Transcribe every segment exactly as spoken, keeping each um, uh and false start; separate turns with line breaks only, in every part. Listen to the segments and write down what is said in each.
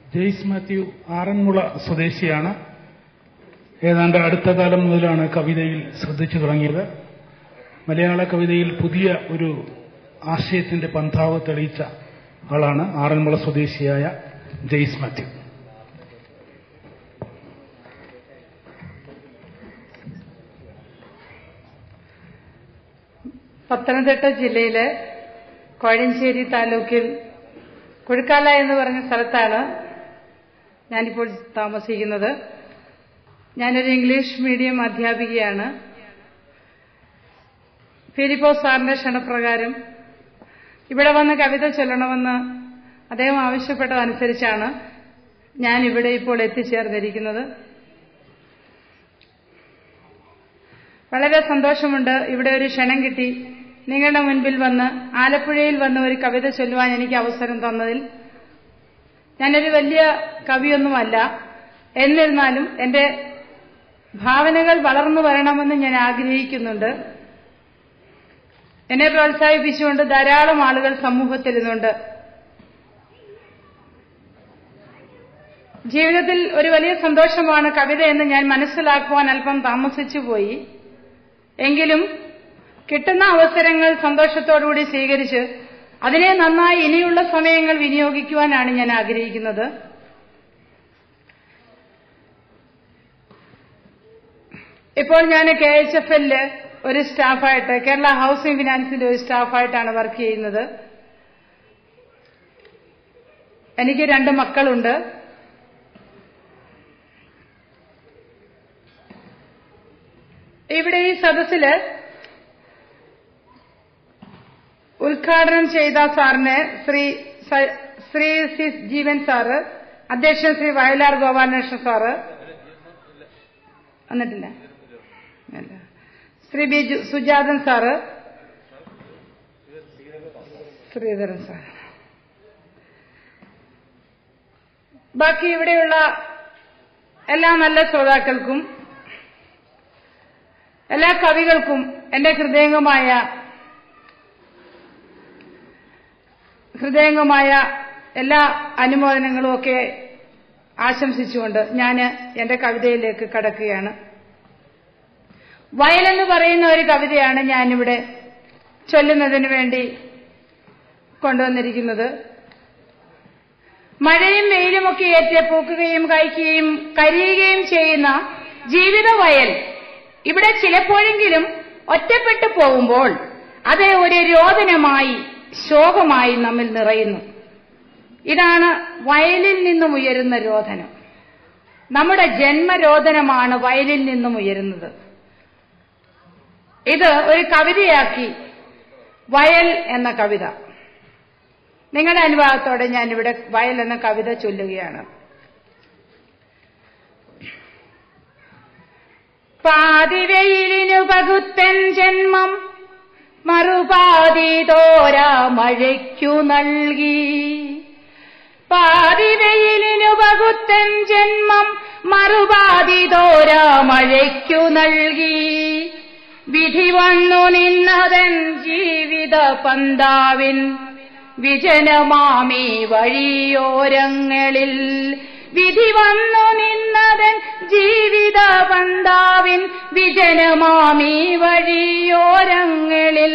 ജെയ്സ് മാത്യു ആറന്മുള സ്വദേശിയാണ്. ഏതാണ്ട് അടുത്ത കാലം മുതലാണ് കവിതയിൽ ശ്രദ്ധിച്ചു തുടങ്ങിയത്. മലയാള കവിതയിൽ പുതിയ ഒരു ആശയത്തിന്റെ പന്ഥാവ് തെളിയിച്ച ആളാണ് ആറന്മുള സ്വദേശിയായ ജെയ്സ് മാത്യു.
പത്തനംതിട്ട ജില്ലയിലെ കോഴഞ്ചേരി താലൂക്കിൽ കുഴുക്കാല എന്ന് പറഞ്ഞ സ്ഥലത്താണ് ഞാനിപ്പോൾ താമസിക്കുന്നത്. ഞാനൊരു ഇംഗ്ലീഷ് മീഡിയം അധ്യാപികയാണ്. ഫിലിപ്പോസ് സാറിന്റെ ക്ഷണപ്രകാരം ഇവിടെ വന്ന് കവിത ചൊല്ലണമെന്ന് അദ്ദേഹം ആവശ്യപ്പെട്ടതനുസരിച്ചാണ് ഞാൻ ഇവിടെ ഇപ്പോൾ എത്തിച്ചേർന്നിരിക്കുന്നത്. വളരെ സന്തോഷമുണ്ട്. ഇവിടെ ഒരു ക്ഷണം കിട്ടി നിങ്ങളുടെ മുൻപിൽ വന്ന് ആലപ്പുഴയിൽ വന്ന് ഒരു കവിത ചൊല്ലുവാൻ എനിക്ക് അവസരം തന്നതിൽ. ഞാനൊരു വലിയ കവിയൊന്നുമല്ല, എന്നിരുന്നാലും എന്റെ ഭാവനകൾ വളർന്നു വരണമെന്ന് ഞാൻ ആഗ്രഹിക്കുന്നുണ്ട്. എന്നെ പ്രോത്സാഹിപ്പിച്ചുകൊണ്ട് ധാരാളം ആളുകൾ സമൂഹത്തിലിരുന്നുണ്ട്. ജീവിതത്തിൽ ഒരു വലിയ സന്തോഷമാണ് കവിത എന്ന് ഞാൻ മനസ്സിലാക്കുവാൻ അല്പം താമസിച്ചുപോയി. എങ്കിലും കിട്ടുന്ന അവസരങ്ങൾ സന്തോഷത്തോടുകൂടി സ്വീകരിച്ച് അതിനെ നന്നായി ഇനിയുള്ള സമയങ്ങൾ വിനിയോഗിക്കുവാനാണ് ഞാൻ ആഗ്രഹിക്കുന്നത്. ഇപ്പോൾ ഞാൻ കെ എച്ച് എഫ് എല്ലില് ഒരു സ്റ്റാഫായിട്ട്, കേരള ഹൌസിംഗ് ഫിനാൻസിന്റെ ഒരു സ്റ്റാഫായിട്ടാണ് വർക്ക് ചെയ്യുന്നത്. എനിക്ക് രണ്ട് മക്കളുണ്ട്. ഇവിടെ ഈ സദസ്സില് ഉദ്ഘാടനം ചെയ്ത സാറിനെ ശ്രീ ശ്രീ സി ജീവൻ സാറ്, അധ്യക്ഷൻ ശ്രീ വയലാർ ഗോപാലകൃഷ്ണൻ സാറ് വന്നിട്ടില്ല, Shri B Sujathan sir, Sreedharan sir, ബാക്കി ഇവിടെയുള്ള എല്ലാ നല്ല ശ്രോതാക്കൾക്കും എല്ലാ കവികൾക്കും എന്റെ ഹൃദയംഗമായ ഹൃദയംഗമായ എല്ലാ അനുമോദനങ്ങളും ഒക്കെ ആശംസിച്ചുകൊണ്ട് ഞാൻ എന്റെ കവിതയിലേക്ക് കടക്കുകയാണ്. വയലെന്ന് പറയുന്ന ഒരു കവിതയാണ് ഞാനിവിടെ ചൊല്ലുന്നതിന് വേണ്ടി കൊണ്ടുവന്നിരിക്കുന്നത്. മഴയും വെയിലുമൊക്കെ ഏറ്റ് പൂക്കുകയും കായ്ക്കുകയും കരിയുകയും ചെയ്യുന്ന ജീവിത വയൽ ഇവിടെ ചിലപ്പോഴെങ്കിലും ഒറ്റപ്പെട്ടു പോകുമ്പോൾ അത് ഒരു രോദനമായി ശോകമായി നമ്മിൽ നിറയുന്നു. ഇതാണ് വയലിൽ നിന്നും ഉയരുന്ന രോദനം. നമ്മുടെ ജന്മരോദനമാണ് വയലിൽ നിന്നും ഉയരുന്നത്. ഇത് ഒരു കവിതയാക്കി വയൽ എന്ന കവിത നിങ്ങളുടെ അനുഭവത്തോടെ ഞാനിവിടെ വയൽ എന്ന കവിത ചൊല്ലുകയാണ്. പാതിവെയിലിനു പകുത്തൻ ജന്മം മറുപാതി തോരാ മഴയ്ക്കു നൽകി. പാതിവെയിലിനു പകുത്തൻ ജന്മം മറുപാതി തോരാ മഴയ്ക്കു നൽകി. വിധി വന്നു നിന്നതൻ ജീവിത പന്താവിൻ വിജനമാമി വഴിയോരങ്ങളിൽ. വിധി വന്നു നിന്നതൻ ജീവിത പന്താവിൻ വിജനമാമി വഴിയോരങ്ങളിൽ.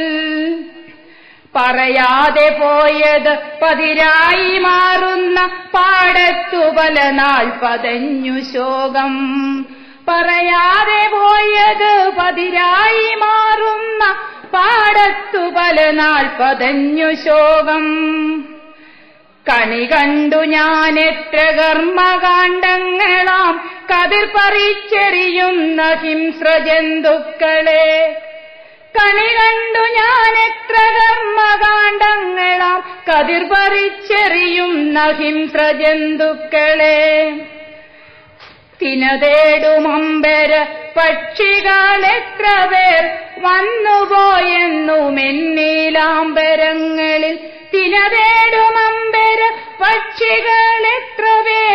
പറയാതെ പോയത് പതിരായി മാറുന്ന പാടത്തു പല നാൾ പതഞ്ഞു ശോകം. പറയാതെ പോയത് പതിരായി മാറുന്ന പാടത്തു പല നാൾ പതഞ്ഞു ശോകം. കണി കണ്ടു ഞാൻ എത്ര കർമ്മകാണ്ഡങ്ങളാം കതിർ പറിച്ചെറിയുന്ന ഹിംസ്രജന്തുക്കളെ. കണി കണ്ടു ഞാൻ എത്ര കർമ്മകാണ്ഡങ്ങളാം കതിർ പറിച്ചെറിയുന്ന ഹിംസ്രജന്തുക്കളെ. തിനതേടുമമ്പര പക്ഷികളെത്ര പേർ വന്നുപോയെന്നുമെന്നീലാംബരങ്ങളിൽ. തിനതേടുമമ്പര പക്ഷികളെത്ര പേർ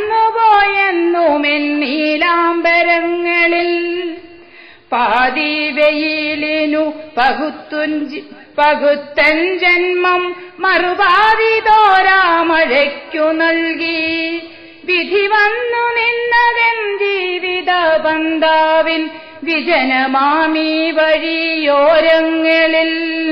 വന്നുപോയെന്നുമെന്നീലാംബരങ്ങളിൽ. പാതി വെയിലിനു പകുത്തൻ ജന്മം മറുപാതി തോരാ മഴയ്ക്കു നൽകി. പന്താവിൻ വിജനമാമീ വഴിയോരങ്ങളിൽ.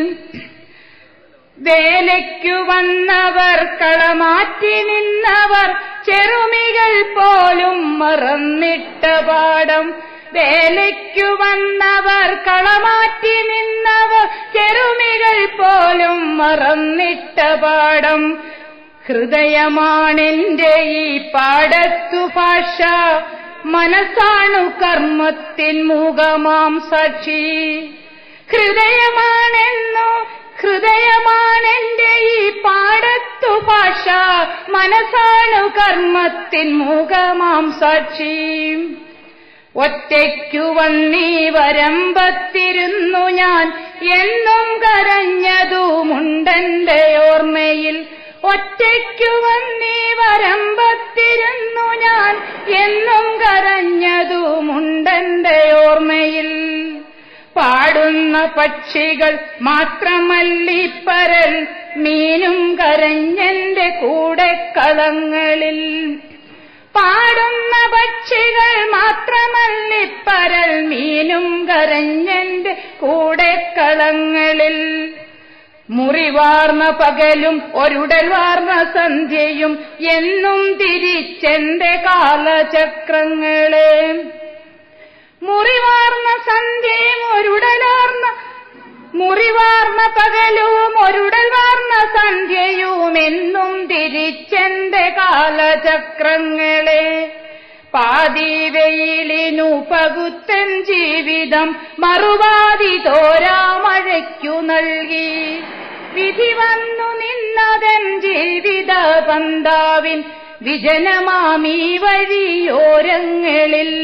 വേലയ്ക്കു വന്നവർ കളമാറ്റി നിന്നവർ ചെറുമികൾ പോലും മറന്നിട്ട പാടം. വേലയ്ക്കു വന്നവർ കളമാറ്റി നിന്നവർ ചെറുമികൾ പോലും മറന്നിട്ട പാടം. ഹൃദയമാണെന്റെ ഈ പാടത്തു ഭാഷ, മനസ്സാണു കർമ്മത്തിൻ മുഖമാം സാക്ഷി. ഹൃദയമാണെന്നു ഹൃദയമാണെന്റെ ഈ പാടത്തു ഭാഷ, മനസ്സാണു കർമ്മത്തിൻ മുഖമാം സാക്ഷി. ഒറ്റയ്ക്കു വന്നീ വരമ്പത്തിരുന്നു ഞാൻ എന്നും കരഞ്ഞതുമുണ്ടെന്റെ ഓർമ്മയിൽ. ഒറ്റയ്ക്കു വന്നീ വരമ്പത്തിരുന്നു ഞാൻ എന്നും കരഞ്ഞതുമുണ്ടെന്റെ ഓർമ്മയിൽ. പാടുന്ന പക്ഷികൾ മാത്രമല്ലിപ്പരൽ മീനും കരഞ്ഞെന്റെ കൂടെ കളങ്ങളിൽ. പാടുന്ന പക്ഷികൾ മാത്രമല്ലിപ്പരൽ മീനും കരഞ്ഞെന്റെ കൂടെ കളങ്ങളിൽ. മുറിവാർന്ന പകലും ഒരുടൽ വാർന്ന സന്ധ്യയും എന്നും തിരിച്ചെന്റെ കാലചക്രങ്ങളെ. മുറിവാർന്ന സന്ധ്യയും ഒരുടലാർന്ന മുറിവാർന്ന പകലും ഒരുടൽ വാർന്ന സന്ധ്യയും എന്നും തിരിച്ചെന്റെ കാലചക്രങ്ങളെ. പാതി വെയിലിനു പകുത്തൻ ജീവിതം മറുപാതി തോരാ മഴയ്ക്കു നൽകി. വിധി വന്നു നിന്നതൻ ജീവിത പന്താവിൻ വിജനമാമീ വഴിയോരങ്ങളിൽ.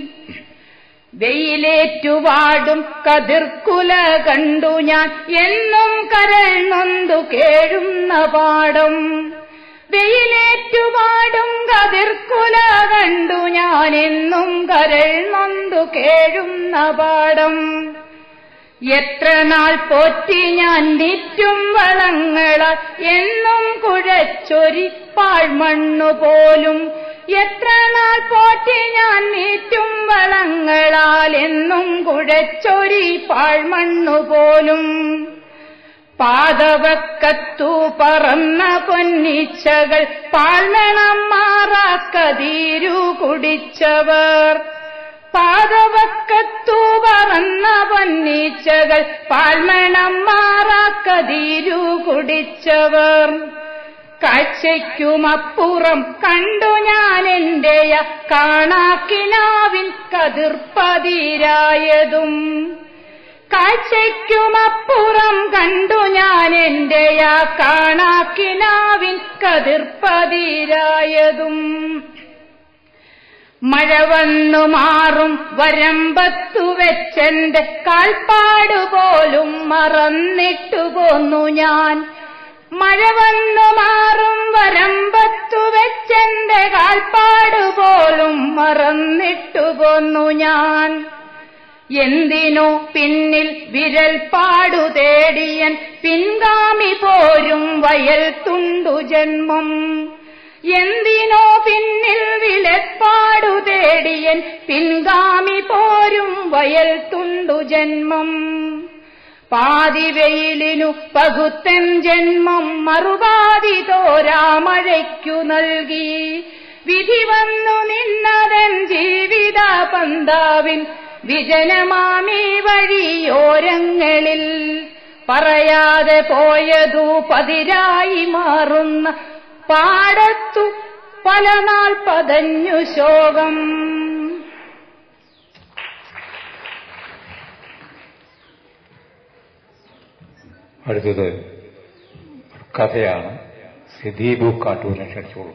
വെയിലേറ്റുവാടും കതിർക്കുല കണ്ടു ഞാൻ എന്നും കരൾ നൊന്തു കേഴുന്ന പാടം. വെയിലേറ്റുപാടും കതിർക്കുല കണ്ടു ഞാൻ എന്നും കരൾ നൊന്തു കേഴുന്ന പാടം. എത്ര നാൾ പോറ്റി ഞാൻ നീറ്റും വളങ്ങളാൽ എന്നും കുഴച്ചൊരി പാഴ്മണ്ണു പോലും. എത്ര നാൾ പോറ്റി ഞാൻ നീറ്റും വളങ്ങളാൽ എന്നും കുഴച്ചൊരി പാഴ്മണ്ണു പോലും. പാദവക്കത്തു പറന്ന പൊന്നിച്ചകൾ പാഴ്മണം മാറാക്കതീരു കുടിച്ചവർ. പാദവക്കത്തു പറന്ന പൊന്നിച്ചകൾ പാഴ്മണം മാറാക്കതീരു കുടിച്ചവർ. കാഴ്ചയ്ക്കുമപ്പുറം കണ്ടു ഞാൻ എന്റെയ കാണാക്കിനാവിൻ കതിർപ്പതിരായതും. കാഴ്ചയ്ക്കുമപ്പുറം കണ്ടു ഞാൻ എന്റെയ കാണാക്കിനാവിൻ കതിർപ്പതിരായതും. മഴ വന്നു മാറും വരമ്പത്തു വെച്ചെന്റെ കാൽപ്പാടുപോലും മറന്നിട്ടു പോന്നു ഞാൻ. മഴ വന്നു മാറും വരമ്പത്തു വെച്ചെന്റെ കാൽപ്പാടുപോലും മറന്നിട്ടു പോന്നു ഞാൻ. എന്തിനോ പിന്നിൽ വിരൽ പാടു തേടിയൻ പിൻഗാമി പോരും വയൽ തുണ്ടു ജന്മം. എന്തിനോ പിന്നിൽ വിലപ്പാടു തേടിയൻ പിൻഗാമി പോരും വയൽ തുണ്ടു ജന്മം. പാതി വെയിലിനു പകുത്തൻ ജന്മം മറുപാതി തോരാ മഴയ്ക്കു നൽകി. വിധി വന്നു നിന്നതൻ ജീവിത പന്താവിൻ വിജനമാമീ വഴിയോരങ്ങളിൽ. പറയാതെ പോയതു പതിരായി മാറുന്ന പാടത്തു പല നാൾ പതഞ്ഞു ശോകം.
അടുത്തത് കഥയാണ്. സിദീബു കാട്ടൂരിനെ ക്ഷണിച്ചോളൂ.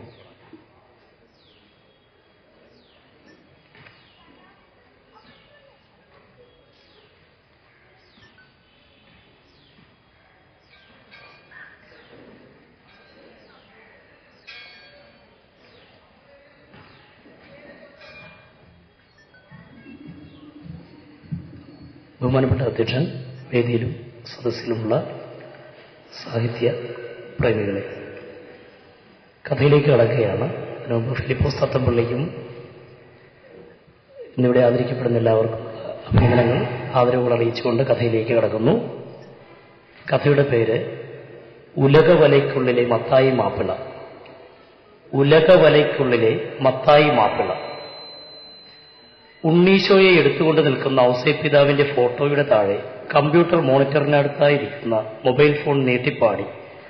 ബഹുമാനപ്പെട്ട അധ്യക്ഷൻ, വേദിയിലും സദസ്സിലുമുള്ള സാഹിത്യ പ്രേമികളെ, കഥയിലേക്ക് കടക്കുകയാണ്. മുമ്പ് ഫിലിപ്പോസ് തത്തമ്പള്ളിക്കും ഇന്നിവിടെ ആദരിക്കപ്പെടുന്ന എല്ലാവർക്കും അഭിനന്ദനങ്ങൾ, ആദരവുകൾ അറിയിച്ചുകൊണ്ട് കഥയിലേക്ക് കടക്കുന്നു. കഥയുടെ പേര് ഉലകവലയ്ക്കുള്ളിലെ മത്തായി മാപ്പിള. ഉലകവലയ്ക്കുള്ളിലെ മത്തായി മാപ്പിള. ഉണ്ണീശോയെ എടുത്തുകൊണ്ട് നിൽക്കുന്ന ഔസേപ്പിതാവിന്റെ ഫോട്ടോയുടെ താഴെ കമ്പ്യൂട്ടർ മോണിറ്ററിനടുത്തായിരിക്കുന്ന മൊബൈൽ ഫോൺ നീട്ടിപ്പാടി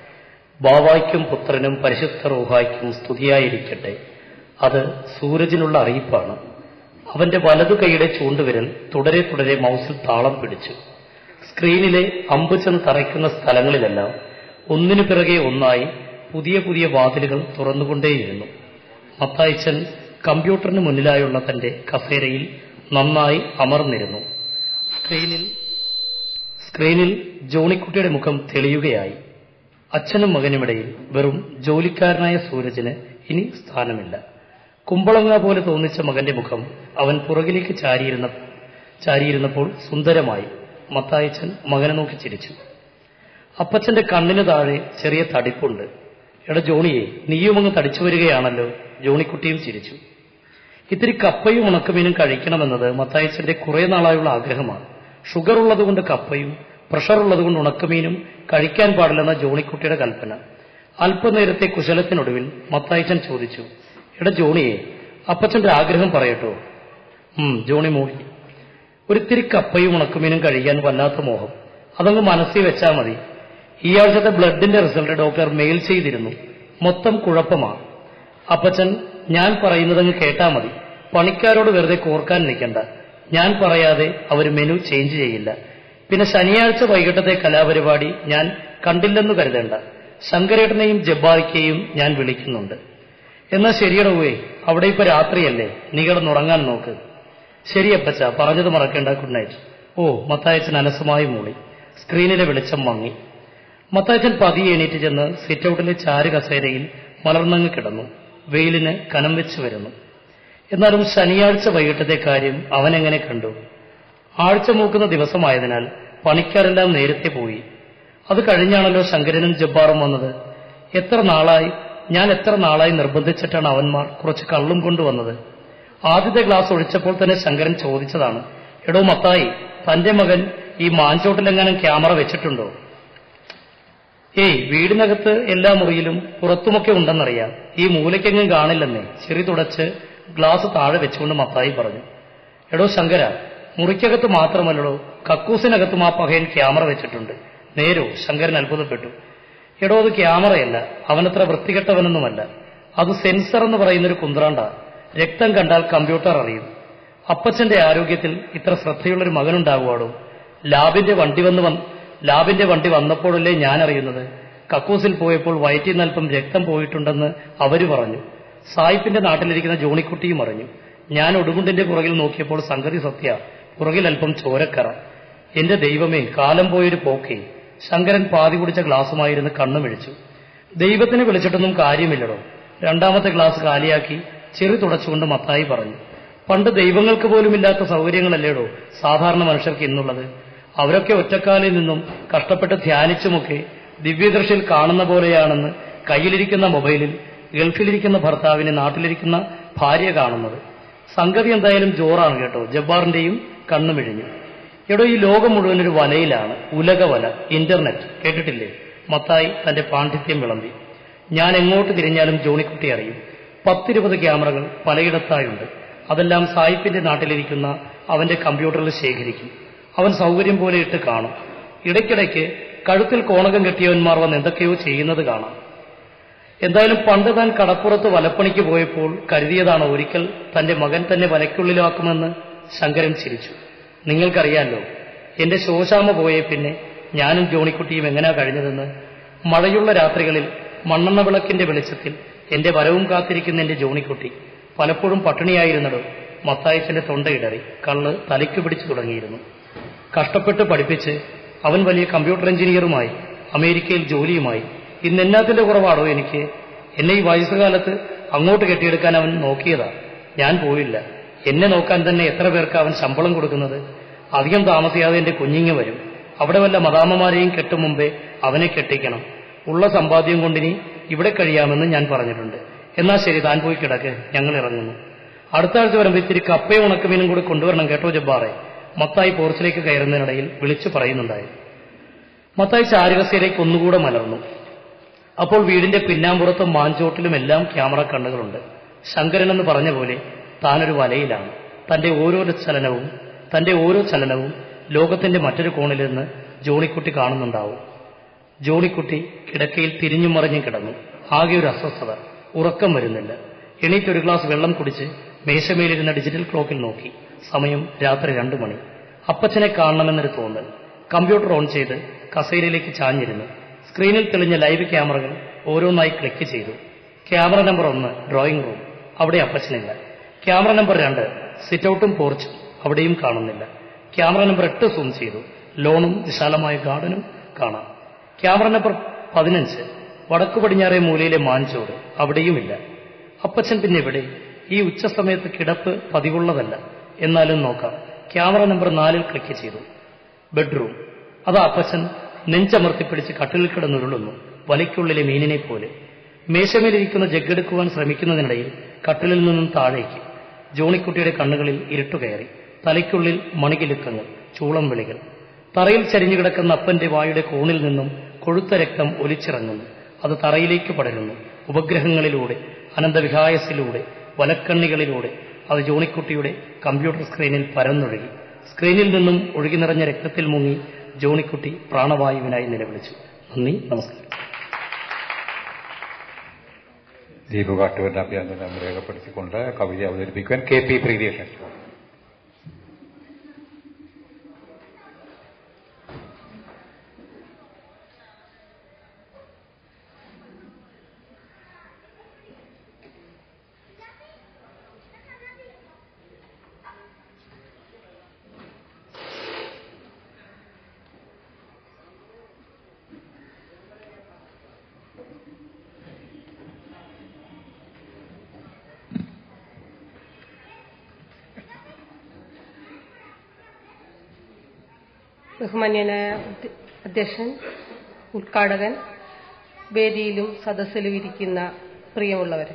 ബാവായ്ക്കും പുത്രനും പരിശുദ്ധ റൂഹായ്ക്കും സ്തുതിയായിരിക്കട്ടെ, അത് സൂരജിനുള്ള അറിയിപ്പാണ്. അവന്റെ വലതു കൈയുടെ ചൂണ്ടുവിരൽ തുടരെ തുടരെ മൗസിൽ താളം പിടിച്ചു. സ്ക്രീനിലെ അമ്പ് ചെന്ന് തറയ്ക്കുന്ന സ്ഥലങ്ങളിലെല്ലാം ഒന്നിനു പിറകെ ഒന്നായി പുതിയ പുതിയ വാതിലുകൾ തുറന്നുകൊണ്ടേയിരുന്നു. മത്തായിച്ചൻ കമ്പ്യൂട്ടറിന് മുന്നിലായുള്ള തന്റെ കസേരയിൽ നന്നായി അമർന്നിരുന്നു. സ്ക്രീനിൽ സ്ക്രീനിൽ ജോണിക്കുട്ടിയുടെ മുഖം തെളിയുകയായി. അച്ഛനും മകനുമിടയിൽ വെറും ജോലിക്കാരനായ സൂരജിന് ഇനി സ്ഥാനമില്ല. കുമ്പളങ്ങ പോലെ തോന്നിച്ച മകന്റെ മുഖം അവൻ പുറകിലേക്ക് ചാരിയിരുന്ന ചാരിയിരുന്നപ്പോൾ സുന്ദരമായി. മത്തായിച്ചൻ മകനെ നോക്കി ചിരിച്ചു. അപ്പച്ചന്റെ കണ്ണിന് താഴെ ചെറിയ തടിപ്പുണ്ട്. എടാ ജോണിയെ, നീയും അങ്ങ് തടിച്ചു വരികയാണല്ലോ. ജോണിക്കുട്ടിയും ചിരിച്ചു. ഇത്തിരി കപ്പയും ഉണക്കമീനും കഴിക്കണമെന്നത് മത്തായിച്ചന്റെ കുറെ നാളായുള്ള ആഗ്രഹമാണ്. ഷുഗർ ഉള്ളതുകൊണ്ട് കപ്പയും പ്രഷർ ഉള്ളതുകൊണ്ട് ഉണക്കമീനും കഴിക്കാൻ പാടില്ലെന്ന ജോണിക്കുട്ടിയുടെ കൽപ്പന. അല്പനേരത്തെ കുശലത്തിനൊടുവിൽ മത്തായിച്ചൻ ചോദിച്ചു, എടാ ജോണിയെ, അപ്പച്ചന്റെ ആഗ്രഹം പറയട്ടോ? ഉം ജോണി മൂളി. ഒരിത്തിരി കപ്പയും ഉണക്കമീനും കഴിക്കാൻ വല്ലാത്ത മോഹം. അതങ്ങ് മനസ്സിൽ വെച്ചാൽ മതി. ഈ ആഴ്ചത്തെ ബ്ലഡിന്റെ റിസൾട്ട് ഡോക്ടർ മെയിൽ ചെയ്തിരുന്നു. മൊത്തം കുഴപ്പമാണ്. അപ്പച്ചൻ ഞാൻ പറയുന്നതങ്ങ് കേട്ടാ മതി. പണിക്കാരോട് വെറുതെ കോർക്കാൻ നിൽക്കണ്ട. ഞാൻ പറയാതെ അവർ മെനു ചേഞ്ച് ചെയ്യില്ല. പിന്നെ ശനിയാഴ്ച വൈകിട്ടത്തെ കലാപരിപാടി ഞാൻ കണ്ടില്ലെന്ന് കരുതേണ്ട. ശങ്കരേട്ടനെയും ജബ്ബാറിക്കെയും ഞാൻ വിളിക്കുന്നുണ്ട്. എന്നാൽ ശരിയടവേ, അവിടെ ഇപ്പൊ രാത്രിയല്ലേ, നീ കിടന്നുറങ്ങാൻ നോക്ക്. ശരിയപ്പച്ച, പറഞ്ഞത് മറക്കേണ്ട. Good night. ഓ, മത്തായച്ചൻ അലസമായി മൂളി. സ്ക്രീനിലെ വെളിച്ചം മങ്ങി. മത്തായച്ചൻ പതിയെ എണീറ്റ് ചെന്ന് സിറ്റൌട്ടിലെ ചാരു കസേരയിൽ മലർന്നങ്ങ് കിടന്നു. വെയിലിന് കനം വെച്ച് വരുന്നു. എന്നാലും ശനിയാഴ്ച വൈകിട്ടത്തെ കാര്യം അവനെങ്ങനെ കണ്ടു? ആഴ്ച മൂക്കുന്ന ദിവസമായതിനാൽ പണിക്കാരെല്ലാം നേരത്തെ പോയി. അത് കഴിഞ്ഞാണല്ലോ ശങ്കരനും ജബ്ബാറും വന്നത്. എത്ര നാളായി ഞാൻ എത്ര നാളായി നിർബന്ധിച്ചിട്ടാണ് അവന്മാർ കുറച്ച് കള്ളും കൊണ്ടുവന്നത്. ആദ്യത്തെ ഗ്ലാസ് ഒഴിച്ചപ്പോൾ തന്നെ ശങ്കരൻ ചോദിച്ചതാണ്, എടോ മത്തായി, തന്റെ മകൻ ഈ മാഞ്ചോട്ടിലെങ്ങാനും ക്യാമറ വെച്ചിട്ടുണ്ടോ? ഏയ്, വീടിനകത്ത് എല്ലാ മുറിയിലും പുറത്തുമൊക്കെ ഉണ്ടെന്നറിയാം. ഈ മൂലയ്ക്കെങ്ങും കാണില്ലെന്നേ. ചെറി തുടച്ച് ഗ്ലാസ് താഴെ വെച്ചുകൊണ്ട് മത്തായി പറഞ്ഞു. എടോ ശങ്കര, മുറിക്കകത്ത് മാത്രമല്ലടോ, കക്കൂസിനകത്തും ആ പകയൻ ക്യാമറ വെച്ചിട്ടുണ്ട്. നേരോ? ശങ്കരൻ അത്ഭുതപ്പെട്ടു. എടോ, അത് ക്യാമറയല്ല. അവനത്ര വൃത്തികെട്ടവനൊന്നുമല്ല. അത് സെൻസർ എന്ന് പറയുന്നൊരു കുന്ത്രാണ്ട. രക്തം കണ്ടാൽ കമ്പ്യൂട്ടർ അറിയും. അപ്പച്ചന്റെ ആരോഗ്യത്തിൽ ഇത്ര ശ്രദ്ധയുള്ളൊരു മകനുണ്ടാകുവാടോ. ലാബിന്റെ വണ്ടി വന്ന് വന്ന് ലാബിന്റെ വണ്ടി വന്നപ്പോഴല്ലേ ഞാൻ അറിയുന്നത്. കക്കൂസിൽ പോയപ്പോൾ വയറ്റിൽ നിന്നൽപ്പം രക്തം പോയിട്ടുണ്ടെന്ന് അവര് പറഞ്ഞു. സായിപ്പിന്റെ നാട്ടിലിരിക്കുന്ന ജോണിക്കുട്ടിയും അറിഞ്ഞു. ഞാൻ ഒടുകുണ്ടിന്റെ പുറകിൽ നോക്കിയപ്പോൾ സംഗതി സത്യ. പുറകിൽ അല്പം ചോരക്കറ. എന്റെ ദൈവമേ, കാലം പോയൊരു പോക്കേ. ശങ്കരൻ പാതി കുടിച്ച ഗ്ലാസുമായിരുന്ന് കണ്ണുമിഴിച്ചു. ദൈവത്തിന് വിളിച്ചിട്ടൊന്നും കാര്യമില്ലടോ. രണ്ടാമത്തെ ഗ്ലാസ് കാലിയാക്കി ചെറി തുടച്ചുകൊണ്ട് മത്തായി പറഞ്ഞു. പണ്ട് ദൈവങ്ങൾക്ക് പോലുമില്ലാത്ത സൗകര്യങ്ങളല്ലേടോ സാധാരണ മനുഷ്യർക്ക് ഇന്നുള്ളത്. അവരൊക്കെ ഒറ്റക്കാലിൽ നിന്നും കഷ്ടപ്പെട്ട് ധ്യാനിച്ചുമൊക്കെ ദിവ്യദൃശ്യയിൽ കാണുന്ന പോലെയാണെന്ന് കയ്യിലിരിക്കുന്ന മൊബൈലിൽ ഗൾഫിലിരിക്കുന്ന ഭർത്താവിനെ നാട്ടിലിരിക്കുന്ന ഭാര്യ കാണുന്നത്. സംഗതി എന്തായാലും ജോറാണ് കേട്ടോ. ജബ്ബാറിന്റെയും കണ്ണുമിഴിഞ്ഞു. എടോ, ഈ ലോകം മുഴുവനൊരു വലയിലാണ്. ഉലകവല, ഇന്റർനെറ്റ്. കേട്ടിട്ടില്ലേ? മത്തായി തന്റെ പാണ്ഡിത്യം വിളമ്പി. ഞാൻ എങ്ങോട്ട് തിരിഞ്ഞാലും ജോണിക്കുട്ടി അറിയും. പത്തിരുപത് ക്യാമറകൾ പലയിടത്തായുണ്ട്. അതെല്ലാം സായിപ്പിന്റെ നാട്ടിലിരിക്കുന്ന അവന്റെ കമ്പ്യൂട്ടറിൽ ശേഖരിക്കും. അവൻ സൗകര്യം പോലെ ഇട്ട് കാണും. ഇടയ്ക്കിടയ്ക്ക് കഴുത്തിൽ കോണകം കെട്ടിയവന്മാർ വന്ന് എന്തൊക്കെയോ ചെയ്യുന്നത് കാണാം. എന്തായാലും പണ്ട് താൻ കടപ്പുറത്ത് വലപ്പണിക്ക് പോയപ്പോൾ കരുതിയതാണ് ഒരിക്കൽ തന്റെ മകൻ തന്നെ വലയ്ക്കുള്ളിലാക്കുമെന്ന്. ശങ്കരൻ ചിരിച്ചു. നിങ്ങൾക്കറിയാമല്ലോ, എന്റെ ശോശാമ പോയേ പിന്നെ ഞാനും ജോണിക്കുട്ടിയും എങ്ങനെയാ കഴിഞ്ഞതെന്ന്. മഴയുള്ള രാത്രികളിൽ മണ്ണെണ്ണ വിളക്കിന്റെ വെളിച്ചത്തിൽ എന്റെ വരവും കാത്തിരിക്കുന്ന എന്റെ ജോണിക്കുട്ടി പലപ്പോഴും പട്ടിണിയായിരുന്നടോ. മത്തായിച്ചന്റെ തൊണ്ടയിടറി. കള്ള് തലയ്ക്ക് പിടിച്ചു തുടങ്ങിയിരുന്നു. കഷ്ടപ്പെട്ട് പഠിപ്പിച്ച് അവൻ വലിയ കമ്പ്യൂട്ടർ എഞ്ചിനീയറുമായി അമേരിക്കയിൽ ജോലിയുമായി. ഇന്ന് എന്നാത്തിന്റെ കുറവാടോ എനിക്ക്? എന്നെ ഈ വയസ്സുകാലത്ത് അങ്ങോട്ട് കെട്ടിയെടുക്കാൻ അവൻ നോക്കിയതാ. ഞാൻ പോയില്ല. എന്നെ നോക്കാൻ തന്നെ എത്ര പേർക്ക് അവൻ ശമ്പളം കൊടുക്കുന്നത്. അധികം താമസിയാതെ എന്റെ കുഞ്ഞിങ്ങ് വരും. അവിടെ വല്ല മദാമ്മമാരെയും കെട്ടും മുമ്പേ അവനെ കെട്ടിക്കണം. ഉള്ള സമ്പാദ്യം കൊണ്ടിനി ഇവിടെ കഴിയാമെന്ന് ഞാൻ പറഞ്ഞിട്ടുണ്ട്. എന്നാ ശരി, താൻ പോയി കിടക്ക്, ഞങ്ങൾ ഇറങ്ങുന്നു. അടുത്ത ആഴ്ച വരുമ്പോൾ ഇത്തിരി കപ്പയും ഉണക്കമീനും കൂടി കൊണ്ടുവരണം കേട്ടോ ജബ്ബാറെ, മത്തായി പോർച്ചിലേക്ക് കയറുന്നതിനിടയിൽ വിളിച്ചു പറയുന്നുണ്ടായി. മത്തായി ചാരുകസേരയ്ക്ക് ഒന്നുകൂടെ മലർന്നു. അപ്പോൾ വീടിന്റെ പിന്നാമ്പുറത്തും മാഞ്ചോട്ടിലും എല്ലാം ക്യാമറ കണ്ണുകളുണ്ട്. ശങ്കരനെന്ന് പറഞ്ഞ പോലെ താനൊരു വലയിലാണ്. തന്റെ ഓരോ ചലനവും തന്റെ ഓരോ ചലനവും ലോകത്തിന്റെ മറ്റൊരു കോണിൽ നിന്ന് ജോണിക്കുട്ടി കാണുന്നുണ്ടാവും. ജോണിക്കുട്ടി കിടക്കയിൽ തിരിഞ്ഞും മറിഞ്ഞും കിടന്നു. ആകെ ഒരു അസ്വസ്ഥത, ഉറക്കം വരുന്നില്ല. എണീറ്റ് ഒരു ഗ്ലാസ് വെള്ളം കുടിച്ച് മേശമേലിരുന്ന ഡിജിറ്റൽ ക്ലോക്കിൽ നോക്കി. സമയം രാത്രി രണ്ടു മണി. അപ്പച്ചനെ കാണണമെന്നൊരു തോന്നൽ. കമ്പ്യൂട്ടർ ഓൺ ചെയ്ത് കസേരയിലേക്ക് ചാഞ്ഞിരുന്നു. സ്ക്രീനിൽ തെളിഞ്ഞ ലൈവ് ക്യാമറകൾ ഓരോന്നായി ക്ലിക്ക് ചെയ്തു. ക്യാമറ നമ്പർ ഒന്ന് ഡ്രോയിങ് റൂം, അവിടെ അപ്പച്ചനില്ല. ക്യാമറ നമ്പർ രണ്ട് സിറ്റൌട്ടും പോർച്ചും, അവിടെയും കാണുന്നില്ല. ക്യാമറ നമ്പർ എട്ട് സൂം ചെയ്തു. ലോണും വിശാലമായ ഗാർഡനും കാണാം. ക്യാമറ നമ്പർ പതിനഞ്ച് വടക്കു പടിഞ്ഞാറേ മൂലയിലെ മാഞ്ചോട്, അവിടെയുമില്ല. അപ്പച്ചൻ പിന്നെ എവിടെ? ഈ ഉച്ചസമയത്ത് കിടപ്പ് പതിവുള്ളതല്ല, എന്നാലും നോക്കാം. ക്യാമറ നമ്പർ നാലിൽ ക്ലിക്ക് ചെയ്തു. ബെഡ്റൂം, അതാ അപ്പച്ചൻ നെഞ്ചമർത്തിപ്പിടിച്ച് കട്ടിലിൽ കിടന്നുരുളുന്നു, വലയ്ക്കുള്ളിലെ മീനിനെ പോലെ. മേശമേലിരിക്കുന്ന ജഗ്ഗെടുക്കുവാൻ ശ്രമിക്കുന്നതിനിടയിൽ കട്ടിലിൽ നിന്നും താഴേക്ക് ജോണിക്കുട്ടിയുടെ കണ്ണുകളിൽ ഇരുട്ടുകയറി. തലയ്ക്കുള്ളിൽ മണികിലുക്കങ്ങൾ, ചൂളം വിളികൾ. തറയിൽ ചരിഞ്ഞു കിടക്കുന്ന അപ്പന്റെ വായുടെ കോണിൽ നിന്നും കൊഴുത്ത രക്തം ഒലിച്ചിറങ്ങുന്നു. അത് തറയിലേക്ക് പടരുന്നു. ഉപഗ്രഹങ്ങളിലൂടെ, അനന്തവിഹായസിലൂടെ, വലക്കണ്ണികളിലൂടെ അത് ജോണിക്കുട്ടിയുടെ കമ്പ്യൂട്ടർ സ്ക്രീനിൽ പരന്നൊഴുകി. സ്ക്രീനിൽ നിന്നും ഒഴുകി നിറഞ്ഞ രക്തത്തിൽ മുങ്ങി ജോണിക്കുട്ടി പ്രാണവായുവിനായി നിലവിളിച്ചു. നന്ദി, നമസ്കാരം.
ദീപു കാട്ടുവിന്റെ അഭ്യന്തരം രേഖപ്പെടുത്തിക്കൊണ്ട് കവിത അവതരിപ്പിക്കുവാൻ കെ പി പ്രീതിയെ ക്ഷണിച്ചു.
ബഹുമാന്യനായ അധ്യക്ഷൻ, ഉദ്ഘാടകൻ, വേദിയിലും സദസ്സിലും ഇരിക്കുന്ന പ്രിയമുള്ളവരെ,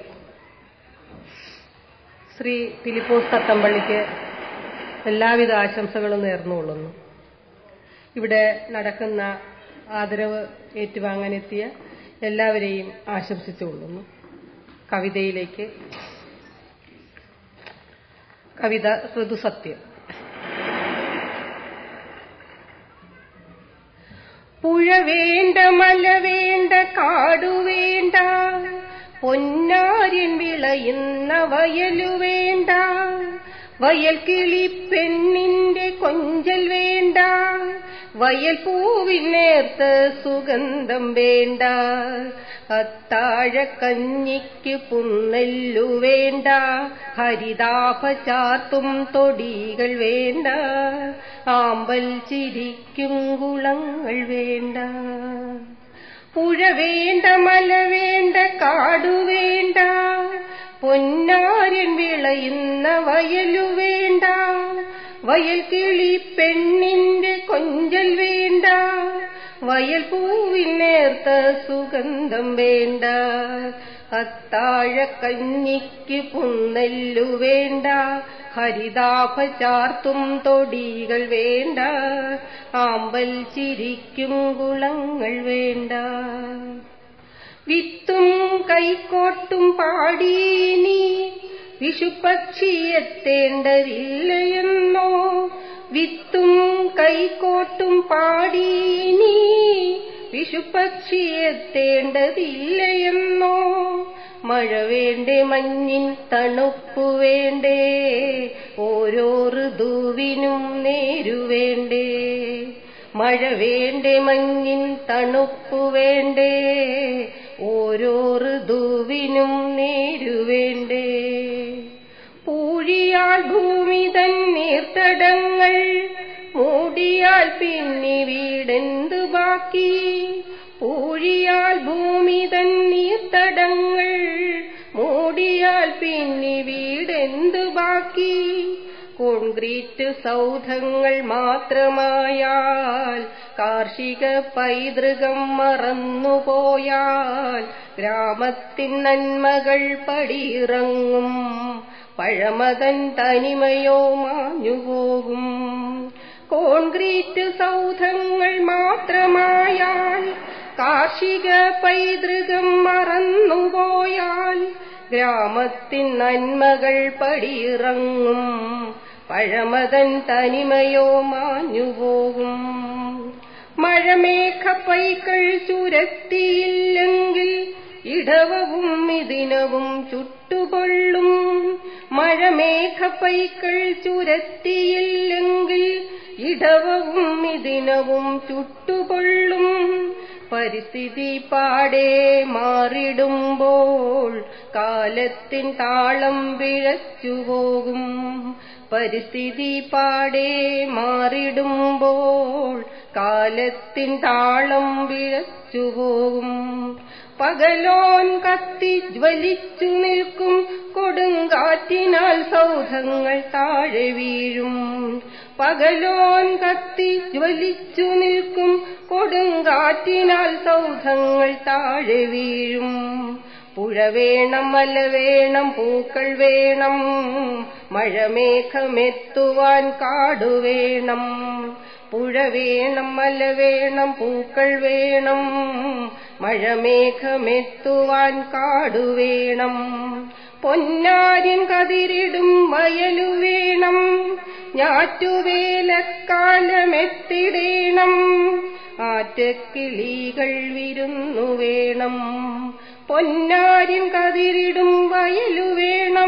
ശ്രീ ഫിലിപ്പോസ് തത്തമ്പള്ളിക്ക് എല്ലാവിധ ആശംസകളും നേർന്നുകൊള്ളുന്നു. ഇവിടെ നടക്കുന്ന ആദരവ് ഏറ്റുവാങ്ങാനെത്തിയ എല്ലാവരെയും ആശംസിച്ചുകൊള്ളുന്നു. കവിതയിലേക്ക്. കവിത ഋതുസത്യം. പുഴ വേണ്ട, മല വേണ്ട, കാടു വേണ്ട, പൊന്നാര്യൻ വിളയുന്ന വയലു വേണ്ട, വയൽ കിളിപ്പെണ്ണിന്റെ കൊഞ്ചൽ വേണ്ട, വയൽ പൂവിൻ നേർത്ത സുഗന്ധം വേണ്ട, അത്താഴക്കഞ്ഞിക്ക് പുന്നെല്ലു വേണ്ട, ഹരിതാഭ ചാർത്തും തൊടികൾ വേണ്ട, ആമ്പൽ ചിരിക്കും കുളങ്ങൾ വേണ്ട. പുഴ വേണ്ട, മല വേണ്ട, കാടു വേണ്ട, പൊന്നാര്യൻ വിളയുന്ന വയലു വേണ്ട, വയൽ കിളി പെണ്ണിന്റെ കൊഞ്ചൽ വേണ്ട, വയൽ പൂവിൻ നേർത്ത സുഗന്ധം വേണ്ട, അത്താഴക്കഞ്ഞിക്ക് പുന്നെല്ലു വേണ്ട, ഹരിതാഭ ചാർത്തും തൊടികൾ വേണ്ട, ആമ്പൽ ചിരിക്കും കുളങ്ങൾ വേണ്ട. വിത്തും കൈക്കോട്ടും പാടീനി വിഷുപക്ഷിയെത്തേണ്ടതില്ലയെന്നോ, വിത്തും കൈക്കോട്ടും പാടീനി വിഷുപക്ഷിയെത്തേണ്ടതില്ലയെന്നോ, മഴ വേണ്ടേ, മഞ്ഞിൻ തണുപ്പു വേണ്ടേ, ഓരോ ഋതുവിനും നേരുവേണ്ടേ, മഴ വേണ്ടേ, മഞ്ഞിൻ തണുപ്പു വേണ്ടേ, ഓരോ ഋതുവിനും നേരുവേണ്ടേ. പൂഴിയാൽ ഭൂമി തൻ നീർത്തടങ്ങൾ മൂടിയാൽ പിന്നെ വീടെന്തു ബാക്കി, പൂഴിയാൽ ഭൂമി തൻ നീർത്തടങ്ങൾ മൂടിയാൽ പിന്നെ വീടെന്തു ബാക്കി, കോൺക്രീറ്റ് സൗധങ്ങൾ മാത്രമായാൽ കാർഷിക പൈതൃകം മറന്നുപോയാൽ ഗ്രാമത്തിൻ നന്മകൾ പടിയിറങ്ങും, പഴമതൻ തനിമയോ മാഞ്ഞുപോകും. കോൺക്രീറ്റ് സൗധങ്ങൾ മാത്രമായാൽ കാർഷിക പൈതൃകം മറന്നുപോയാൽ ഗ്രാമത്തിൻ നന്മകൾ പടിയിറങ്ങും. പഴമതൻ തനിമയോ മാഞ്ഞുപോകും. മഴമേഘപ്പൈക്കൾ ചുരത്തിയില്ലെങ്കിൽ ഇടവവും മിഥുനവും ചുട്ടുകൊള്ളും. മഴമേഘപ്പൈക്കൾ ചുരത്തിയില്ലെങ്കിൽ ഇടവവും മിഥുനവും ചുട്ടുകൊള്ളും. പരിസ്ഥിതി പാടെ മാറിടുമ്പോൾ കാലത്തിൻ താളം പിഴച്ചുപോകും. പരിസ്ഥിതി പാടെ മാറിടുമ്പോൾ കാലത്തിൻ താളം പിഴച്ചുപോകും. പകലോൻ കത്തി ജ്വലിച്ചു നിൽക്കും, കൊടുങ്കാറ്റിനാൽ സൗധങ്ങൾ താഴെ വീഴും. പകലോൻ കത്തി ജ്വലിച്ചു നിൽക്കും, കൊടുങ്കാറ്റിനാൽ സൗധങ്ങൾ താഴെ വീഴും. പുഴ വേണം, മല വേണം, പൂക്കൾ വേണം, മഴമേഘമെത്തുവാൻ കാടുവേണം. പുഴ വേണം, മല വേണം, പൂക്കൾ വേണം, മഴമേഘമെത്തുവാൻ കാടുവേണം. പൊന്നാരിൻ കതിരിടും വയലു വേണം, ഞാറ്റുവേലക്കാലമെത്തിടേണം. ആറ്റക്കിളികൾ വിരുന്നു വേണം. പൊന്നാരിൻ കതിരിടും വയലു വേണം,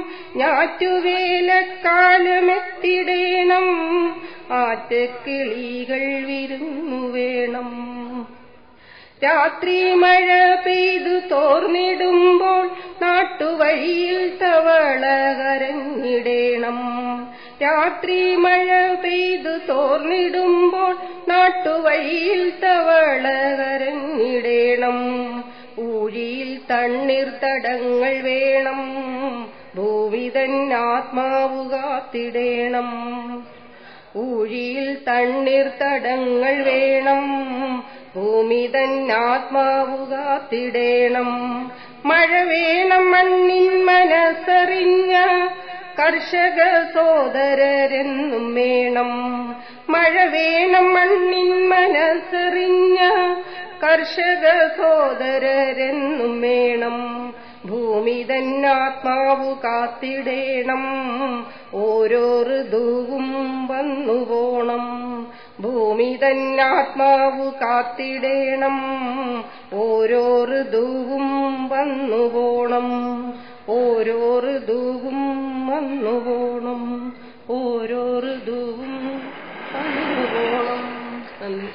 ഞാറ്റുവേലക്കാലമെത്തിടേണം. ആറ്റക്കിളികൾ വിരുന്നു വേണം. രാത്രി മഴ പെയ്തു തോർന്നിടുമ്പോൾ നാട്ടുവഴിയിൽ തവള കരഞ്ഞിടേണം. രാത്രി മഴ പെയ്തു തോർന്നിടുമ്പോൾ നാട്ടുവഴിയിൽ തവള കരഞ്ഞിടേണം. ഊഴിയിൽ തണ്ണീർത്തടങ്ങൾ വേണം, ഭൂമി തൻ ആത്മാവു കാത്തിടേണം. ഊഴിയിൽ തണ്ണീർത്തടങ്ങൾ വേണം, ഭൂമി തൻ ആത്മാവു കാത്തിടേണം. മഴ വേണം, മണ്ണിൻ മനസ്സറിഞ്ഞ കർഷക സോദരരെന്നും വേണം. മഴ വേണം, മണ്ണിൻ മനസ്സറിഞ്ഞ കർഷക സോദരരെന്നും വേണം. ഭൂമി തൻ ആത്മാവു കാത്തിടേണം, ഓരോ ഋതുവും വന്നുപോണം. ഭൂമി തൻ ആത്മാവു കാത്തിടേണം, ഓരോ ഋതുവും വന്നുപോണം. ഓരോ ഋതുവും വന്നുപോണം. ഓരോ ഋതുവും വന്നുപോണം. നന്ദി.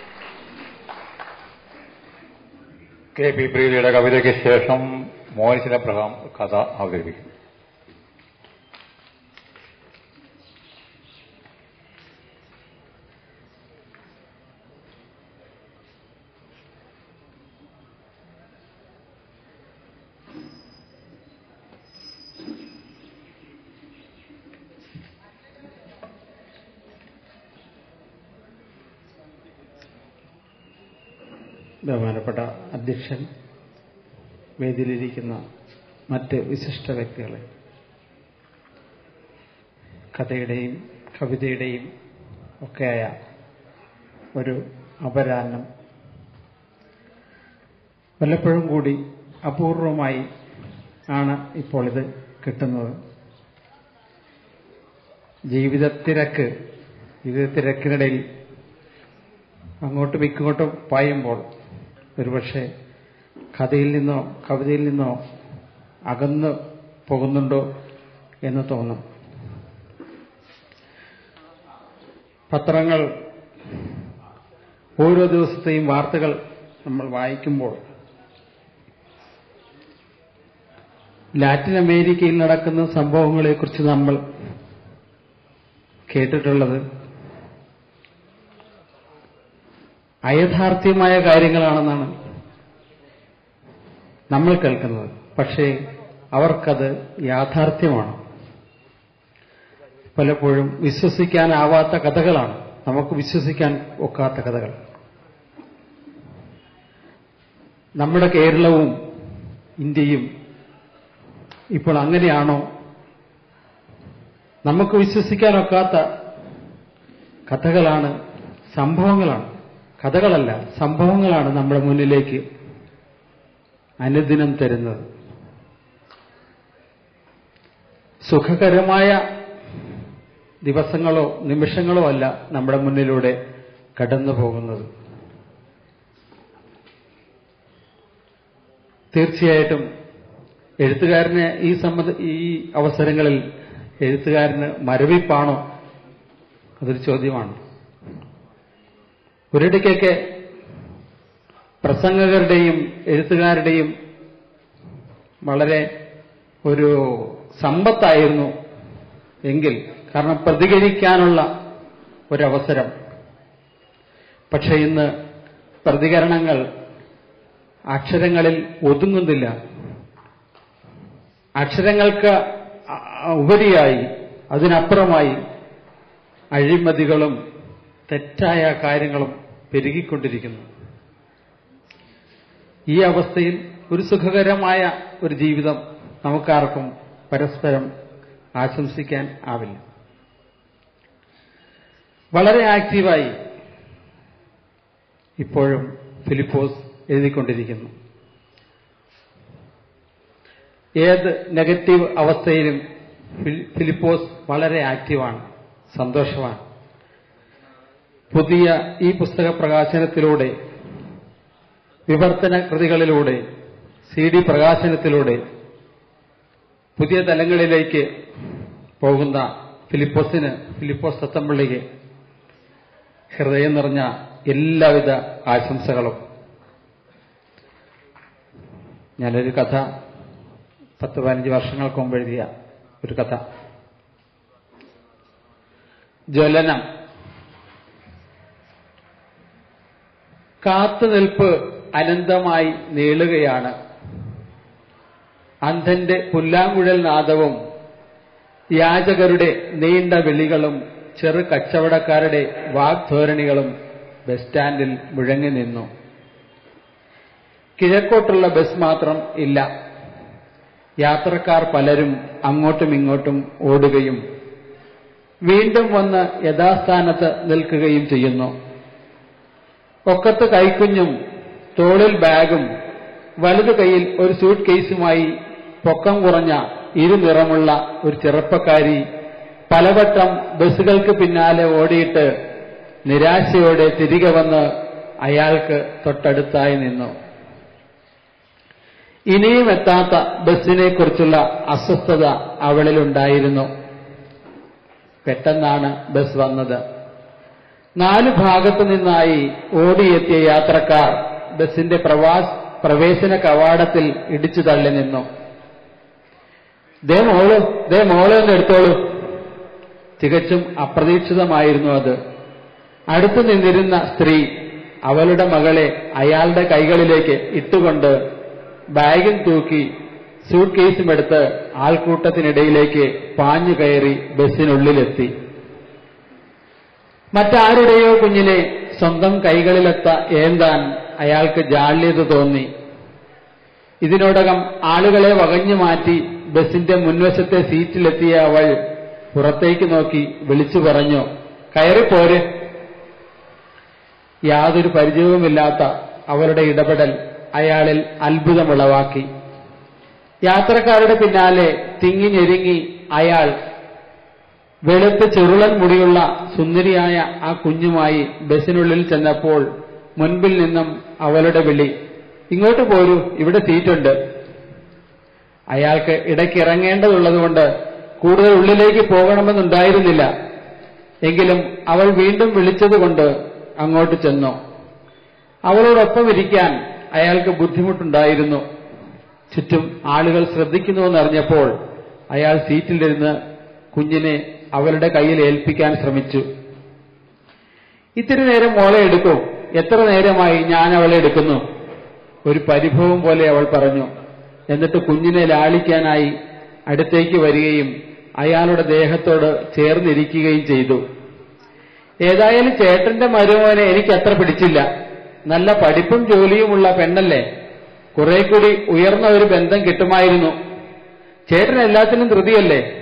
കെ പി പ്രീതിയുടെ കവിതയ്ക്ക് ശേഷം മോഹൻസിൻ അബ്രഹാം കഥ അവതരിപ്പിക്കും.
ബഹുമാനപ്പെട്ട അധ്യക്ഷൻ, വേദിയിലിരിക്കുന്ന മറ്റ് വിശിഷ്ട വ്യക്തികളെ, കഥയുടെയും കവിതയുടെയും ഒക്കെയായ ഒരു അപരാഹ്നം വല്ലപ്പോഴും കൂടി അപൂർവമായി ആണ് ഇപ്പോൾ ഇത് കിട്ടുന്നത്. ജീവിതത്തിരക്ക് ജീവിതത്തിരക്കിനിടയിൽ അങ്ങോട്ടും ഇങ്ങോട്ടും പായുമ്പോൾ ഒരുപക്ഷെ കഥയിൽ നിന്നോ കവിതയിൽ നിന്നോ അകന്നു പോകുന്നുണ്ടോ എന്ന് തോന്നും. പത്രങ്ങൾ ഓരോ ദിവസത്തെയും വാർത്തകൾ നമ്മൾ വായിക്കുമ്പോൾ ലാറ്റിൻ അമേരിക്കയിൽ നടക്കുന്ന സംഭവങ്ങളെക്കുറിച്ച് നമ്മൾ കേട്ടിട്ടുള്ളത് അയഥാർത്ഥ്യമായ കാര്യങ്ങളാണെന്നാണ് നമ്മൾ കേൾക്കുന്നത്. പക്ഷേ അവർക്കത് യാഥാർത്ഥ്യമാണ്. പലപ്പോഴും വിശ്വസിക്കാനാവാത്ത കഥകളാണ്, നമുക്ക് വിശ്വസിക്കാൻ ഒക്കാത്ത കഥകൾ. നമ്മുടെ കേരളവും ഇന്ത്യയും ഇപ്പോൾ അങ്ങനെയാണോ നമുക്ക് വിശ്വസിക്കാനൊക്കാത്ത കഥകളാണ്, സംഭവങ്ങളാണ്. കഥകളല്ല, സംഭവങ്ങളാണ് നമ്മുടെ മുന്നിലേക്ക് അനുദിനം തരുന്നത്. സുഖകരമായ ദിവസങ്ങളോ നിമിഷങ്ങളോ അല്ല നമ്മുടെ മുന്നിലൂടെ കടന്നു പോകുന്നത്. തീർച്ചയായിട്ടും എഴുത്തുകാരന് ഈ സംബന്ധ ഈ അവസരങ്ങളിൽ എഴുത്തുകാരന് മരവിപ്പാണോ? അതൊരു ചോദ്യമാണ്. ഒരിടയ്ക്കൊക്കെ പ്രസംഗകരുടെയും എഴുത്തുകാരുടെയും വളരെ ഒരു സമ്പത്തായിരുന്നു എങ്കിൽ, കാരണം പ്രതികരിക്കാനുള്ള ഒരവസരം. പക്ഷെ ഇന്ന് പ്രതികരണങ്ങൾ അക്ഷരങ്ങളിൽ ഒതുങ്ങുന്നില്ല. അക്ഷരങ്ങൾക്ക് ഉപരിയായി, അതിനപ്പുറമായി അഴിമതികളും തെറ്റായ കാര്യങ്ങളും പെരുകിക്കൊണ്ടിരിക്കുന്നു. ഈ അവസ്ഥയിൽ ഒരു സുഖകരമായ ഒരു ജീവിതം നമുക്കാർക്കും പരസ്പരം ആശംസിക്കാൻ ആവില്ല. വളരെ ആക്റ്റീവായി ഇപ്പോഴും ഫിലിപ്പോസ് എഴുതിക്കൊണ്ടിരിക്കുന്നു. ഏത് നെഗറ്റീവ് അവസ്ഥയിലും ഫിലിപ്പോസ് വളരെ ആക്റ്റീവാണ്, സന്തോഷമാണ്. പുതിയ ഈ പുസ്തക പ്രകാശനത്തിലൂടെ, വിവർത്തന കൃതികളിലൂടെ, സി ഡി പ്രകാശനത്തിലൂടെ പുതിയ തലങ്ങളിലേക്ക് പോകുന്ന ഫിലിപ്പോസിന്, ഫിലിപ്പോസ് തത്തമ്പള്ളിക്ക് ഹൃദയം നിറഞ്ഞ എല്ലാവിധ ആശംസകളും. ഞാനൊരു കഥ പത്ത് പതിനഞ്ച് വർഷങ്ങൾക്ക് മുമ്പ് എഴുതിയ ഒരു കഥ, ജ്വലനം. കാത്തുനിൽപ്പ് അനന്തമായി നീളുകയാണ്. അന്ധന്റെ പുല്ലാങ്കുഴൽ നാദവും യാചകരുടെ നീണ്ട വിളികളും ചെറു കച്ചവടക്കാരുടെ വാഗ്ധോരണികളും ബസ് സ്റ്റാൻഡിൽ മുഴങ്ങി നിന്നു. കിഴക്കോട്ടുള്ള ബസ് മാത്രം ഇല്ല. യാത്രക്കാർ പലരും അങ്ങോട്ടും ഇങ്ങോട്ടും ഓടുകയും വീണ്ടും വന്ന് യഥാസ്ഥാനത്ത് നിൽക്കുകയും ചെയ്യുന്നു. ഒക്കത്ത് കൈക്കുഞ്ഞും തോളിൽ ബാഗും വലതു കൈയിൽ ഒരു സൂട്ട് കേസുമായി പൊക്കം കുറഞ്ഞ ഇരുനിറമുള്ള ഒരു ചെറുപ്പക്കാരി പലവട്ടം ബസ്സുകൾക്ക് പിന്നാലെ ഓടിയിട്ട് നിരാശയോടെ തിരികെ വന്ന് അയാൾക്ക് തൊട്ടടുത്തായി നിന്നു. ഇനിയും എത്താത്ത ബസ്സിനെക്കുറിച്ചുള്ള അസ്വസ്ഥത അവളിലുണ്ടായിരുന്നു. പെട്ടെന്നാണ് ബസ് വന്നത്. നാലു ഭാഗത്തു നിന്നായി ഓടിയെത്തിയ യാത്രക്കാർ ബസിന്റെ പ്രവാസ പ്രവേശന കവാടത്തിൽ ഇടിച്ചു തള്ളി നിന്നു. ദേ മോള്, ദേ മോള് എന്ന് എടുത്തോളൂ. തികച്ചും അപ്രതീക്ഷിതമായിരുന്നു അത്. അടുത്തു നിന്നിരുന്ന സ്ത്രീ അവളുടെ മകളെ അയാളുടെ കൈകളിലേക്ക് ഇട്ടുകൊണ്ട് ബാഗിൽ തൂക്കി സൂട്ട് കേസുമെടുത്ത് ആൾക്കൂട്ടത്തിനിടയിലേക്ക് പാഞ്ഞു കയറി ബസ്സിനുള്ളിലെത്തി. മറ്റാരുടെയോ കുഞ്ഞിനെ സ്വന്തം കൈകളിലെത്ത ഏന്താൻ അയാൾക്ക് ജാള്യത തോന്നി. ഇതിനോടകം ആളുകളെ വകഞ്ഞു മാറ്റി ബസിന്റെ മുൻവശത്തെ സീറ്റിലെത്തിയ അവൾ പുറത്തേക്ക് നോക്കി വിളിച്ചു പറഞ്ഞു, കയറിപ്പോര്. യാതൊരു പരിചയവുമില്ലാത്ത അവളുടെ ഇടപെടൽ അയാളിൽ അത്ഭുതമുളവാക്കി. യാത്രക്കാരുടെ പിന്നാലെ തിങ്ങിഞ്ഞെരുങ്ങി അയാൾ വെളുത്ത് ചെറുളൻ മുടിയുള്ള സുന്ദരിയായ ആ കുഞ്ഞുമായി ബസിനുള്ളിൽ ചെന്നപ്പോൾ മുൻപിൽ നിന്നും അവളുടെ വിളി, ഇങ്ങോട്ട് പോരൂ, ഇവിടെ സീറ്റുണ്ട്. അയാൾക്ക് ഇടയ്ക്ക് ഇറങ്ങേണ്ടതുള്ളതുകൊണ്ട് കൂടുതൽ ഉള്ളിലേക്ക് പോകണമെന്നുണ്ടായിരുന്നില്ല. എങ്കിലും അവൾ വീണ്ടും വിളിച്ചതുകൊണ്ട് അങ്ങോട്ട് ചെന്നു. അവളോടൊപ്പം ഇരിക്കാൻ അയാൾക്ക് ബുദ്ധിമുട്ടുണ്ടായിരുന്നു. ചുറ്റും ആളുകൾ ശ്രദ്ധിക്കുന്നുവെന്നറിഞ്ഞപ്പോൾ അയാൾ സീറ്റിലിരുന്ന് കുഞ്ഞിനെ അവളുടെ കയ്യിൽ ഏൽപ്പിക്കാൻ ശ്രമിച്ചു. ഇത്തിരി നേരം മോളെ എടുക്കൂ. എത്ര നേരമായി ഞാൻ അവളെ എടുക്കുന്നു? ഒരു പരിഭവം പോലെ അവൾ പറഞ്ഞു. എന്നിട്ട് കുഞ്ഞിനെ ലാളിക്കാനായി അടുത്തേക്ക് വരികയും അയാളുടെ ദേഹത്തോട് ചേർന്നിരിക്കുകയും ചെയ്തു. ഏതായാലും ചേട്ടന്റെ മരുമോനെ എനിക്കത്ര പിടിച്ചില്ല. നല്ല പഠിപ്പും ജോലിയുമുള്ള പെണ്ണല്ലേ, കുറെ കൂടി ഉയർന്ന ഒരു ബന്ധം കിട്ടുമായിരുന്നു. ചേട്ടൻ എല്ലാത്തിനും ധൃതിയല്ലേ,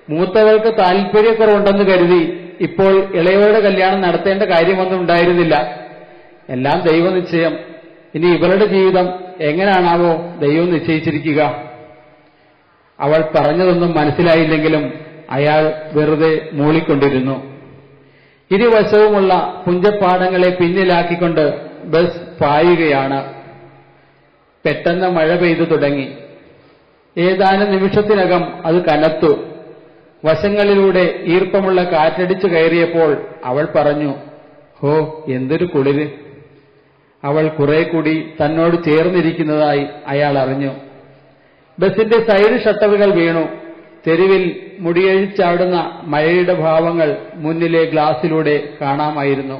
മൂത്തവൾക്ക് താല്പര്യക്കുറവുണ്ടെന്ന് കരുതി ഇപ്പോൾ ഇളയവരുടെ കല്യാണം നടത്തേണ്ട കാര്യമൊന്നും ഉണ്ടായിരുന്നില്ല. എല്ലാം ദൈവനിശ്ചയം. ഇനി ഇവളുടെ ജീവിതം എങ്ങനെയാണാവോ ദൈവം നിശ്ചയിച്ചിരിക്കുക. അവൾ പറഞ്ഞതൊന്നും മനസ്സിലായില്ലെങ്കിലും അയാൾ വെറുതെ മൂളിക്കൊണ്ടിരുന്നു. ഇരുവശവുമുള്ള പുഞ്ചപ്പാടങ്ങളെ പിന്നിലാക്കിക്കൊണ്ട് ബസ് പായുകയാണ്. പെട്ടെന്ന് മഴ പെയ്തു തുടങ്ങി. ഏതാനും നിമിഷത്തിനകം അത് കനത്തു. വശങ്ങളിലൂടെ ഈർപ്പമുള്ള കാറ്റടിച്ചു കയറിയപ്പോൾ അവൾ പറഞ്ഞു, ഹോ, എന്തൊരു കുളിര്. അവൾ കുറെ കൂടി തന്നോട് ചേർന്നിരിക്കുന്നതായി അയാൾ അറിഞ്ഞു. ബസിന്റെ സൈഡ് ഷട്ടറുകൾ വീണു. തെരുവിൽ മുടിയഴിച്ചാടുന്ന മഴയുടെ ഭാവങ്ങൾ മുന്നിലെ ഗ്ലാസിലൂടെ കാണാമായിരുന്നു.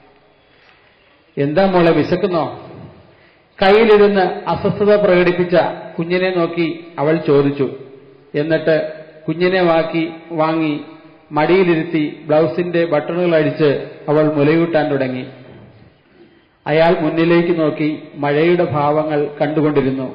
എന്താ മോളെ, വിശക്കുന്നോ? കയ്യിലിരുന്ന് അസ്വസ്ഥത പ്രകടിപ്പിച്ച കുഞ്ഞിനെ നോക്കി അവൾ ചോദിച്ചു. എന്നിട്ട് കുഞ്ഞിനെ വാക്കി വാങ്ങി മടിയിലിരുത്തി ബ്ലൗസിന്റെ ബട്ടണുകൾ അടിച്ച് അവൾ മുലയൂട്ടാൻ തുടങ്ങി. അയാൾ മുന്നിലേക്ക് നോക്കി മഴയുടെ ഭാവങ്ങൾ കണ്ടുകൊണ്ടിരുന്നു.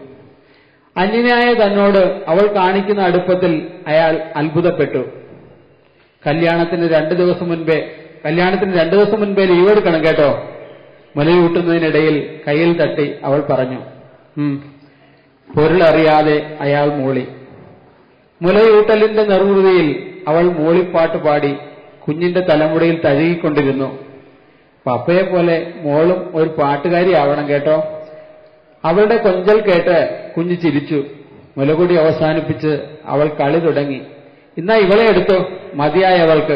അന്യനായ തന്നോട് അവൾ കാണിക്കുന്ന അടുപ്പത്തിൽ അയാൾ അത്ഭുതപ്പെട്ടു. കല്യാണത്തിന് രണ്ടു ദിവസം മുൻപേ കല്യാണത്തിന് രണ്ടു ദിവസം മുൻപേ ലീവ് എടുക്കണം കേട്ടോ. മുലയൂട്ടുന്നതിനിടയിൽ കയ്യിൽ തട്ടി അവൾ പറഞ്ഞു. ഉം പൊരുളറിയാതെ അയാൾ മൂളി. മുലയൂട്ടലിന്റെ നിർവൃതിയിൽ അവൾ മൂളിപ്പാട്ട് പാടി കുഞ്ഞിന്റെ തലമുടിയിൽ തഴുകിക്കൊണ്ടിരുന്നു. പപ്പയെ പോലെ മോളും ഒരു പാട്ടുകാരിയാവണം കേട്ടോ. അവളുടെ കൊഞ്ചൽ കേട്ട് കുഞ്ഞ് ചിരിച്ചു. മുലകുടി അവസാനിപ്പിച്ച് അവൾ കളി തുടങ്ങി. ഇന്നാ ഇവളെ എടുത്തോ, മതിയായവൾക്ക്.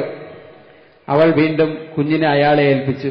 അവൾ വീണ്ടും കുഞ്ഞിനെ അയാളെ ഏൽപ്പിച്ചു.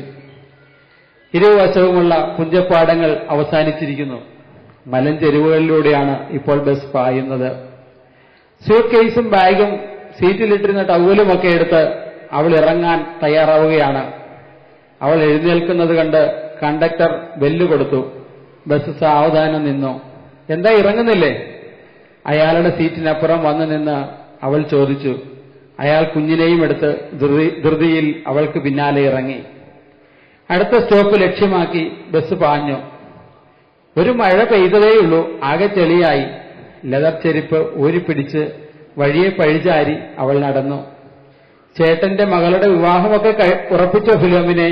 ഇരുവശവുമുള്ള പുഞ്ചപ്പാടങ്ങൾ അവസാനിച്ചിരിക്കുന്നു. മലഞ്ചെരുവുകളിലൂടെയാണ് ഇപ്പോൾ ബസ് പായുന്നത്. സ്യൂട്ട് കേസും ബാഗും സീറ്റിലിട്ടിരുന്ന ടവലുമൊക്കെ എടുത്ത് അവൾ ഇറങ്ങാൻ തയ്യാറാവുകയാണ്. അവൾ എഴുന്നേൽക്കുന്നത് കണ്ട് കണ്ടക്ടർ ബെല്ല് കൊടുത്തു. ബസ് സാവധാനം നിന്നു. എന്താ ഇറങ്ങുന്നില്ലേ? അയാളുടെ സീറ്റിനപ്പുറം വന്നു നിന്ന് അവൾ ചോദിച്ചു. അയാൾ കുഞ്ഞിനെയും എടുത്ത് ധൃതിയിൽ അവൾക്ക് പിന്നാലെ ഇറങ്ങി. അടുത്ത സ്റ്റോപ്പ് ലക്ഷ്യമാക്കി ബസ് പാഞ്ഞു. ഒരു മഴ പെയ്തതേയുള്ളൂ. ആകെ ചെളിയായി. ലെതർ ചെരുപ്പ് ഊരിപ്പിടിച്ച് വഴിയെ പഴിചാരി അവൾ നടന്നു. ചേട്ടന്റെ മകളുടെ വിവാഹമൊക്കെ ഉറപ്പിച്ചോ ഫിലോമിനെ?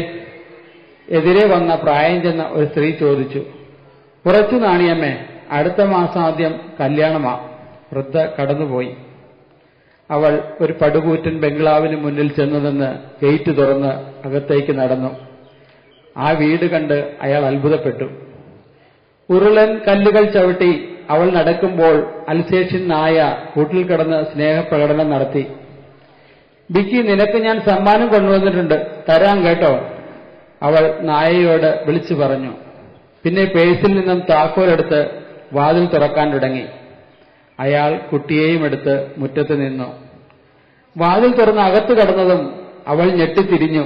എതിരെ വന്ന പ്രായം ചെന്ന ഒരു സ്ത്രീ ചോദിച്ചു. ഉറച്ചു നാണിയമ്മേ, അടുത്ത മാസം ആദ്യം കല്യാണമാ. വൃദ്ധ കടന്നുപോയി. അവൾ ഒരു പടുകൂറ്റൻ ബംഗ്ലാവിന് മുന്നിൽ ചെന്നു നിന്ന് ഗേറ്റ് തുറന്ന് അകത്തേക്ക് നടന്നു. ആ വീട് കണ്ട് അയാൾ അത്ഭുതപ്പെട്ടു. ഉരുളൻ കല്ലുകൾ ചവിട്ടി അവൾ നടക്കുമ്പോൾ അൽസേഷ്യൻ നായ കൂട്ടിൽ കിടന്ന് സ്നേഹപ്രകടനം നടത്തി. ബിക്കി, നിനക്ക് ഞാൻ സമ്മാനം കൊണ്ടുവന്നിട്ടുണ്ട്, തരാം കേട്ടോ, അവൾ നായയോട് വിളിച്ചു പറഞ്ഞു. പിന്നെ പേഴ്സിൽ നിന്നും താക്കോലെടുത്ത് വാതിൽ തുറക്കാൻ തുടങ്ങി. അയാൾ കുട്ടിയെയും എടുത്ത് മുറ്റത്ത് നിന്നു. വാതിൽ തുറന്ന് അകത്ത് കടന്നതും അവൾ ഞെട്ടിത്തിരിഞ്ഞു.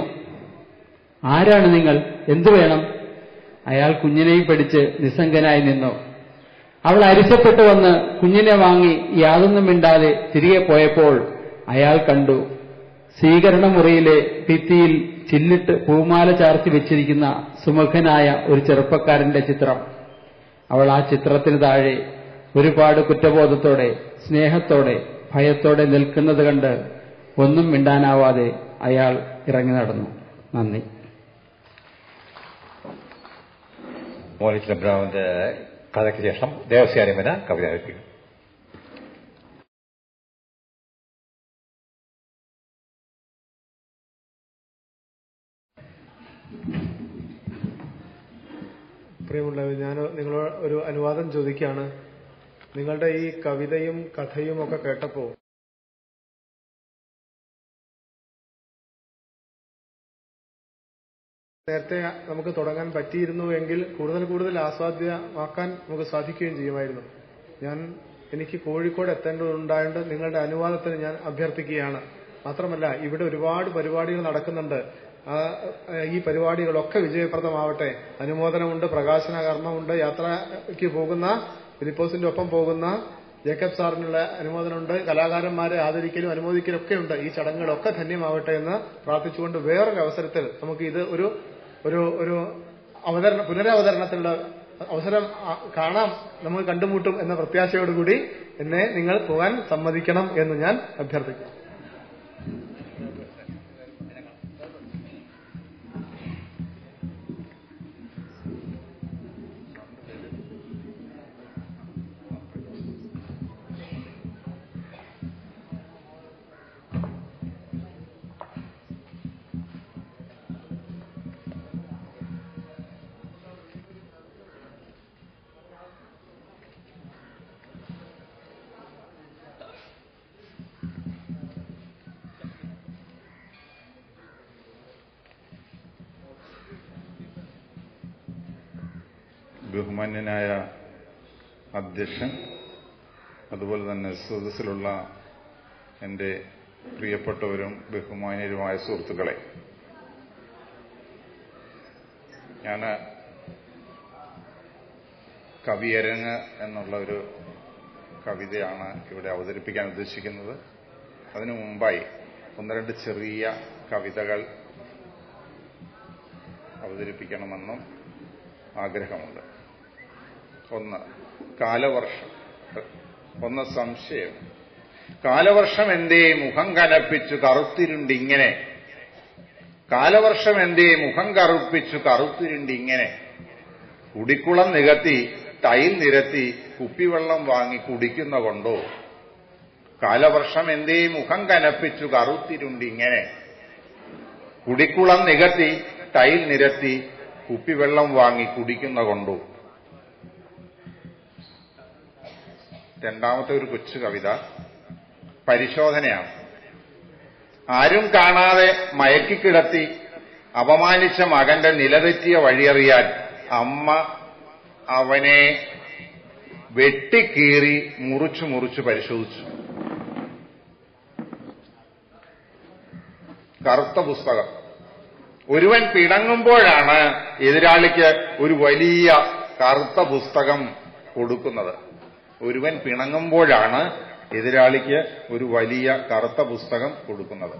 ആരാണ് നിങ്ങൾ? എന്തു വേണം? അയാൾ കുഞ്ഞിനെയും പിടിച്ച് നിസ്സംഗനായി നിന്നു. അവൾ അരിശപ്പെട്ടു വന്ന് കുഞ്ഞിനെ വാങ്ങി യാതൊന്നും മിണ്ടാതെ തിരികെ പോയപ്പോൾ അയാൾ കണ്ടു സ്വീകരണമുറിയിലെ ഭിത്തിയിൽ ചില്ലിട്ട് പൂമാല ചാർത്തി വെച്ചിരിക്കുന്ന സുമുഖനായ ഒരു ചെറുപ്പക്കാരന്റെ ചിത്രം. അവൾ ആ ചിത്രത്തിന് താഴെ ഒരുപാട് കുറ്റബോധത്തോടെ, സ്നേഹത്തോടെ, ഭയത്തോടെ നിൽക്കുന്നത് കണ്ട് ഒന്നും മിണ്ടാനാവാതെ അയാൾ ഇറങ്ങി നടന്നു. നന്ദി.
മോനിച്ച് അബ്രഹാമിന്റെ കഥയ്ക്ക് ശേഷം ദേവസ്യാനിമന കവിത ആരംഭിക്കും.
പ്രിയമുള്ളവർ, ഞാൻ നിങ്ങളോട് ഒരു അനുവാദം ചോദിക്കുകയാണ്. നിങ്ങളുടെ ഈ കവിതയും കഥയും ഒക്കെ കേട്ടപ്പോൾ നേരത്തെ നമുക്ക് തുടങ്ങാൻ പറ്റിയിരുന്നുവെങ്കിൽ കൂടുതൽ കൂടുതൽ ആസ്വാദ്യമാക്കാൻ നമുക്ക് സാധിക്കുകയും ചെയ്യുമായിരുന്നു. ഞാൻ എനിക്ക് കോഴിക്കോട് എത്തേണ്ടതുണ്ടായത് നിങ്ങളുടെ അനുവാദത്തിന് ഞാൻ അഭ്യർത്ഥിക്കുകയാണ്. മാത്രമല്ല, ഇവിടെ ഒരുപാട് പരിപാടികൾ നടക്കുന്നുണ്ട്. ഈ പരിപാടികളൊക്കെ വിജയപ്രദമാവട്ടെ. അനുമോദനമുണ്ട്, പ്രകാശന കർമ്മമുണ്ട്, യാത്രയ്ക്ക് പോകുന്ന ഫിലിപ്പോസിന്റെ ഒപ്പം പോകുന്ന ജേക്കബ് സാറിനുള്ള അനുമോദനമുണ്ട്, കലാകാരന്മാരെ ആദരിക്കലും അനുമോദിക്കലും ഒക്കെ ഉണ്ട്. ഈ ചടങ്ങുകളൊക്കെ ധന്യമാവട്ടെ എന്ന് പ്രാർത്ഥിച്ചുകൊണ്ട് വേറൊരു അവസരത്തിൽ നമുക്ക് ഇത് ഒരു ഒരു ഒരു അവതരണ പുനരവതരണത്തിലുള്ള അവസരം കാണാം, നമ്മൾ കണ്ടുമുട്ടും എന്ന പ്രത്യാശയോടുകൂടി എന്നെ നിങ്ങൾ പോകാൻ സമ്മതിക്കണം എന്ന് ഞാൻ അഭ്യർത്ഥിക്കുന്നു.
ബഹുമാന്യനായ അധ്യക്ഷൻ, അതുപോലെ തന്നെ സദസ്സിലുള്ള എൻ്റെ പ്രിയപ്പെട്ടവരും ബഹുമാന്യരുമായ സുഹൃത്തുക്കളെ, ഞാൻ കവിയരങ്ങ് എന്നുള്ള ഒരു കവിതയാണ് ഇവിടെ അവതരിപ്പിക്കാൻ ഉദ്ദേശിക്കുന്നത്. അതിനു മുമ്പായി ഒന്ന് രണ്ട് ചെറിയ കവിതകൾ അവതരിപ്പിക്കണമെന്നും ആഗ്രഹമുണ്ട്. ഒന്ന് കാലവർഷം, ഒന്ന് സംശയം. കാലവർഷം എന്തേ മുഖം കനപ്പിച്ചു കറുത്തിരുണ്ടിങ്ങനെ, കാലവർഷം എന്തേ മുഖം കറുപ്പിച്ചു കറുത്തിരുണ്ടിങ്ങനെ, കുടിക്കുളം നികത്തി ടൈൽ നിരത്തി കുപ്പിവെള്ളം വാങ്ങി കുടിക്കുന്ന കൊണ്ടോ. കാലവർഷം എന്തേ മുഖം കനപ്പിച്ചു കറുത്തിരുണ്ടിങ്ങനെ, കുടിക്കുളം നികത്തി ടൈൽ നിരത്തി കുപ്പിവെള്ളം വാങ്ങി കുടിക്കുന്ന കൊണ്ടു. രണ്ടാമത്തെ ഒരു കൊച്ചു കവിത പരിശോധനയാണ്. ആരും കാണാതെ മയക്കിക്കിടത്തി അപമാനിച്ച മകന്റെ നിലതെറ്റിയ വഴിയറിയാൻ അമ്മ അവനെ വെട്ടിക്കീറി മുറിച്ചു മുറിച്ചു പരിശോധിച്ചു. കറുത്ത പുസ്തകം. ഒരുവൻ പിണങ്ങുമ്പോഴാണ് എതിരാളിക്ക് ഒരു വലിയ കറുത്ത പുസ്തകം കൊടുക്കുന്നത്. ഒരുവൻ പിണങ്ങുമ്പോഴാണ് എതിരാളിക്ക് ഒരു വലിയ കറുത്ത പുസ്തകം കൊടുക്കുന്നത്.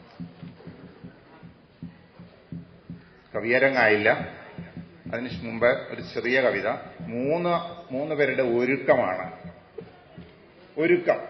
കവിയരങ്ങായില്ല. അതിന് മുമ്പ് ഒരു ചെറിയ കവിത. മൂന്ന് മൂന്ന് പേരുടെ ഒരുക്കമാണ്. ഒരുക്കം.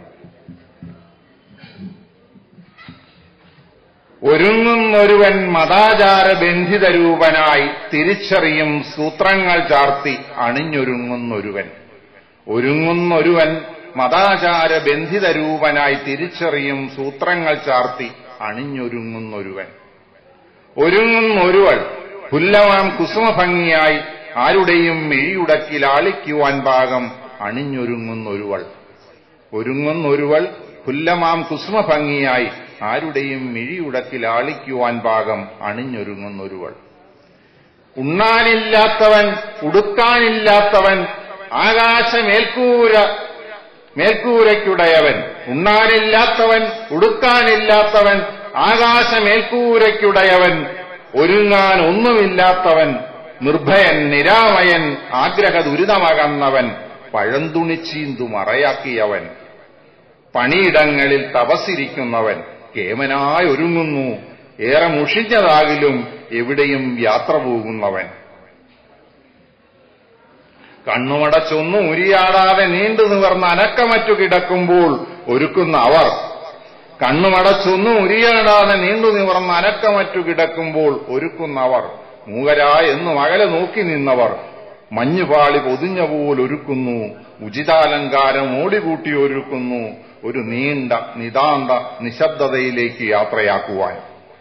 ഒരുങ്ങുന്നൊരുവൻ മതാചാര ബന്ധിതരൂപനായി തിരിച്ചറിയും സൂത്രങ്ങൾ ചാർത്തി അണിഞ്ഞൊരുങ്ങുന്നൊരുവൻ. ഒരുങ്ങുന്നൊരുവൻ മതാചാര ബന്ധിതരൂപനായി തിരിച്ചറിയും സൂത്രങ്ങൾ ചാർത്തി അണിഞ്ഞൊരുങ്ങുന്നൊരുവൻ. ഒരുങ്ങുന്നൊരുവൾ പുല്ലമാം കുസുമഭംഗിയായി ആരുടെയും മിഴിയുടക്കി ലാളിക്കുവാൻ പാകം അണിഞ്ഞൊരുങ്ങുന്നൊരുവൾ. ഒരുങ്ങുന്നൊരുവൾ പുല്ലമാം കുസുമഭംഗിയായി ആരുടെയും മിഴിയുടക്കി ലാളിക്കുവാൻ പാകം അണിഞ്ഞൊരുങ്ങുന്നൊരുവൾ. ഉണ്ണാനില്ലാത്തവൻ ഉടുക്കാനില്ലാത്തവൻ ആകാശമേൽക്കൂര മേൽക്കൂരയ്ക്കുടയവൻ. ഉണ്ണാനില്ലാത്തവൻ ഉടുക്കാനില്ലാത്തവൻ ആകാശമേൽക്കൂരയ്ക്കുടയവൻ. ഒരുങ്ങാൻ ഒന്നുമില്ലാത്തവൻ നിർഭയൻ നിരാമയൻ ആഗ്രഹ ദുരിതമകന്നവൻ പഴന്തുണിച്ചീന്തു മറയാക്കിയവൻ. പണിയിടങ്ങളിൽ തപസ്സിരിക്കുന്നവൻ കേമനായി ഒരുങ്ങുന്നു. ഏറെ മുഷിഞ്ഞതാകിലും എവിടെയും യാത്ര പോകുന്നവൻ. കണ്ണുമടച്ചൊന്നും ഉരിയാടാതെ നീണ്ടു നിവർന്ന് അനക്കമറ്റു കിടക്കുമ്പോൾ ഒരുക്കുന്ന അവർ. കണ്ണുമടച്ചൊന്നും ഉരിയാടാതെ നീണ്ടു നിവർന്ന് അനക്കമറ്റു കിടക്കുമ്പോൾ ഒരുക്കുന്നവർ. മൂകരായ എന്നും അകലെ നോക്കി നിന്നവർ മഞ്ഞുപാളി പൊതിഞ്ഞ പോലൊരുക്കുന്നു. ഉചിതാലങ്കാരം ഓടികൂട്ടി ഒരുക്കുന്നു. ഒരു നീണ്ട നിതാന്ത നിശബ്ദതയിലേക്ക് യാത്രയാക്കുവാൻ.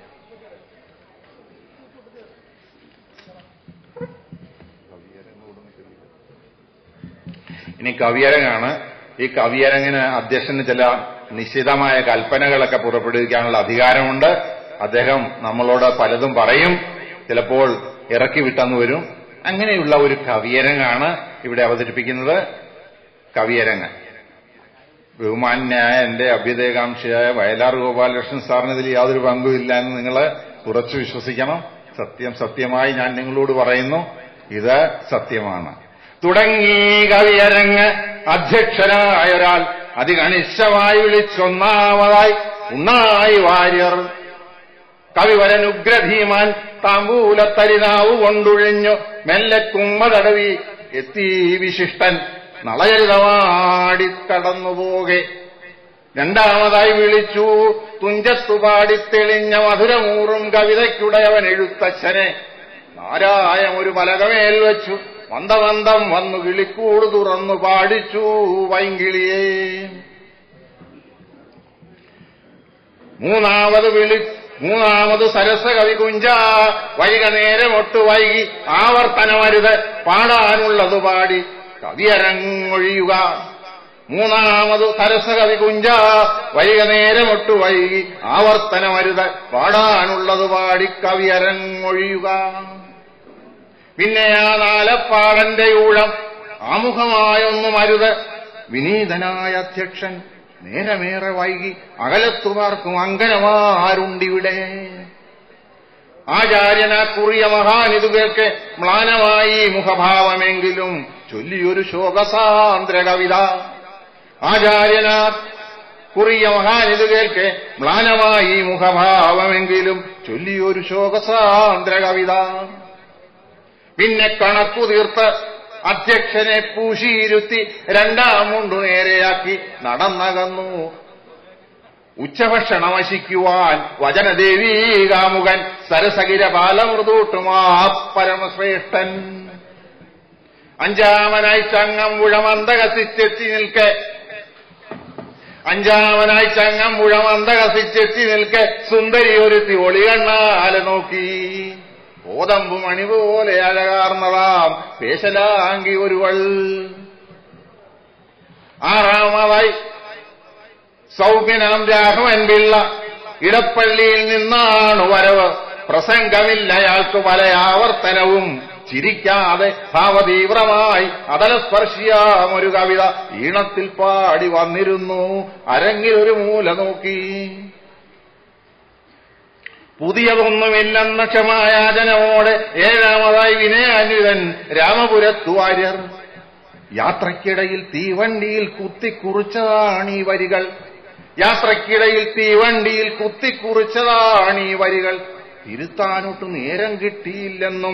ഇനി കവിയരങ്ങാണ്. ഈ കവിയരങ്ങിന് അധ്യക്ഷന് ചില നിശ്ചിതമായ കൽപ്പനകളൊക്കെ പുറപ്പെടുവിക്കാനുള്ള അധികാരമുണ്ട്. അദ്ദേഹം നമ്മളോട് പലതും പറയും, ചിലപ്പോൾ ഇറക്കി വിട്ടെന്ന് വരും. അങ്ങനെയുള്ള ഒരു കവിയരങ്ങാണ് ഇവിടെ അവതരിപ്പിക്കുന്നത്. കവിയരങ്ങ്. ബഹുമാന്യായ എന്റെ അഭ്യുദയകാംക്ഷിയായ വയലാർ ഗോപാലകൃഷ്ണൻ സാറിന് ഇതിൽ യാതൊരു പങ്കുമില്ല എന്ന് നിങ്ങൾ ഉറച്ചു വിശ്വസിക്കണം. സത്യം സത്യമായി ഞാൻ നിങ്ങളോട് പറയുന്നു, ഇത് സത്യമാണ്. തുടങ്ങി കവിയരങ്ങ് അധ്യക്ഷനായ ഒരാൾ അതികണിശമായി വിളിച്ചൊന്നാമതായി ഉണ്ണായി വാര്യർ. കവിവരനുഗ്രധീമാൻ താമ്പൂലത്തരിനാവു കൊണ്ടുഴിഞ്ഞു മെല്ലെ കുമ്മ തടവി എത്തി വിശിഷ്ടൻ നളചരിതമാടി കടന്നുപോകെ. രണ്ടാമതായി വിളിച്ചു തുഞ്ചത്തുപാടിത്തെളിഞ്ഞ മധുരമൂറും കവിതയ്ക്കുടയവൻ എഴുത്തച്ഛനെ. നാരായം ഒരു പലകമേൽ വെച്ചു മന്ദമന്ദം വന്നു കിളിക്കൂട് തുറന്നു പാടിച്ചു വൈങ്കിളിയേ. മൂന്നാമത് വിളി മൂന്നാമത് സരസ കവി കുഞ്ച വൈക നേരമൊട്ടു വൈകി ആവർത്തനമരുത് പാടാനുള്ളത് പാടി കവിയരങ്ങൊഴിയുക. മൂന്നാമത് സരസ കവി കുഞ്ച വൈക നേരമൊട്ടു വൈകി ആവർത്തനമരുത് പാടാനുള്ളത് പാടി കവിയരങ്ങൊഴിയുക. പിന്നെ ആ നാലപ്പാടന്റെ ഊഴം ആമുഖമായൊന്നും അരുത്. വിനീതനായ അധ്യക്ഷൻ നേരമേറെ വൈകി അകലത്തുമാർക്കും അങ്കനമാരുണ്ടിവിടെ. ആചാര്യനാ കുറിയ മഹാനിതുകൾക്ക് മ്ലാനമായി മുഖഭാവമെങ്കിലും ചൊല്ലിയൊരു ശോകസാന്ദ്ര കവിത. ആചാര്യനാ കുറിയ മഹാനിതുകൾക്ക് മ്ലാനമായി മുഖഭാവമെങ്കിലും ചൊല്ലിയൊരു ശോകസാന്ദ്ര കവിത. പിന്നെ കണക്കു തീർത്ത് അധ്യക്ഷനെ പൂശിയിരുത്തി രണ്ടാം മുണ്ടു നേരെയാക്കി നടന്നകന്നു. ഉച്ചഭക്ഷണം വശിക്കുവാൻ വചനദേവീ കാമുകൻ സരസകിര ബാലമൃദൂട്ടുമാ പരമശ്രേഷ്ഠൻ. അഞ്ചാമനായി ചങ്ങമ്പുഴ മന്ദകസിച്ചെത്തി നിൽക്കെ അഞ്ചാമനായി ചങ്ങമ്പുഴ മന്ദകസിച്ചെത്തി നിൽക്കെ സുന്ദരി ഒരുത്തി ഒളികണ്ണാലെ നോക്കി. കോതമ്പു മണി പോലെ അഴകാർന്നതാം പേശലാങ്കി ഒരുവൾ. ആറാമതായി സൗമ്യനാം രാഘവൻ പിള്ള ഇടപ്പള്ളിയിൽ നിന്നാണ് വരവ്. പ്രസംഗമില്ല അയാൾക്ക് പല ആവർത്തനവും. ചിരിക്കാതെ ഭാവതീവ്രമായി അതലസ്പർശിയാമൊരു കവിത ഈണത്തിൽ പാടി വന്നിരുന്നു. അരങ്ങിലൊരു മൂല നോക്കി. പുതിയതൊന്നുമില്ലെന്ന ക്ഷമായാചനയോടെ ഏഴാമതായി വിനയാന്വിതൻ രാമപുരത്തു വാര്യർ. യാത്രക്കിടയിൽ തീവണ്ടിയിൽ കുത്തിക്കുറിച്ചതാണീ വരികൾ. യാത്രക്കിടയിൽ തീവണ്ടിയിൽ കുത്തിക്കുറിച്ചതാണീ വരികൾ. തിരുത്താനൊട്ടു നേരം കിട്ടിയില്ലെന്നും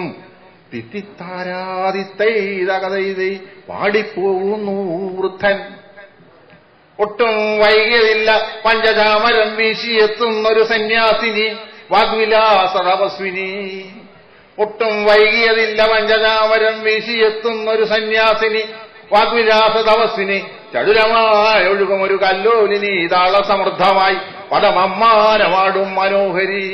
തിത്തിത്താരാതിത്തൈതകതൈതൈ പാടിപ്പോകുന്നു വൃദ്ധൻ. ഒട്ടും വൈകിയതില്ല പഞ്ചചാമരം വീശിയെത്തുന്നൊരു സന്യാസിനി വാഗ്വിലാസ തപസ്വിനി. ഒട്ടും വൈകിയതില്ല പഞ്ചചാമരം വീശിയെത്തുന്നൊരു സന്യാസിനി വാഗ്വിലാസ തപസ്വിനി. ചടുലമായി ഒഴുകും ഒരു കല്ലോലിനി താളസമൃദ്ധമായി പദമമ്മാനമാടും മനോഹരി.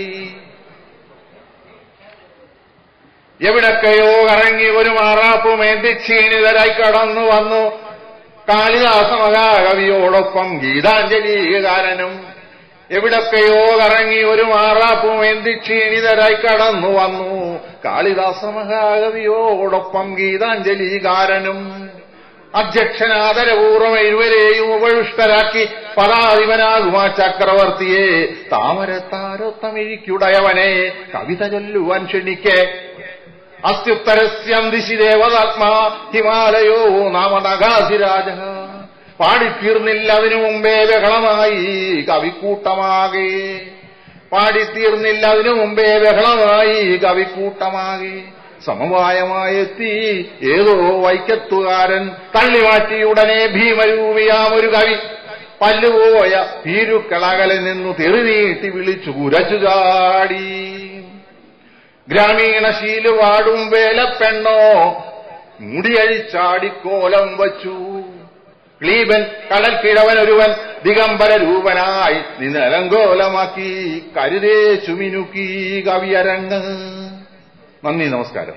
എവിടൊക്കെയോ കറങ്ങി ഒരു മാറാപ്പുമേന്തി ക്ഷീണിതരായി കടന്നു വന്നു കാളിദാസ മഹാകവിയോടൊപ്പം ഗീതാഞ്ജലികാരനും. എവിടൊക്കെയോ കറങ്ങി ഒരു മാറാപ്പുമേന്തി ക്ഷീണിതരായി കടന്നു വന്നു കാളിദാസ മഹാകവിയോടൊപ്പം ഗീതാഞ്ജലികാരനും. അധ്യക്ഷനാദരപൂർവ്വം എഴുവരെയും ഉപവിഷ്ടരാക്കി പദാധിപനാകുമാ ചക്രവർത്തിയെ താമരത്താരൊത്തമിഴിക്കുടയവനെ കവിത ചൊല്ലുവാൻ ക്ഷണിക്കെ. അസ്ത്യുത്തരസ്യം ദിശി ദേവതാത്മാ ഹിമാലയോ നാമനഗാധിരാജ. പാടിത്തീർന്നില്ല അതിനു മുമ്പേ ബഹളമായി കവിക്കൂട്ടമാകെ. പാടിത്തീർന്നില്ല അതിനു മുമ്പേ ബഹളമായി കവിക്കൂട്ടമാകെ. സമവായമായെത്തി ഏതോ വൈക്കത്തുകാരൻ തള്ളിമാറ്റിയുടനെ ഭീമരൂപിയാമൊരു കവി പല്ലുപോയ ഭീരുക്കളകലെ നിന്നു തെറിനീട്ടി വിളിച്ചു കുരച്ചു ചാടി. ഗ്രാമീണ ശീലുവാടും വേലപ്പെണ്ണോ മുടിയഴിച്ചാടിക്കോലം വച്ചു. ക്ലീബൻ കടൽക്കിഴവനൊരുവൻ ദിഗംബര രൂപനായി നിന്നലങ്കോലമാക്കി കരുതേച്ചു മിനുക്കി കവിയരങ്ങ്. നന്ദി, നമസ്കാരം.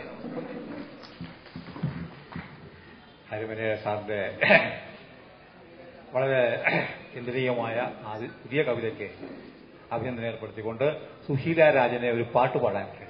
ഹരിമനയ സാറിന്റെ വളരെ കേന്ദ്രീയമായ പുതിയ കവിതയ്ക്ക് അഭിനന്ദനം ഏർപ്പെടുത്തിക്കൊണ്ട് സുശീല രാജനെ ഒരു പാട്ട് പാടാൻ കഴിയും.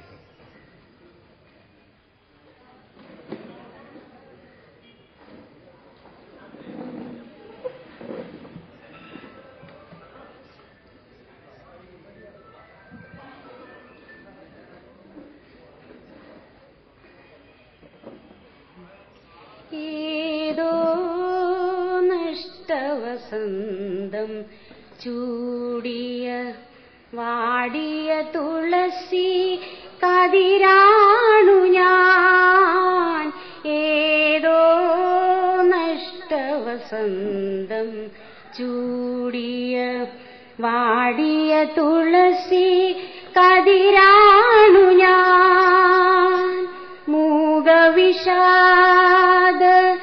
ഏതോ നഷ്ടവസന്തം ചൂടിയ വാടിയ തുളസി കതിരാണു ഞാൻ. ഏതോ നഷ്ടവസന്തം ചൂടിയ വാടിയ തുളസി കതിരാണു ഞാൻ. മൂകവിഷാദ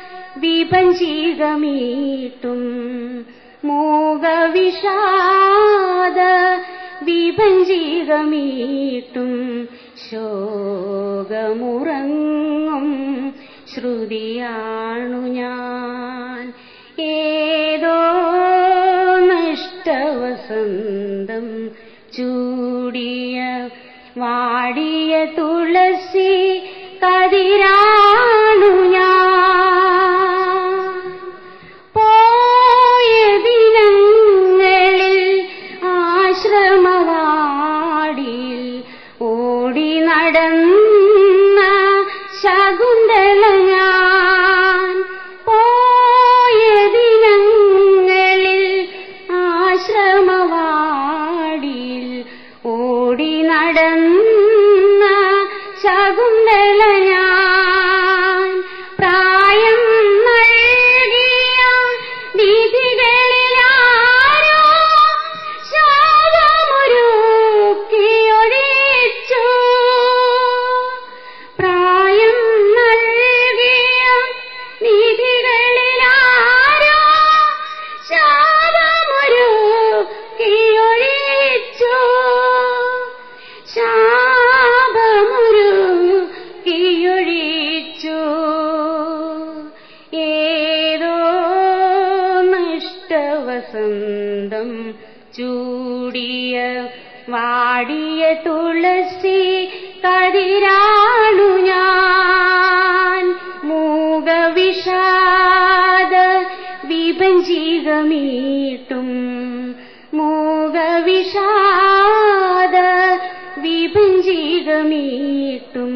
വിഭഞ്ചികമീട്ടും മൂകവിഷാദ വിഭഞ്ചികമീട്ടും ശോകമുറങ്ങും ശ്രുതിയാണു ഞാൻ. ഏതോ നഷ്ടവസന്തം ചൂടിയ വാടിയ തുളസി കതിര വസന്തം ചൂടിയ വാടിയ തുളസി കതിരാണു ഞാൻ. മൂകവിഷാദ വിഭഞ്ചികമീട്ടും മൂകവിഷാദ വിഭഞ്ചികമീട്ടും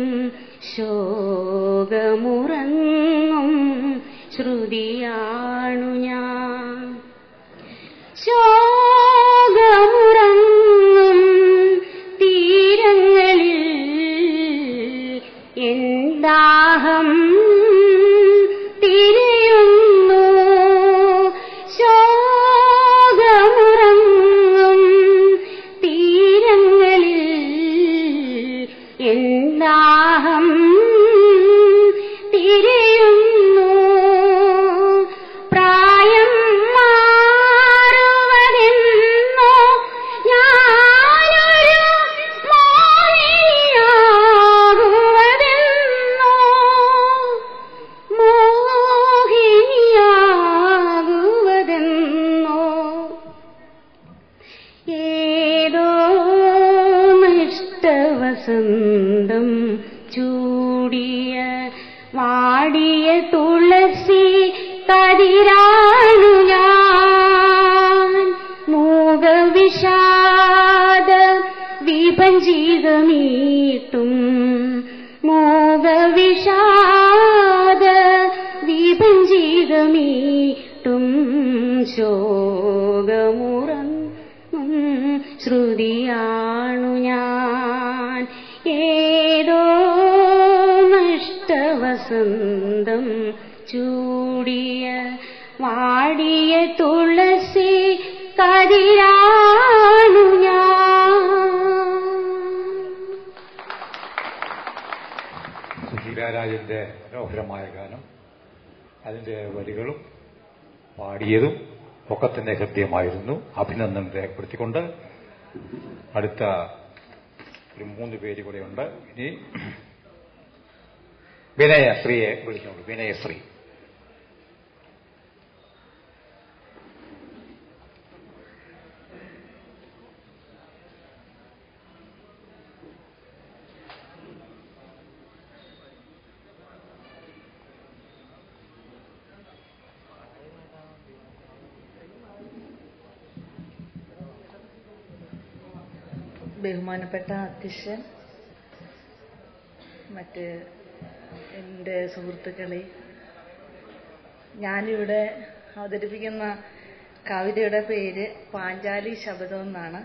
ശോകമുറങ്ങും ശ്രുതിയാണു ഞാൻ. ശോകമുറങ്ങും തീരങ്ങളിൽ എന്താഹം തിരയുന്നു. ശോകമുറങ്ങും തീരങ്ങളിൽ എന്താഹം തിരയുന്നു. പ്രായം മാറുവതെന്നോ ഞാനൊരു മോഹിനിയാകുവതെന്നോ മോഹിനിയാകുവതെന്നോ ഏതോ നഷ്ടവസന്തം ചൂടിയ വാടിയ തുളസി കതിരാണു ഞാൻ. മൂകവിഷാദ വിഭഞ്ചികമീട്ടും മൂകവിഷാദ വിഭഞ്ചികമീട്ടും ശോകമുറങ്ങും ശ്രുതിയാണു ഞാൻ. ഏതോ നഷ്ടവസന്തം ചൂടിയ വാടിയ തുളസി കതിരാണു ഞാൻ.
സുശീലാരാജന്റെ മനോഹരമായ ഗാനം, അതിന്റെ വരികളും പാടിയതും ഒക്കെ തന്നെ ഹൃദ്യമായിരുന്നു. അഭിനന്ദനം രേഖപ്പെടുത്തിക്കൊണ്ട് അടുത്ത ഒരു മൂന്ന് പേര് കൂടെയുണ്ട്. ഇനി വിനയശ്രീയെ വിളിക്കുന്നുള്ളൂ. വിനയശ്രീ.
ബഹുമാനപ്പെട്ട അധ്യക്ഷൻ, മറ്റ് എൻ്റെ സുഹൃത്തുക്കളെ, ഞാനിവിടെ അവതരിപ്പിക്കുന്ന കവിതയുടെ പേര് പാഞ്ചാലി ശബദം എന്നാണ്.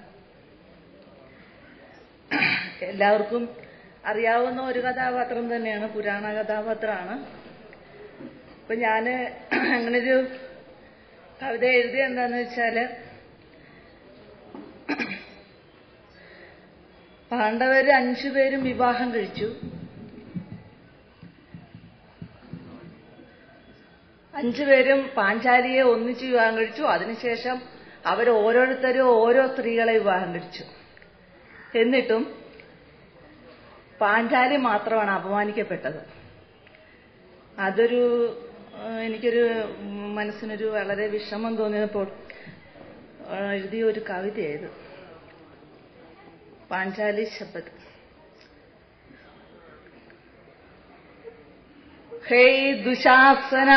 എല്ലാവർക്കും അറിയാവുന്ന ഒരു കഥാപാത്രം തന്നെയാണ്, പുരാണ കഥാപാത്രമാണ്. അപ്പൊ ഞാൻ അങ്ങനൊരു കവിത എഴുതിയ എന്താന്ന് വെച്ചാല്, പാണ്ഡവര് അഞ്ചുപേരും വിവാഹം കഴിച്ചു. അഞ്ചുപേരും പാഞ്ചാലിയെ ഒന്നിച്ച് വിവാഹം കഴിച്ചു. അതിനുശേഷം അവർ ഓരോരുത്തരും ഓരോ സ്ത്രീകളെ വിവാഹം കഴിച്ചു. എന്നിട്ടും പാഞ്ചാലി മാത്രമാണ് അപമാനിക്കപ്പെട്ടത്. അതൊരു എനിക്കൊരു മനസ്സിനൊരു വളരെ വിഷമം തോന്നിയപ്പോൾ എഴുതിയ ഒരു കവിതയായത് പാഞ്ചാലി ശബ്ദം. ഹേ ദുശാസന,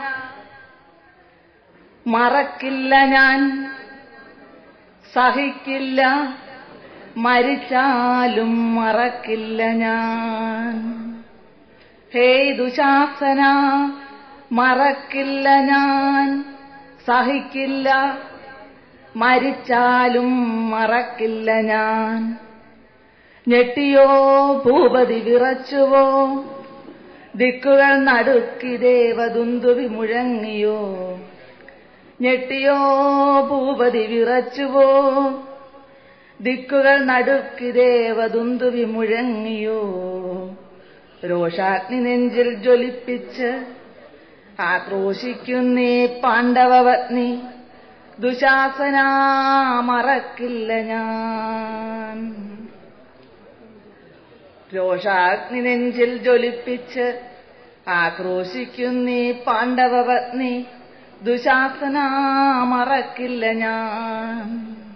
മറക്കില്ല ഞാൻ, സഹിക്കില്ല, മരിച്ചാലും മറക്കില്ല ഞാൻ. ഹേ ദുശാസന, മറക്കില്ല ഞാൻ, സഹിക്കില്ല, മരിച്ചാലും മറക്കില്ല ഞാൻ. ഞെട്ടിയോ ഭൂപതി വിറച്ചുവോ, ദിക്കുകൾ നടുക്കി ദേവദുന്ദുവി മുഴങ്ങിയോ. ഞെട്ടിയോ ഭൂപതി വിറച്ചുവോ, ദിക്കുകൾ നടുക്കി ദേവദുന്ദുവി മുഴങ്ങിയോ. രോഷാഗ്നി നെഞ്ചിൽ ജ്വലിപ്പിച്ച് ആക്രോശിക്കുന്നേ പാണ്ഡവപത്നി, ദുശാസന മറക്കില്ല ഞാൻ. രോഷാഗ്നി നെഞ്ചിൽ ജ്വലിപ്പിച്ച് ആക്രോശിക്കുന്നീ പാണ്ഡവപത്നി, ദുശാസന മറക്കില്ല ഞാൻ.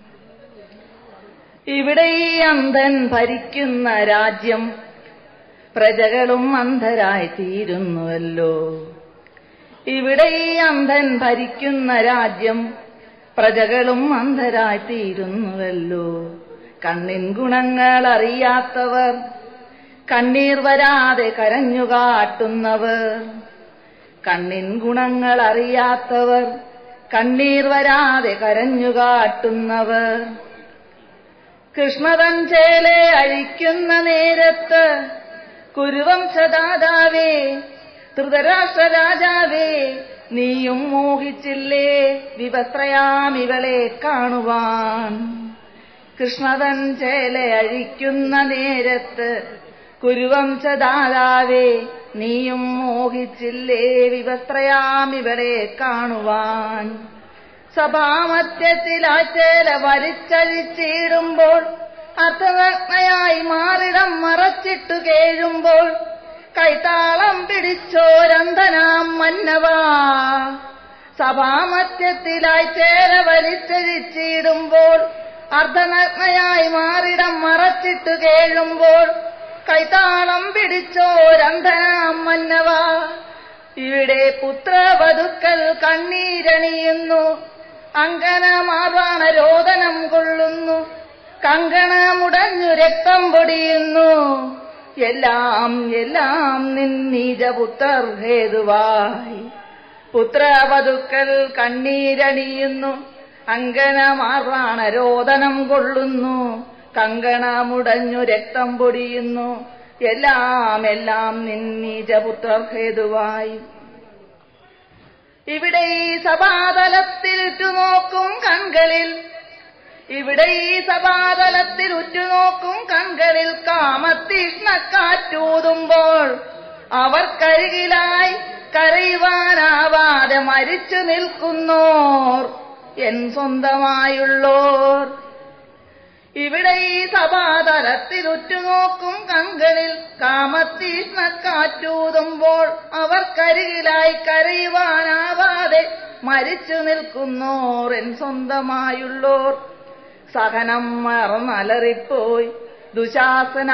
ഇവിടെ ഈ അന്ധൻ ഭരിക്കുന്ന രാജ്യം പ്രജകളും അന്ധരായി തീരുന്നുവല്ലോ. ഇവിടെ ഈ അന്ധൻ ഭരിക്കുന്ന രാജ്യം പ്രജകളും അന്ധരായി തീരുന്നുവല്ലോ. കണ്ണിൻ ഗുണങ്ങൾ അറിയാത്തവർ, കണ്ണീർ വരാതെ കരഞ്ഞുകാട്ടുന്നവർ, കണ്ണിൻ ഗുണങ്ങൾ അറിയാത്തവർ, കണ്ണീർ വരാതെ കരഞ്ഞുകാട്ടുന്നവർ. കൃഷ്ണതൻ ചേലെ അഴിക്കുന്ന നേരത്ത് കുരുവംശദാതാവേ, ധൃതരാഷ്ട്ര രാജാവേ, നീയും മോഹിച്ചില്ലേ വിവസ്ത്രയാം ഇവളെ കാണുവാൻ. കൃഷ്ണതൻ ചേല അഴിക്കുന്ന നേരത്ത് കുരുവംശദാതാവേ, നീയും മോഹിച്ചില്ലേ വിവസ്ത്രയാം ഇവളെ കാണുവാൻ. സഭാമധ്യത്തിൽ ആ ചേല വലിച്ചഴിച്ചിടുമ്പോൾ അർത്ഥനഗ്നയായി മാറിടം മറച്ചിട്ടു കേഴുമ്പോൾ കൈത്താളം പിടിച്ചോരന്ധനാം മന്നവാ. സഭാമധ്യത്തിലായി ചേല വലിച്ചഴിച്ചിടുമ്പോൾ അർദ്ധനഗ്നയായി മാറിടം മറച്ചിട്ടു കേഴുമ്പോൾ കൈത്താളം പിടിച്ചോരന്ധനാം മന്നവാ. ഇവിടെ പുത്രവധുക്കൾ കണ്ണീരണിയുന്നു, അങ്കനമാർവാണ രോദനം കൊള്ളുന്നു, കങ്കണമുടഞ്ഞു രക്തം പൊടിയുന്നു. എല്ലാം എല്ലാം നിൻ നീചപുത്രർ ഹേതുവായി. പുത്രവധുക്കൾ കണ്ണീരണിയുന്നു, അങ്കനമാർവാണ രോദനം കൊള്ളുന്നു, കങ്കണമുടഞ്ഞു രക്തം പൊടിയുന്നു. എല്ലാം എല്ലാം നിൻ നീചപുത്രർ ഹേതുവായി. ഇവിടെ ഈ സഭാതലത്തിൽ ഉറ്റുനോക്കും കൺകളിൽ, ഇവിടെ ഈ സഭാതലത്തിൽ ഉറ്റുനോക്കും കൺകളിൽ കാമതീഷ്ണക്കാറ്റൂതുമ്പോൾ അവർക്കരികിലായി കരയുവാനാവാതെ മരിച്ചു നിൽക്കുന്നോർ എൻ സ്വന്തമായുള്ളോർ. ഇവിടെ ഈ സഭാതലത്തിൽ ഉറ്റുനോക്കും കൺകളിൽ കാമതീഷ്ണക്കാറ്റൂതുമ്പോൾ അവർക്കരികിലായി കരയുവാനാവാതെ മരിച്ചു നിൽക്കുന്നോർ എൻ സ്വന്തമായുള്ളോർ. സഹനം മറന്നലറിപ്പോയി ദുശാസന,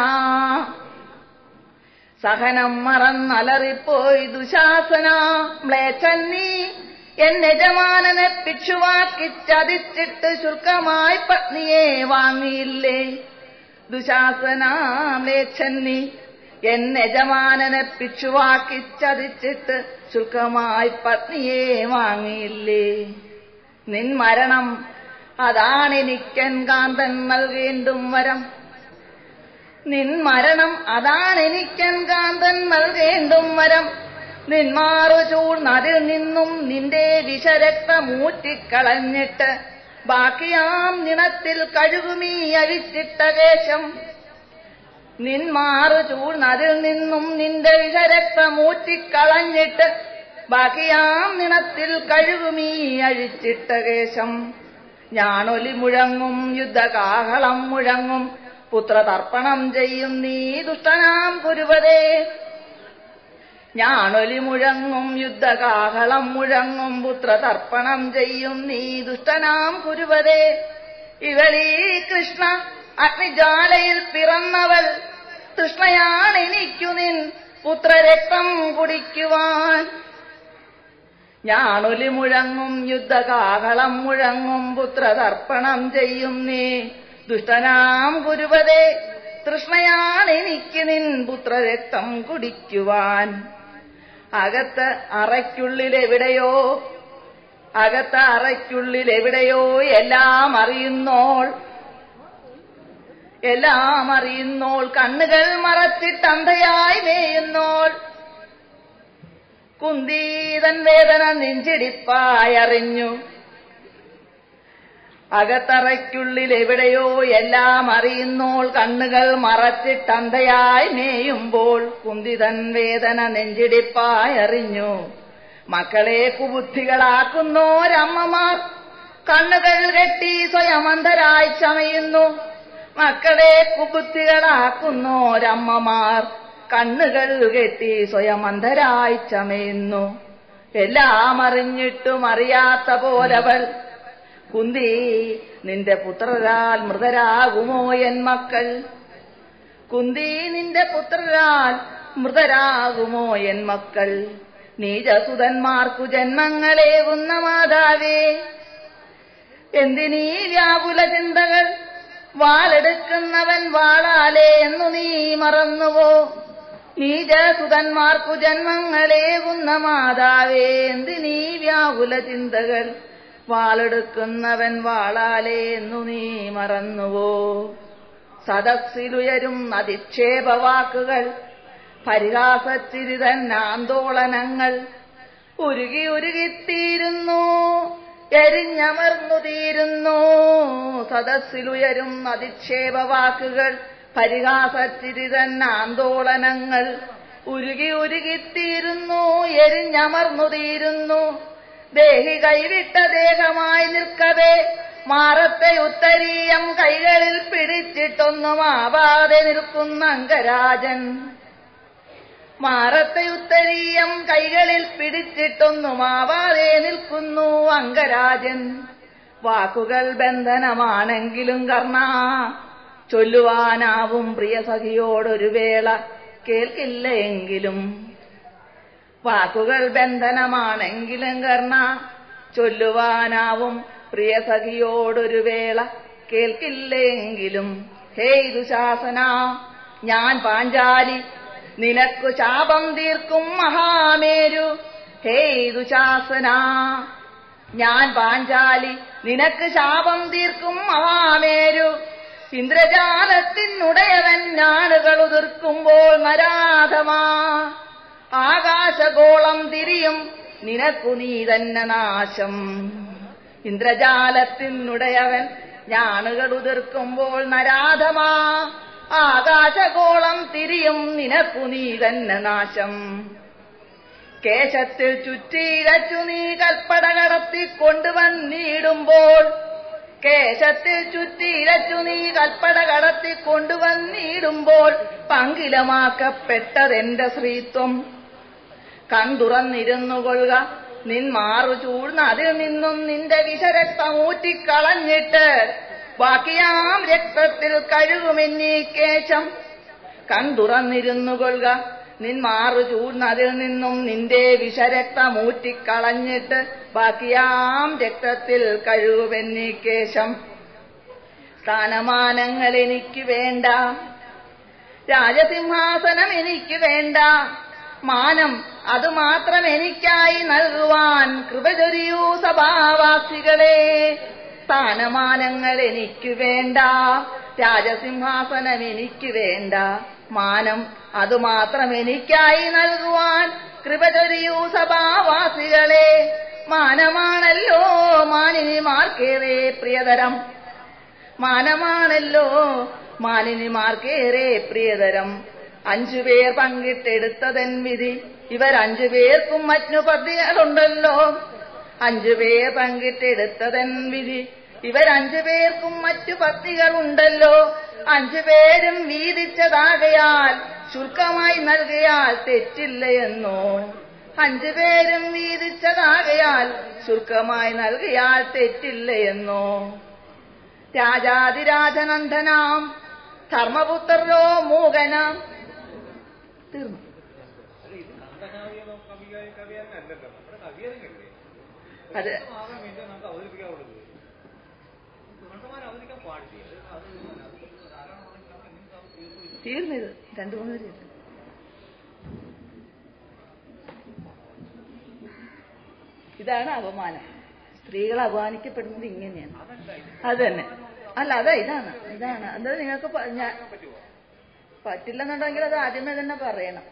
സഹനം മറന്നലറിപ്പോയി ദുശാസന. മ്ലേച്ഛൻ നീ എൻ യജമാനനെ ഭിക്ഷുവാക്കി ചതിച്ചിട്ട് ശുൽക്കമായി പത്നിയെ വാങ്ങിയില്ലേ. ദുശാസന മ്ലേച്ഛൻ നീ എൻ യജമാനനെ ഭിക്ഷുവാക്കി ചതിച്ചിട്ട് ശുൽക്കമായി പത്നിയെ വാങ്ങിയില്ലേ. നിൻ മരണം അതാണെനിക്കൻ കാന്തൻ നൽകേണ്ടും വരം. നിൻ മരണം അതാണെനിക്കൻ കാന്തൻ നൽകേണ്ടും വരം. നിന്മാറു ചൂഴ്ന്നതിൽ നിന്നും നിന്റെ വിഷരക്തമൂറ്റിക്കളഞ്ഞിട്ട് ബാക്കിയാം നിണത്തിൽ കഴുകുമീ അഴിച്ചിട്ട കേശം. നിന്മാറു ചൂഴ്ന്നതിൽ നിന്നും നിന്റെ വിഷരക്തമൂറ്റിക്കളഞ്ഞിട്ട് ബാക്കിയാം നിണത്തിൽ കഴുകുമീ അഴിച്ചിട്ട കേശം. ഞാനൊലി മുഴങ്ങും യുദ്ധകാഹളം മുഴങ്ങും പുത്രതർപ്പണം ചെയ്യും നീ ദുഷ്ടനാം കുരുവതേ. ഞാനൊലി മുഴങ്ങും യുദ്ധകാഹളം മുഴങ്ങും പുത്രതർപ്പണം ചെയ്യും നീ ദുഷ്ടനാം കുരുവതേ. ഇവളീ കൃഷ്ണ അഗ്നിജാലയിൽ പിറന്നവൾ, തൃഷ്ണയാണെനിക്കു നിൻ പുത്രരക്തം കുടിക്കുവാൻ. ഞാനൊലി മുഴങ്ങും യുദ്ധകാഹളം മുഴങ്ങും പുത്രതർപ്പണം ചെയ്യും നീ ദുഷ്ടനാം കുരുവതേ. തൃഷ്ണയാണെനിക്ക് നിൻ പുത്രരക്തം കുടിക്കുവാൻ. അകത്ത് അറയ്ക്കുള്ളിലെവിടെയോ, അകത്ത് അറയ്ക്കുള്ളിലെവിടെയോ എല്ലാം അറിയുന്നോൾ, എല്ലാം അറിയുന്നോൾ, കണ്ണുകൾ മറച്ചിട്ട് അന്ധയായി മേയുന്നോൾ. കുന്തീതൻ വേദന നെഞ്ചിടിപ്പായറിഞ്ഞു. അകത്തറയ്ക്കുള്ളിൽ എവിടെയോ എല്ലാം അറിയുന്നോൾ, കണ്ണുകൾ മറച്ചിട്ടന്ധയായി മേയുമ്പോൾ കുന്തിതൻ വേദന നെഞ്ചിടിപ്പായറിഞ്ഞു. മക്കളെ കുബുദ്ധികളാക്കുന്നോരമ്മമാർ കണ്ണുകൾ കെട്ടി സ്വയം അന്ധരായി ചമയുന്നു. മക്കളെ കുബുദ്ധികളാക്കുന്നോരമ്മമാർ കണ്ണുകൾ കെട്ടി സ്വയം അന്ധരായി ചമയുന്നു. എല്ലാം അറിഞ്ഞിട്ടും അറിയാത്ത പോലവൾ. കുന്തി നിന്റെ പുത്രരാൽ മൃതരാകുമോ എൻ മക്കൾ? കുന്തി നിന്റെ പുത്രരാൽ മൃതരാകുമോ എൻ മക്കൾ? നീചസുതന്മാർക്കു ജന്മങ്ങളേകുന്ന മാതാവേ, എന്തിനീ വ്യാകുല ചിന്തകൾ? വാളെടുക്കുന്നവൻ വാളാലേ എന്നു നീ മറന്നുവോ? നീചസുതന്മാർക്കു ജന്മങ്ങളേകുന്ന മാതാവേ, എന്തിനീ വ്യാകുല ചിന്തകൾ? വാളെടുക്കുന്നവൻ വാളാലേ എന്നു നീ മറന്നുവോ? സദസ്സിലുയരും അധിക്ഷേപവാക്കുകൾ, പരിഹാസച്ചിരിതൻ ആന്തോളനങ്ങൾ ഉരുകി ഉരുകിത്തീരുന്നു, എരിഞ്ഞമർന്നു തീരുന്നു. സദസ്സിലുയരും അധിക്ഷേപവാക്കുകൾ, പരിഹാസച്ചിരിതൻ ആന്തോളനങ്ങൾ ഉരുകി ഉരുകിത്തീരുന്നു, എരിഞ്ഞമർന്നു തീരുന്നു. ദേഹി കൈവിട്ട ദേഹമായി നിൽക്കവേ മാറത്തെ ഉത്തരീയം കൈകളിൽ പിടിച്ചിട്ടൊന്നും ആവാതെ നിൽക്കുന്ന അംഗരാജൻ. മാറത്തെ ഉത്തരീയം കൈകളിൽ പിടിച്ചിട്ടൊന്നുമാവാതെ നിൽക്കുന്നു അംഗരാജൻ. വാക്കുകൾ ബന്ധനമാണെങ്കിലും കർണ, ചൊല്ലുവാനാവും പ്രിയ സഖിയോടൊരു വേള കേൾക്കില്ല എങ്കിലും. വാക്കുകൾ ബന്ധനമാണെങ്കിലും കർണ, ചൊല്ലുവാനാവും പ്രിയ സഖിയോടൊരു വേള കേൾക്കില്ലെങ്കിലും. ഹേ ദുശാസന, ഞാൻ പാഞ്ചാലി നിനക്കു ശാപം തീർക്കും മഹാമേരു. ഹേ ദുശാസന, ഞാൻ പാഞ്ചാലി നിനക്ക് ശാപം തീർക്കും മഹാമേരു. ഇന്ദ്രജാലത്തിനുടയവൻ ഞാണുകൾ ഉതിർക്കുമ്പോൾ നരാധമാ, ആകാശഗോളം തിരിയും നിനക്കു നീ തന്നെ നാശം. ഇന്ദ്രജാലത്തിനുടയവൻ ഞാണുകൾ ഉതിർക്കുമ്പോൾ നരാധമാ, ആകാശഗോളം തിരിയും നിനക്കു നീ തന്നെ നാശം. കേശത്തിൽ ചുറ്റിയിഴച്ചു നീ കൽപ്പട കടത്തിക്കൊണ്ടുവന്നിടുമ്പോൾ, കേശത്തിൽ ചുറ്റിയിഴച്ചു നീ കൽപ്പട കടത്തിക്കൊണ്ടുവന്നിടുമ്പോൾ പങ്കിലമാക്കപ്പെട്ടതെന്റെ ശ്രീത്വം. കൺതുറന്നിരുന്നു കൊള്ളുക, നിൻ മാറു ചൂഴ്ന്ന അതിൽ നിന്നും നിന്റെ വിഷരക്തമൂറ്റിക്കളഞ്ഞിട്ട് ബാക്കിയാം രക്തത്തിൽ കഴുകുമെന്നീ കേശം. കൺതുറന്നിരുന്നു കൊള്ളുക, നിൻ മാറു ചൂഴ്ന്ന അതിൽ നിന്നും നിന്റെ വിഷരക്തമൂറ്റിക്കളഞ്ഞിട്ട് ബാക്കിയാം രക്തത്തിൽ കഴുകുമെന്നീ കേശം. സ്ഥാനമാനങ്ങൾ എനിക്ക് വേണ്ട, രാജസിംഹാസനം എനിക്ക് വേണ്ട, മാനം അതുമാത്രം എനിക്കായി നൽകുവാൻ കൃപ ചൊരിയൂ സഭാവാസികളെ. സ്ഥാനമാനങ്ങൾ എനിക്ക് വേണ്ട, രാജസിംഹാസനം എനിക്ക് വേണ്ട, മാനം അതുമാത്രം എനിക്കായി നൽകുവാൻ കൃപ ചൊരിയൂ സഭാവാസികളെ. മാനമാണല്ലോ മാനിനിമാർക്കേറെ പ്രിയതരം, മാനമാണല്ലോ മാനിനിമാർക്കേറെ പ്രിയതരം. അഞ്ചുപേർ പങ്കിട്ടെടുത്തതൻ വിധി, ഇവരഞ്ചു പേർക്കും മറ്റു പദ്ധതികളുണ്ടല്ലോ. അഞ്ചുപേർ പങ്കിട്ടെടുത്തതൻ വിധി, ഇവരഞ്ചു പേർക്കും മറ്റു പദ്ധതികളുണ്ടല്ലോ. അഞ്ചുപേരും വീതിച്ചതാകയാൽ ശുൽക്കമായി നൽകിയാൽ തെറ്റില്ലയെന്നോ. അഞ്ചുപേരും വീതിച്ചതാകയാൽ ശുൽക്കമായി നൽകിയാൽ തെറ്റില്ലയെന്നോ. രാജാതിരാജനന്ദനാം ധർമ്മപുത്രരോ മൂകനാം. തീർന്നു. അത് തീർന്നത് രണ്ടു മൂന്ന് പേര്. ഇതാണ് അപമാനം. സ്ത്രീകൾ അപമാനിക്കപ്പെടുന്നത് ഇങ്ങനെയാണ്. അത് തന്നെ. അല്ല, അതാ ഇതാണ് ഇതാണ് അത് നിങ്ങൾക്ക് ഞാൻ പറ്റില്ലെന്നുണ്ടെങ്കിൽ അത് ആദ്യമേ തന്നെ പറയണം.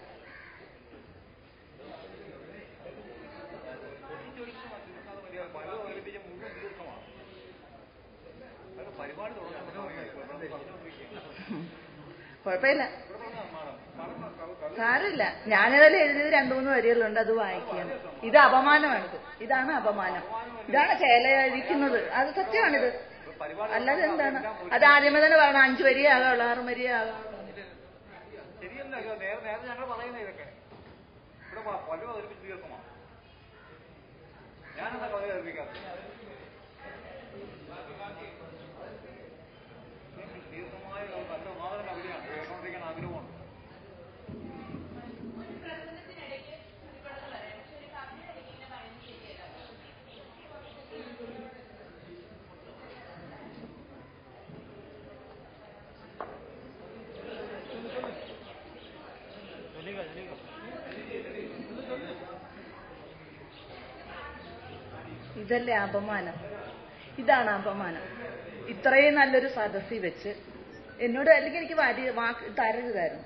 കുഴപ്പമില്ല, സാരമില്ല. ഞാനേതായാലും എഴുതിയത് രണ്ടു മൂന്ന് വരികളുണ്ട്, അത് വായിക്കുകയാണ്. ഇത് അപമാനമാണിത്. ഇതാണ് അപമാനം. ഇതാണ് ചേലയിരിക്കുന്നത്. അത് സത്യമാണിത്. അല്ലാതെ എന്താണ്? അത് ആദ്യമേ തന്നെ പറയണം. അഞ്ചു വരിയാകാവുള്ളൂ, ആറ് വരിയാകാവുള്ളൂ. ഇതല്ലേ അപമാനം? ഇതാണ് അപമാനം. ഇത്രയും നല്ലൊരു സദസ്സിൽ വെച്ച് എന്നോട് അല്ലെങ്കിൽ എനിക്ക് വരി വാക്ക് തരരുതായിരുന്നു.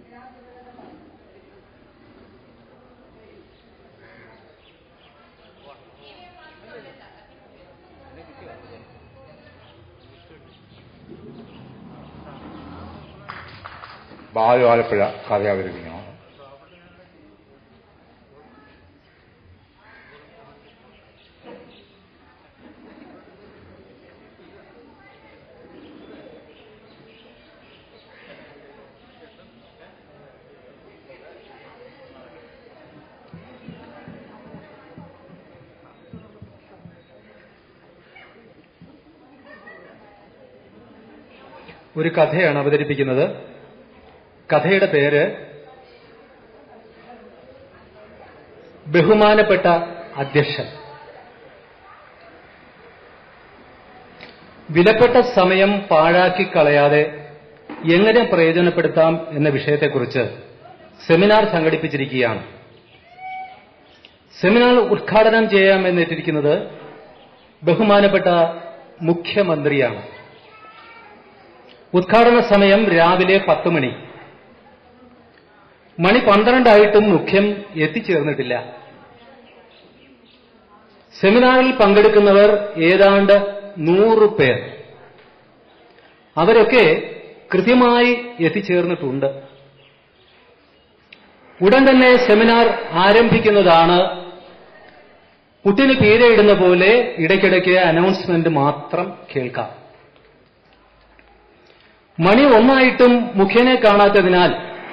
ബാലു ആലപ്പുഴ കഥ അവതരിപ്പിക്കണം.
ഒരു കഥയാണ് അവതരിപ്പിക്കുന്നത്. കഥയുടെ പേര് ബഹുമാനപ്പെട്ട അധ്യക്ഷൻ. വിലപ്പെട്ട സമയം പാഴാക്കി കളയാതെ എങ്ങനെ പ്രയോജനപ്പെടുത്താം എന്ന വിഷയത്തെക്കുറിച്ച് സെമിനാർ സംഘടിപ്പിച്ചിരിക്കുകയാണ്. സെമിനാർ ഉദ്ഘാടനം ചെയ്യാമെന്നിട്ടിരിക്കുന്നത് ബഹുമാനപ്പെട്ട മുഖ്യമന്ത്രിയാണ്. ഉദ്ഘാടന സമയം രാവിലെ പത്ത് മണി. മണി പന്ത്രണ്ടായിട്ടും മുഖ്യം എത്തിച്ചേർന്നിട്ടില്ല. സെമിനാറിൽ പങ്കെടുക്കുന്നവർ ഏതാണ്ട് നൂറ് പേർ. അവരൊക്കെ കൃത്യമായി എത്തിച്ചേർന്നിട്ടുണ്ട്. ഉടൻ തന്നെ സെമിനാർ ആരംഭിക്കുന്നതാണ്. കുട്ടിന് പീരയിടുന്ന പോലെ ഇടയ്ക്കിടയ്ക്ക് അനൗൺസ്മെന്റ് മാത്രം കേൾക്കാം. മണി ഒന്നായിട്ടും മുഖ്യനെ കാണാത്തതിനാൽ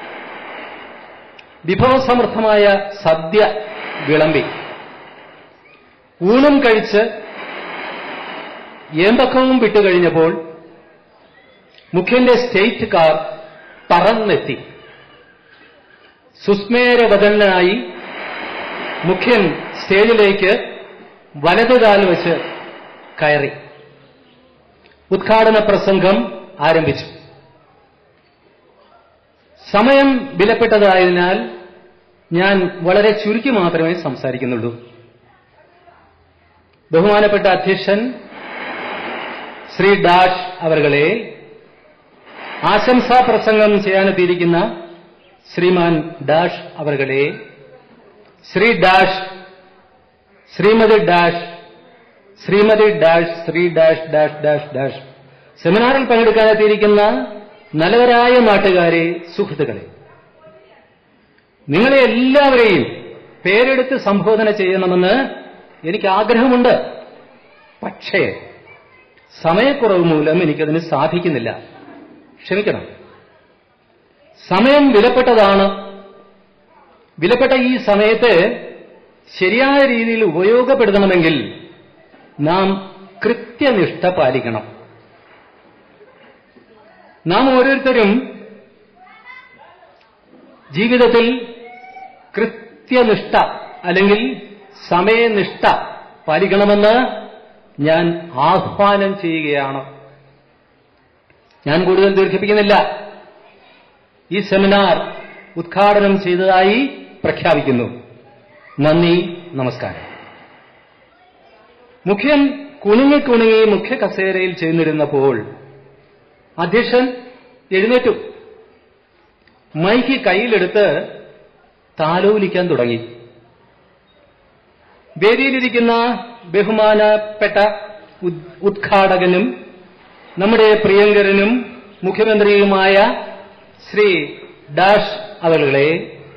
വിഭവസമൃദ്ധമായ സദ്യ വിളമ്പി. ഊണും കഴിച്ച് ഏമ്പക്കവും വിട്ടുകഴിഞ്ഞപ്പോൾ മുഖ്യന്റെ സ്റ്റേറ്റ് കാർ പറന്നെത്തി. സുസ്മേരവദനായി മുഖ്യൻ സ്റ്റേജിലേക്ക് വലതുകാൽ വെച്ച് കയറി. ഉദ്ഘാടന പ്രസംഗം ആരംഭിച്ചു. സമയം വിലപ്പെട്ടതായതിനാൽ ഞാൻ വളരെ ചുരുക്കി മാത്രമേ സംസാരിക്കുന്നുള്ളൂ. ബഹുമാനപ്പെട്ട അധ്യക്ഷൻ ശ്രീ ഡാഷ് അവർകളെ, ആശംസാ പ്രസംഗം ചെയ്യാനെത്തിയിരിക്കുന്ന ശ്രീമാൻ ഡാഷ് അവർകളെ, Shri dash, Shrimati dash, Shrimati dash, Shri dash dash dash dash, സെമിനാറിൽ പങ്കെടുക്കാനെത്തിയിരിക്കുന്ന നല്ലവരായ നാട്ടുകാരെ, സുഹൃത്തുക്കളെ, നിങ്ങളെ എല്ലാവരെയും പേരെടുത്ത് സംബോധന ചെയ്യണമെന്ന് എനിക്ക് ആഗ്രഹമുണ്ട്. പക്ഷേ സമയക്കുറവ് മൂലം എനിക്കതിന് സാധിക്കുന്നില്ല. ക്ഷമിക്കണം. സമയം വിലപ്പെട്ടതാണ്. വിലപ്പെട്ട ഈ സമയത്ത് ശരിയായ രീതിയിൽ ഉപയോഗപ്പെടുത്തണമെങ്കിൽ നാം കൃത്യനിഷ്ഠ പാലിക്കണം. നാം ഓരോരുത്തരും ജീവിതത്തിൽ കൃത്യനിഷ്ഠ അല്ലെങ്കിൽ സമയനിഷ്ഠ പാലിക്കണമെന്ന് ഞാൻ ആഹ്വാനം ചെയ്യുകയാണ്. ഞാൻ കൂടുതൽ ദീർഘിപ്പിക്കുന്നില്ല. ഈ സെമിനാർ ഉദ്ഘാടനം ചെയ്തതായി പ്രഖ്യാപിക്കുന്നു. നന്ദി, നമസ്കാരം. മുഖ്യൻ കുണുങ്ങി കുണുങ്ങി മുഖ്യ കസേരയിൽ ചെന്നിരുന്നപ്പോൾ അധ്യക്ഷൻ എഴുന്നേറ്റു. മൈക്ക് കയ്യിലെടുത്ത് താലോലിക്കാൻ തുടങ്ങി. വേദിയിലിരിക്കുന്ന ബഹുമാനപ്പെട്ട ഉദ്ഘാടകനും നമ്മുടെ പ്രിയങ്കരനും മുഖ്യമന്ത്രിയുമായ ശ്രീ ഡാഷ് അവറുകളെ,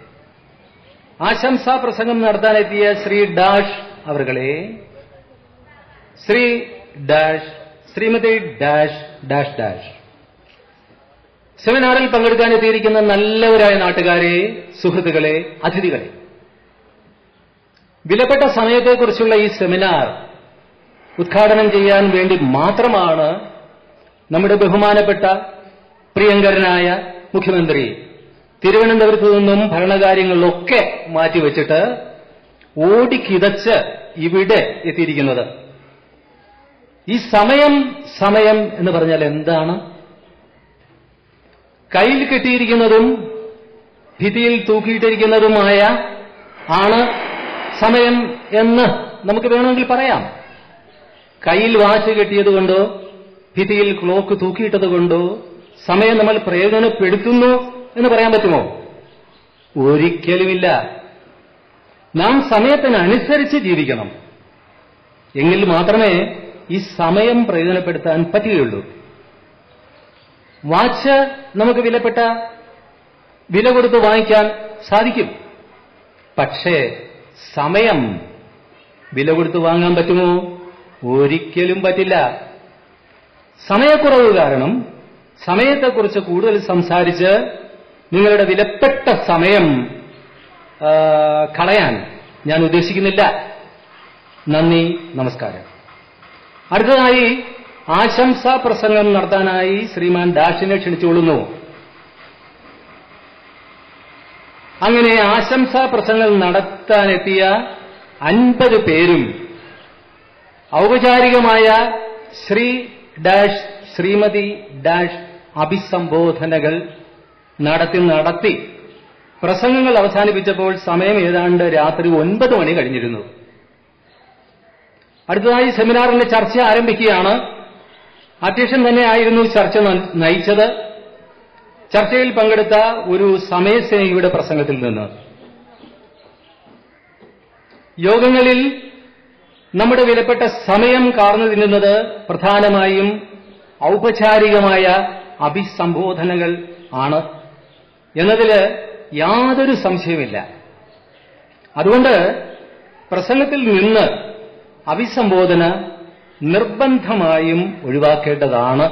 ആശംസാ പ്രസംഗം നടത്താനെത്തിയ ശ്രീ ഡാഷ് അവറുകളെ, Shri dash, Shrimati dash dash dash, സെമിനാറിൽ പങ്കെടുക്കാനെത്തിയിരിക്കുന്ന നല്ലവരായ നാട്ടുകാരെ, സുഹൃത്തുക്കളെ, അതിഥികളെ, വിലപ്പെട്ട സമയത്തെക്കുറിച്ചുള്ള ഈ സെമിനാർ ഉദ്ഘാടനം ചെയ്യാൻ വേണ്ടി മാത്രമാണ് നമ്മുടെ ബഹുമാനപ്പെട്ട പ്രിയങ്കരനായ മുഖ്യമന്ത്രി തിരുവനന്തപുരത്തു നിന്നും ഭരണകാര്യങ്ങളിലൊക്കെ മാറ്റിവെച്ചിട്ട് ഓടിക്കിതച്ച് ഇവിടെ എത്തിയിരിക്കുന്നത്. ഈ സമയം സമയം എന്ന് പറഞ്ഞാൽ എന്താണ്? കയ്യിൽ കെട്ടിയിരിക്കുന്നതും ഭിത്തിയിൽ തൂക്കിയിട്ടിരിക്കുന്നതുമായ ആണ് സമയം എന്ന് നമുക്ക് വേണമെങ്കിൽ പറയാം. കയ്യിൽ വാച്ച് കെട്ടിയതുകൊണ്ടോ ഭിത്തിയിൽ ക്ലോക്ക് തൂക്കിയിട്ടതുകൊണ്ടോ സമയം നമ്മൾ പ്രയോജനപ്പെടുത്തുന്നു എന്ന് പറയാൻ പറ്റുമോ? ഒരിക്കലുമില്ല. നാം സമയത്തിനനുസരിച്ച് ജീവിക്കണം. എങ്കിൽ മാത്രമേ ഈ സമയം പ്രയോജനപ്പെടുത്താൻ പറ്റുകയുള്ളൂ. വാച്ച് നമുക്ക് വിലപ്പെട്ട വില കൊടുത്ത് വാങ്ങിക്കാൻ സാധിക്കും. പക്ഷേ സമയം വില കൊടുത്ത് വാങ്ങാൻ പറ്റുമോ? ഒരിക്കലും പറ്റില്ല. സമയക്കുറവ് കാരണം സമയത്തെക്കുറിച്ച് കൂടുതൽ സംസാരിച്ച് നിങ്ങളുടെ വിലപ്പെട്ട സമയം കളയാൻ ഞാൻ ഉദ്ദേശിക്കുന്നില്ല. നന്ദി, നമസ്കാരം. അടുത്തതായി ആശംസാ പ്രസംഗം നടത്താനായി ശ്രീമാൻ ഡാഷിനെ ക്ഷണിച്ചുകൊള്ളുന്നു. അങ്ങനെ ആശംസാ പ്രസംഗം നടത്താനെത്തിയ അൻപത് പേരും ഔപചാരികമായ ശ്രീ ഡാഷ് ശ്രീമതി ഡാഷ് അഭിസംബോധനകൾ നടത്തി നടത്തി പ്രസംഗങ്ങൾ അവസാനിപ്പിച്ചപ്പോൾ സമയം ഏതാണ്ട് രാത്രി ഒൻപത് മണി കഴിഞ്ഞിരുന്നു. അടുത്തതായി സെമിനാറിന്റെ ചർച്ച ആരംഭിക്കുകയാണ്. അധ്യക്ഷൻ തന്നെയായിരുന്നു ചർച്ച നയിച്ചത്. ചർച്ചയിൽ പങ്കെടുത്ത ഒരു സമയസ്നേഹിയുടെ പ്രസംഗത്തിൽ നിന്ന് യോഗങ്ങളിൽ നമ്മുടെ വിലപ്പെട്ട സമയം കാർന്നു തിന്നുന്നത് പ്രധാനമായും ഔപചാരികമായ അഭിസംബോധനകൾ ആണ് എന്നതിൽ യാതൊരു സംശയമില്ല. അതുകൊണ്ട് പ്രസംഗത്തിൽ നിന്ന് അഭിസംബോധന നിർബന്ധമായും ഒഴിവാക്കേണ്ടതാണ്.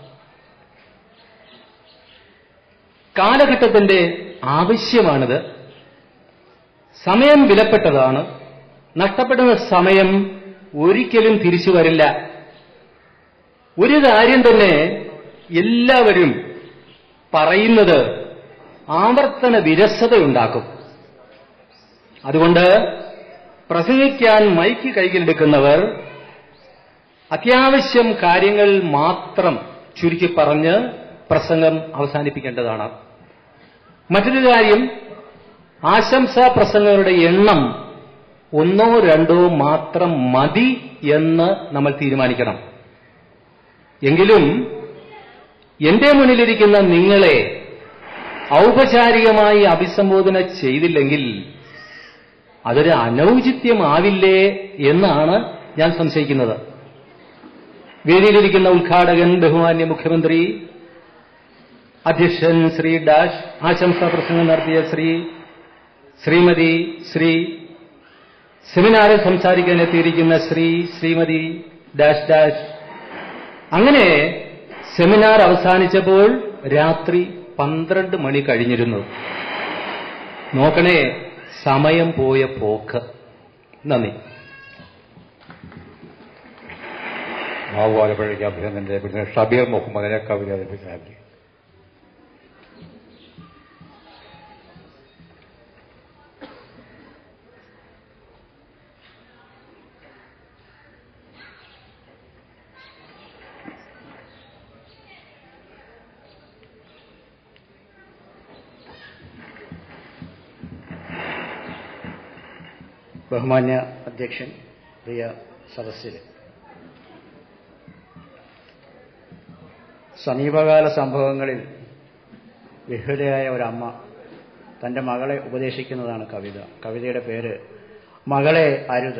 കാലഘട്ടത്തിന്റെ ആവശ്യമാണിത്. സമയം വിലപ്പെട്ടതാണ്. നഷ്ടപ്പെടുന്ന സമയം ഒരിക്കലും തിരിച്ചു വരില്ല. ഒരു കാര്യം തന്നെ എല്ലാവരും പറയുന്നത് ആവർത്തന വിരസതയുണ്ടാക്കും. അതുകൊണ്ട് പ്രസംഗിക്കാൻ മൈക്ക് കൈകളിലെടുക്കുന്നവർ അത്യാവശ്യം കാര്യങ്ങൾ മാത്രം ചുരുക്കി പറഞ്ഞ് പ്രസംഗം അവസാനിപ്പിക്കേണ്ടതാണ്. മറ്റൊരു കാര്യം, ആശംസാ പ്രസംഗങ്ങളുടെ എണ്ണം ഒന്നോ രണ്ടോ മാത്രം മതി എന്ന് നമ്മൾ തീരുമാനിക്കണം. എങ്കിലും എന്റെ മുന്നിലിരിക്കുന്ന നിങ്ങളെ ഔപചാരികമായി അഭിസംബോധന ചെയ്തില്ലെങ്കിൽ അതൊരു അനൗചിത്യമാവില്ലേ എന്നാണ് ഞാൻ സംശയിക്കുന്നത്. വേദിയിലിരിക്കുന്ന ഉദ്ഘാടകൻ, ബഹുമാന്യ മുഖ്യമന്ത്രി, അധ്യക്ഷൻ ശ്രീ ഡാഷ്, ആശംസാ പ്രസംഗം നടത്തിയ ശ്രീ ശ്രീമതി ശ്രീ സെമിനാറിൽ സംസാരിക്കാൻ എത്തിയിരിക്കുന്ന ശ്രീ ശ്രീമതി ഡാഷ് ഡാഷ്. അങ്ങനെ സെമിനാർ അവസാനിച്ചപ്പോൾ രാത്രി പന്ത്രണ്ട് മണി കഴിഞ്ഞിരുന്നു. നോക്കണേ സമയം പോയ പോക്ക്. നന്ദി.
മാവുവാലപ്പുഴയ്ക്ക് അഭിനന്ദനം. ഷബീർ മുഹമ്മദിനെ കവിത അവതരിപ്പിക്കാൻ.
ബഹുമാന്യ അധ്യക്ഷൻ, പ്രിയ സദസ്സിൽ, സമീപകാല സംഭവങ്ങളിൽ വിഹുലയായ ഒരമ്മ തന്റെ മകളെ ഉപദേശിക്കുന്നതാണ് കവിത. കവിതയുടെ പേര് മകളെ അരുത്.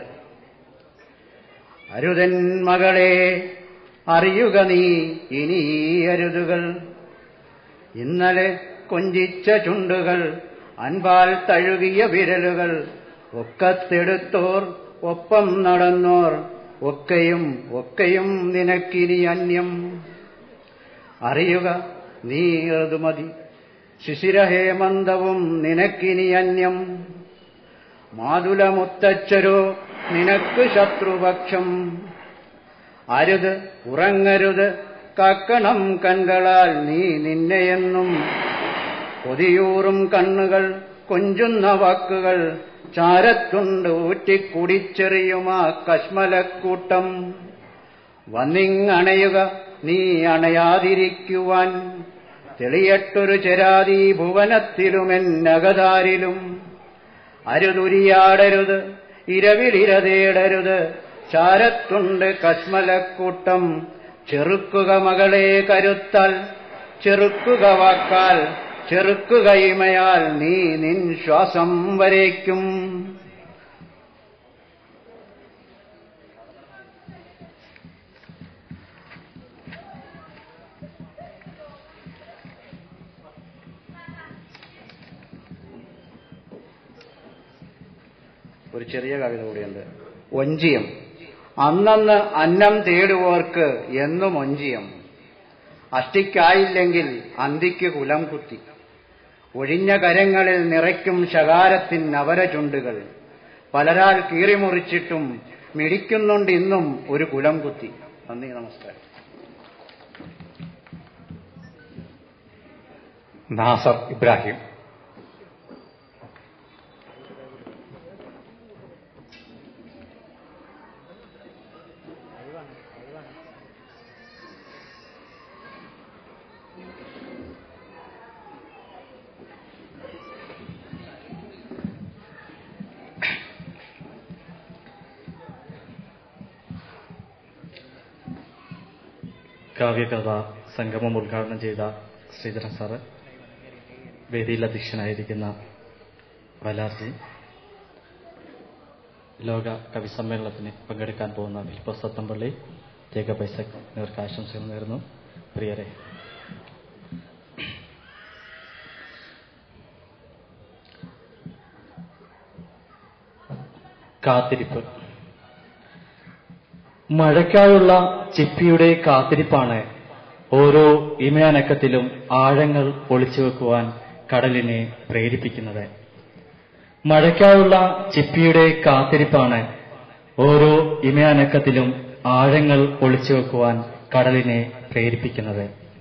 അരുതൻ മകളെ അറിയുക നീ ഇനി അരുതുകൾ. ഇന്നലെ കൊഞ്ചിച്ച ചുണ്ടുകൾ, അൻപാൽ തഴുകിയ വിരലുകൾ, ഒക്കത്തെടുത്തോർ ഒപ്പം നടന്നോർ ഒക്കെയും ഒക്കെയും നിനക്കിനി അന്യം. അറിയുക നീ ഋതുമതി ശിശിരഹേമന്തവും നിനക്കിനി അന്യം. മാതുലമുത്തച്ഛരോ നിനക്ക് ശത്രുപക്ഷം. അരുത് ഉറങ്ങരുത് കാക്കണം കൺകളാൽ നീ നിന്നെയെന്നും. കൊതിയൂറും കണ്ണുകൾ കൊഞ്ചുന്ന വാക്കുകൾ ചാരത്തുണ്ട് ഊറ്റിക്കുടിച്ചെറിയുമാ കശ്മലക്കൂട്ടം. വന്നിങ്ങണയുക നീ അണയാതിരിക്കുവാൻ. തെളിയട്ടൊരു ചെരാതി ഭുവനത്തിലുമെന്നകതാരിലും. അരുതുരിയാടരുത് ഇരവിലിരതേടരുത് ചാരത്തുണ്ട് കശ്മലക്കൂട്ടം. ചെറുക്കുക മകളെ കരുത്താൽ ചെറുക്കുക വാക്കാൽ ചെറുക്കുക ഇമയാൽ നീ നിൻ ശ്വാസം വരേക്കും. ഒരു ചെറിയ കവിത കൂടിയുണ്ട്. ഒഞ്ചിയം. അന്നന്ന് അന്നം തേടുവോർക്ക് എന്നും ഒഞ്ചിയം. അഷ്ടിക്കായില്ലെങ്കിൽ അന്തിക്ക് കുലം കുത്തി. ഒഴിഞ്ഞ കരങ്ങളിൽ നിറയ്ക്കും ശകാരത്തിൻ നവര ചുണ്ടുകൾ. പലരാൽ കീറിമുറിച്ചിട്ടും മിടിക്കുന്നുണ്ട് ഇന്നും ഒരു കുലം കുത്തി. നന്ദി, നമസ്കാരം.
നാസർ ഇബ്രാഹിം.
കാവ്യകഥ സംഗമം ഉദ്ഘാടനം ചെയ്ത ശ്രീധരൻ സാറ്, വേദിയിൽ അധ്യക്ഷനായിരിക്കുന്ന വയലാർജി, ലോക കവി സമ്മേളനത്തിന് പങ്കെടുക്കാൻ പോകുന്ന ഫിലിപ്പോസ് സത്തമ്പള്ളി, ജേക്കബ് ഐസക് എന്നിവർക്ക് ആശംസകൾ നേർന്നു. പ്രിയരെ, കാത്തിരിപ്പ്. മഴയ്ക്കായുള്ള ചിപ്പിയുടെ കാത്തിരിപ്പാണ് ഓരോ ഇമയാനക്കത്തിലും ആഴങ്ങൾ ഒളിച്ചു വെക്കുവാൻ കടലിനെ പ്രേരിപ്പിക്കുന്നത്. മഴയ്ക്കായുള്ള ചിപ്പിയുടെ കാത്തിരിപ്പാണ് ഓരോ ഇമയാനക്കത്തിലും ആഴങ്ങൾ ഒളിച്ചു വെക്കുവാൻ കടലിനെ പ്രേരിപ്പിക്കുന്നത്.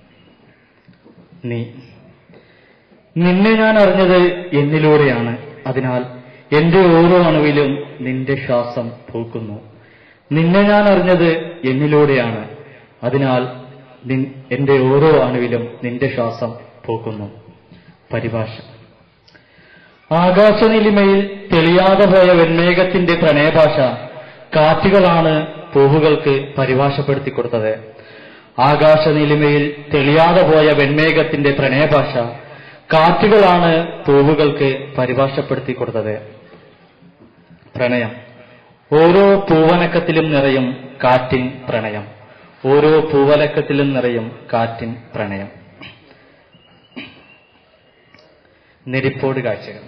നീ നിന്നെ ഞാൻ അറിഞ്ഞത് എന്നിലൂടെയാണ്. അതിനാൽ എന്റെ ഓരോ അണുവിലും നിന്റെ ശ്വാസം പൂക്കുന്നു. നിന്നെ ഞാൻ അറിഞ്ഞത് എന്നിലൂടെയാണ്. അതിനാൽ എന്റെ ഓരോ അണുവിലും നിന്റെ ശ്വാസം പൂക്കുന്നു. പരിഭാഷ. ആകാശനിലിമയിൽ തെളിയാതെ പോയ വെൺമേഘത്തിന്റെ പ്രണയഭാഷ കാറ്റുകളാണ് പൂവുകൾക്ക് പരിഭാഷപ്പെടുത്തി കൊടുത്തത്. ആകാശനിലിമയിൽ തെളിയാതെ പോയ വെൺമേഘത്തിന്റെ പ്രണയഭാഷ കാറ്റുകളാണ് പൂവുകൾക്ക് പരിഭാഷപ്പെടുത്തി കൊടുത്തത്. പ്രണയം. ഓരോ പൂവനക്കത്തിലും നിറയും കാറ്റിൻ പ്രണയം. ഓരോ പൂവലക്കത്തിലും നിറയും കാറ്റിൻ പ്രണയം. നെരിപ്പോട് കാഴ്ചകൾ.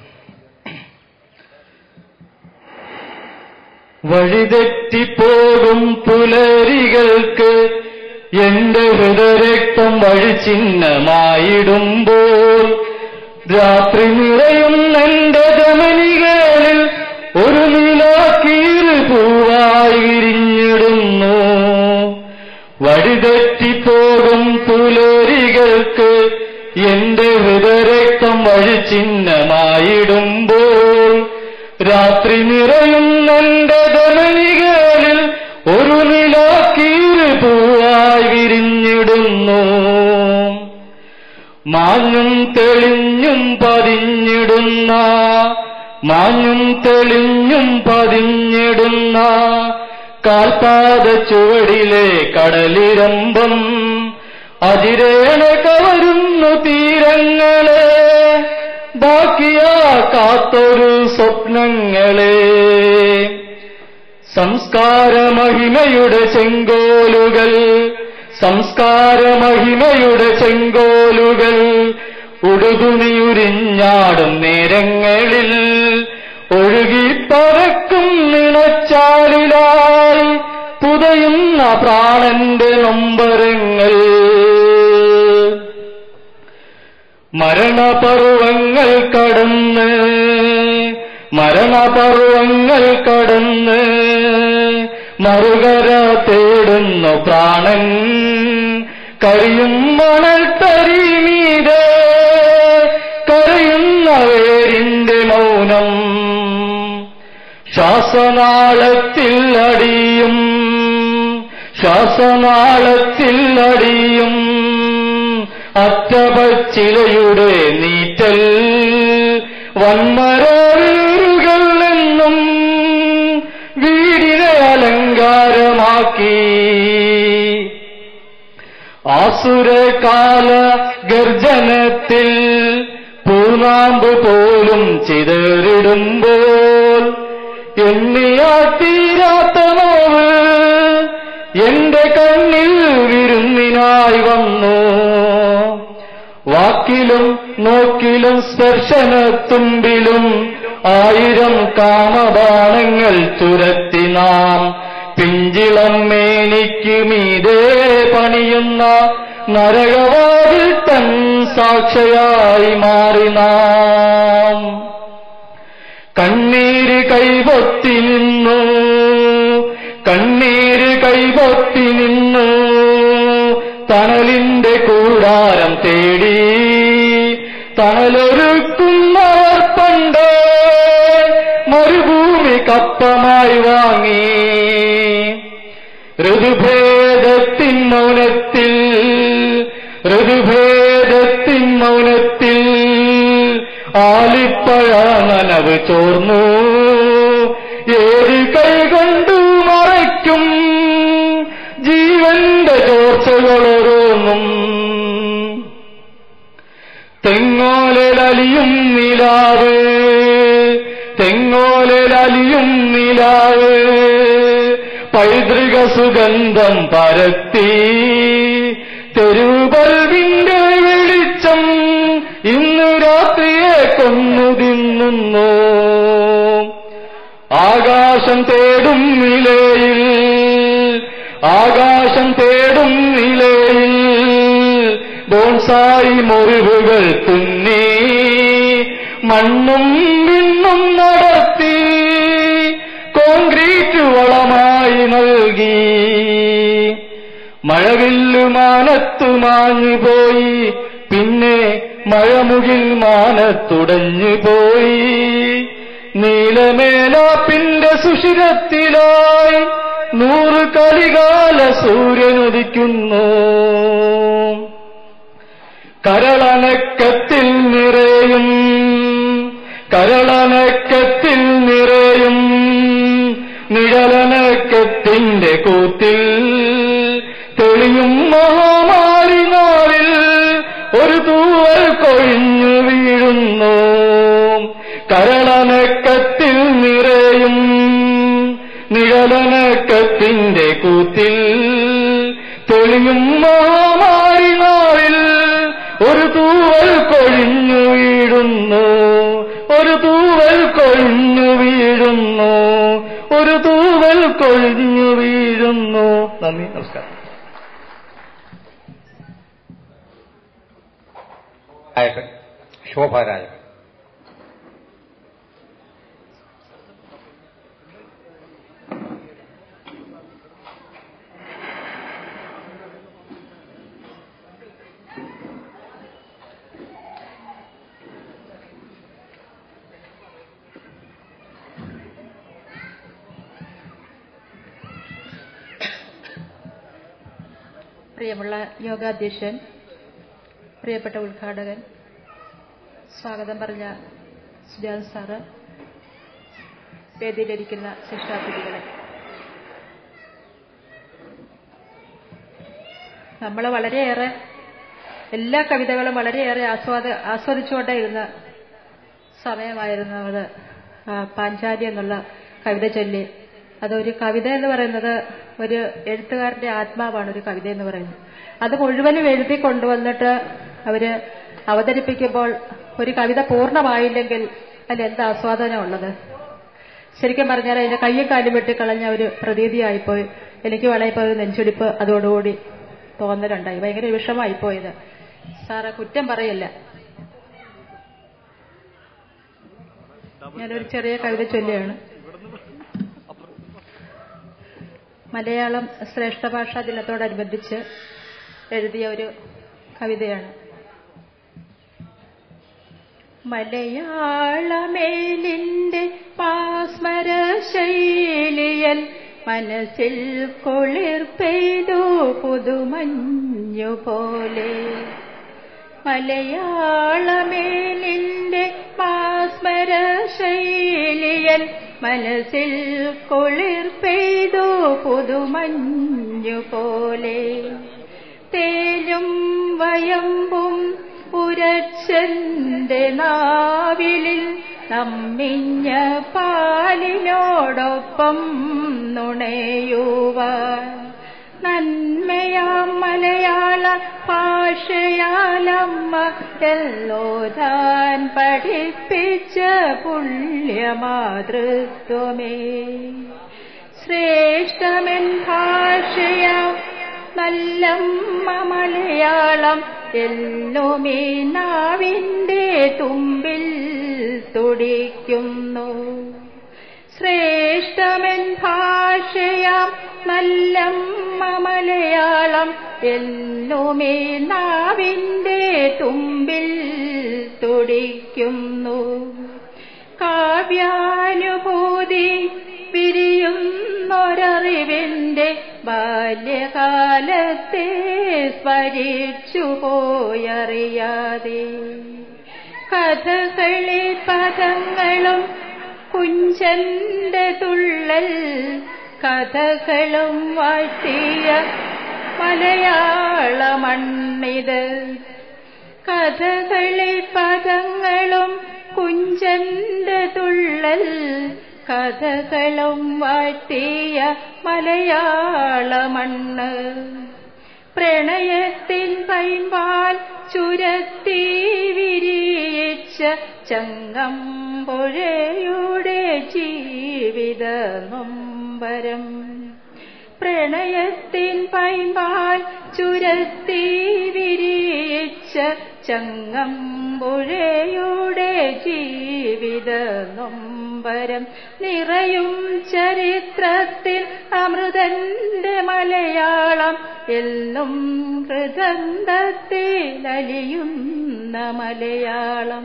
വഴിതെറ്റിപ്പോകും പുലരികൾക്ക് എന്റെ ഹൃദയരക്തം വഴിചിഹ്നമായിടുമ്പോൾ രാത്രി നിറയുന്നെന്റെ ധമനികളിൽ ഒരു നീലാക്കീറ് പൂവായി വിരിഞ്ഞിടുന്നു. വഴിതെറ്റിപ്പോകും പുലരികൾക്ക് എന്റെ ഹൃദയരക്തം വഴിചിഹ്നമായിടുമ്പോൾ രാത്രി നിറയുന്നെന്റെ ധമനികളിൽ ഒരു നിലാക്കീറ് പൂവായി വിരിഞ്ഞിടുന്നു. മാഞ്ഞും തെളിഞ്ഞും പതിഞ്ഞിടുന്ന മാഞ്ഞും തെളിഞ്ഞും പതിഞ്ഞിടുന്ന കാൽപാദ ചുവടിലെ കടലിരമ്പം അതിരേണ കവരുന്നു തീരങ്ങളെ. ബാക്കിയാ കാത്തൊരു സ്വപ്നങ്ങളെ. സംസ്കാരമഹിമയുടെ ചെങ്കോലുകൾ സംസ്കാരമഹിമയുടെ ചെങ്കോലുകൾ ഉടുതുണിയുരിഞ്ഞാടും നേരങ്ങളിൽ ഒഴുകിപ്പറക്കും നിണച്ചാലിലായി പുതയുന്ന പ്രാണന്റെ നൊമ്പരങ്ങൾ. മരണപർവങ്ങൾ കടന്ന്
മരണപർവങ്ങൾ കടന്ന് മറുകര തേടുന്നു പ്രാണൻ. കഴിയും മണൽത്തരി മീതെ കരയുന്ന വേരിന്റെ മൗനം. ശ്വാസനാളത്തിൽ അടിയും ശ്വാസനാളത്തിൽ അടിയും അറ്റപച്ചിലയുടെ നീറ്റൽ. വൻമരവേരുകൾ എന്നും വീടിനെ അലങ്കാരമാക്കി. ആസുരകാല ഗർജനത്തിൽ പൂനാമ്പ് പോലും ചിതറിടുമ്പോൾ എണ്ണിയാ തീരാത്ത നോവ് എന്റെ കണ്ണിൽ വിരുന്നിനായി വന്നു. വാക്കിലും നോക്കിലും സ്പർശനത്തുമ്പിലും ആയിരം കാമബാണങ്ങൾ തുരത്തി നാം പിഞ്ചിളം മേനിക്ക് മീതേ പണിയുന്ന നരകവാതിൽ തൻ സാക്ഷയായി മാറി നാം. കണ്ണീര് കൈപൊത്തി നിന്നു കണ്ണീര് കൈപൊത്തി നിന്നു തണലിന്റെ കൂടാരം തേടി. തണലൊരുക്കുന്നവർ പണ്ട് മരുഭൂമി കപ്പമായി വാങ്ങി. ഋതുഭേദത്തിൻ മൗനത്തിൽ ഋതുഭേദത്തിൻ മൗനത്തിൽ ആലിപ്പഴ നനവ് ചോർന്നു. ഏത് കൈകൊണ്ടു മറയ്ക്കും ജീവന്റെ ചോർച്ചകളോരോന്നും. തെങ്ങോലലിയും നിലാവ് തെങ്ങോലലിയും നിലാവ് പൈതൃക സുഗന്ധം പരത്തി. തെരുവൽവിന്റെ വെളിച്ചം ഇന്ന് രാത്രിയെ കൊന്നു തിന്നുന്നു. ആകാശം തേടും നിലയിൽ ആകാശം തേടും നിലയിൽ ബോൺസായി മുറിവുകൾ തുന്നി. മണ്ണും വിണ്ണും നടത്തി കോൺക്രീറ്റ് വളമായി നൽകി. മഴവില്ലു മാനത്തു മാഞ്ഞുപോയി പിന്നെ മഴമുകിൽ മാനത്തുടഞ്ഞു പോയി. നീലമേലാപ്പിന്റെ സുഷിരത്തിലായി നൂറ് കലികാല സൂര്യനുദിക്കുന്നു. കരളനക്കത്തിൽ നിറയും കരളനക്കത്തിൽ നിറയും നിഴലനക്കത്തിന്റെ കൂത്തിൽ തെളിയും മഹാമാരി നാളിൽ ഒരു തൂവൽ കൊഴിഞ്ഞു വീഴുന്നു. കരളനക്കത്തിൽ നിറയും നിഴലനക്കത്തിന്റെ കൂത്തിൽ തെളിയും മഹാമാരി നാളിൽ ഒരു തൂവൽ കൊഴിഞ്ഞു വീഴുന്നു. ഒരു തൂവൽ കൊഴിഞ്ഞു വീഴുന്നു. ഒരു തൂവൽ കൊഴിഞ്ഞു വീഴുന്നു. നന്ദി, നമസ്കാരം.
ശോഭാരാജൻ.
പ്രിയമുള്ള യോഗാധ്യക്ഷൻ, പ്രിയപ്പെട്ട ഉദ്ഘാടകൻ, സ്വാഗതം പറഞ്ഞ സുജാൻ സാറ്, വേദിയിലിരിക്കുന്ന ശിക്ഷാർത്ഥികളെ, നമ്മൾ വളരെയേറെ എല്ലാ കവിതകളും വളരെയേറെ ആസ്വാദ ആസ്വദിച്ചുകൊണ്ടേയിരുന്ന സമയമായിരുന്നു അത്. പാഞ്ചാലി എന്നുള്ള കവിത ചൊല്ലി, അതൊരു കവിത എന്ന് പറയുന്നത് ഒരു എഴുത്തുകാരന്റെ ആത്മാവാണ് ഒരു കവിത എന്ന് പറയുന്നത്. അത് മുഴുവനും എഴുതി കൊണ്ടുവന്നിട്ട് അവര് അവതരിപ്പിക്കുമ്പോൾ ഒരു കവിത പൂർണ്ണമായില്ലെങ്കിൽ അതിൽ എന്ത് ആസ്വാദനമുള്ളത്? ശരിക്കും പറഞ്ഞാൽ അതിന്റെ കയ്യും കാലും വെട്ടിക്കളഞ്ഞ ഒരു പ്രതീതിയായിപ്പോയി. എനിക്ക് വളരെ ഒരു നെഞ്ചിടിപ്പ് അതോടുകൂടി തോന്നലുണ്ടായി. ഭയങ്കര വിഷമായിപ്പോയത്. സാറ് കുറ്റം പറയില്ല. ഞാനൊരു ചെറിയ കവിത ചൊല്ലുകയാണ്. മലയാളം ശ്രേഷ്ഠ ഭാഷാ ദിനത്തോടനുബന്ധിച്ച് എഴുതിയ ഒരു കവിതയാണ്. മലയാളമേലിന്റെ പാസ്മര ശൈലിയൽ മനസ്സിൽ കുളിർ പെയ്തു പുതുമഞ്ഞു പോലെ. മലയാളമേലിന്റെ പാസ്മര ശൈലിയൽ മനസ്സിൽ കുളിർ പെയ്തു പുതുമഞ്ഞു പോലെ. തേലും വയമ്പും ഉരച്ചന്റെ നാവിലിൽ നമ്മിഞ്ഞ പാലിനോടൊപ്പം നുണയുവാൻ നന്മയാം മലയാള ഭാഷയാലമ്മ എല്ലോതാൻ പഠിപ്പിച്ച പുണ്യമാതൃത്വമേ. ശ്രേഷ്ഠമെൻ ഭാഷയാം നല്ലമ്മ മലയാളം എല്ലുമീ നാവിന്റെ തുമ്പിൽ തുടിക്കുന്നു. ശ്രേഷ്ഠമെൻ ഭാഷയാം നല്ലമ്മ മലയാളം എല്ലുമീ നാവിന്റെ തുമ്പിൽ തുടിക്കുന്നു. കാവ്യാനുഭൂതി പിരിയുന്നൊരറിവിന്റെ ബാല്യകാലത്തെ സ്മരിച്ചു പോയറിയാതെ. കഥകളി പദങ്ങളും കുഞ്ചന്റെ തുള്ളൽ കഥകളും വാഴ്ത്തിയ മലയാള മണ്ണിത്. കഥകളി പദങ്ങളും കുഞ്ചന്റെ തുള്ളൽ കഥകളും വാഴ്ത്തിയ മലയാള മണ്ണ്. പ്രണയത്തിൻ പൈമ്പാൽ ചുരത്തി വിരിയിച്ച ചങ്ങമ്പുഴയുടെ ജീവിത നൊമ്പരം. പ്രണയത്തിൻ പൈമ്പാൽ ചുരത്തി വിരിയിച്ച ചങ്ങമ്പുഴയുടെ ജീവിത നൊമ്പരം. നിറയും ചരിത്രത്തിൽ അമൃതന്റെ മലയാളം എന്നും ഹൃദന്തത്തിൽ അലിയുന്ന മലയാളം.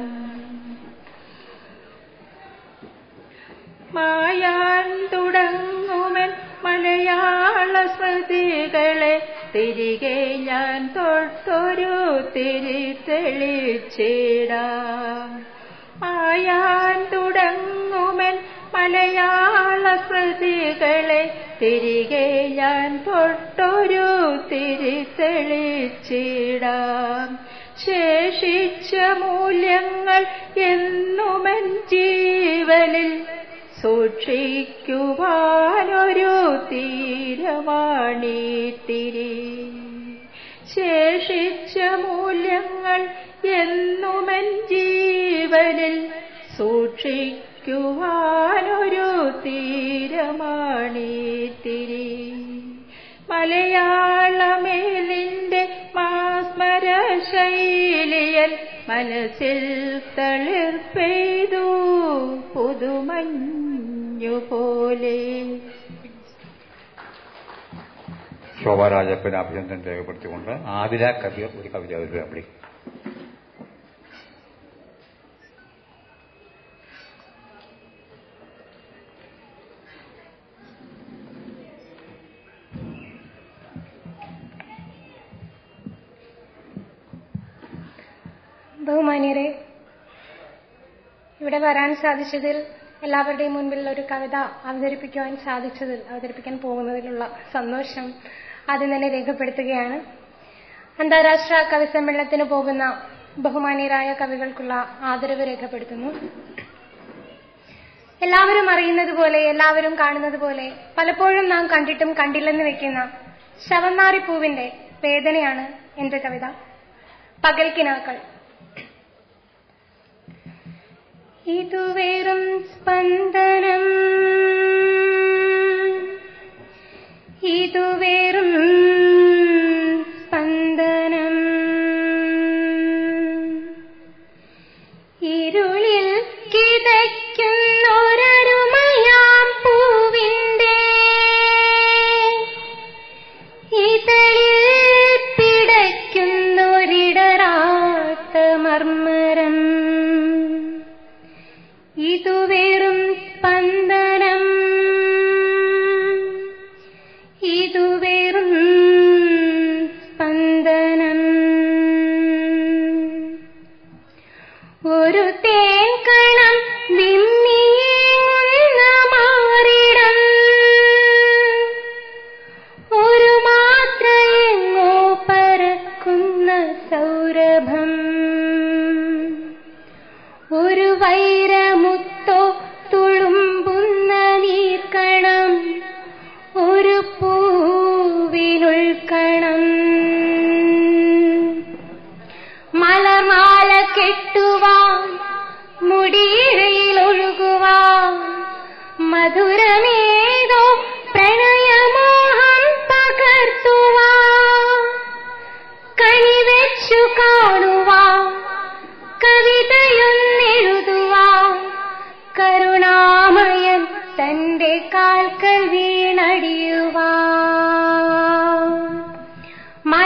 മായാൻ തുടങ്ങുമെൻ മലയാള സ്മൃതികളെ തിരികെ ഞാൻ തൊട്ടൊരു തിരി തെളിച്ചിടാം. മായാൻ തുടങ്ങുമെൻ മലയാള സ്മൃതികളെ തിരികെ ഞാൻ തൊട്ടൊരു തിരി തെളിച്ചിടാം. ശേഷിച്ച മൂല്യങ്ങൾ എന്നുമെൻ ജീവനിൽ സൂക്ഷിക്കുവാനൊരു തീരമാണീത്തിരി. ശേഷിച്ച മൂല്യങ്ങൾ എന്നുമെൻ ജീവനിൽ സൂക്ഷിക്കുവാനൊരു തീരമാണീത്തിരി. മലയാളമേലിന്റെ മാസ്മര ശൈലിയൽ മനസ്സിൽ തളിർ പെയ്തു പുതുമഞ്ഞുപോലെ.
ശോഭാരാജപ്പൻ അഭിനന്ദനം രേഖപ്പെടുത്തിക്കൊണ്ട് ആതിര കബീർ ഒരു കവിത അവതരിപ്പിക്കും.
ബഹുമാന്യരെ, ഇവിടെ വരാൻ സാധിച്ചതിൽ, എല്ലാവരുടെയും മുൻപിൽ ഒരു കവിത അവതരിപ്പിക്കുവാൻ സാധിച്ചതിൽ, അവതരിപ്പിക്കാൻ പോകുന്നതിലുള്ള സന്തോഷം ആദ്യം തന്നെ രേഖപ്പെടുത്തുകയാണ്. അന്താരാഷ്ട്ര കവി സമ്മേളനത്തിന് പോകുന്ന ബഹുമാന്യരായ കവികൾക്കുള്ള ആദരവ് രേഖപ്പെടുത്തുന്നു. എല്ലാവരും അറിയുന്നത് പോലെ, എല്ലാവരും കാണുന്നത് പോലെ, പലപ്പോഴും നാം കണ്ടിട്ടും കണ്ടില്ലെന്ന് വെക്കുന്ന ശവന്നാറിപ്പൂവിന്റെ വേദനയാണ് എന്റെ കവിത. പകൽക്കിനാക്കൾ. ഇതുവേറും സ്പന്ദനം, ഇതുവേറും സ്പന്ദനം, ഇരുളിൽ കിതയ്ക്കും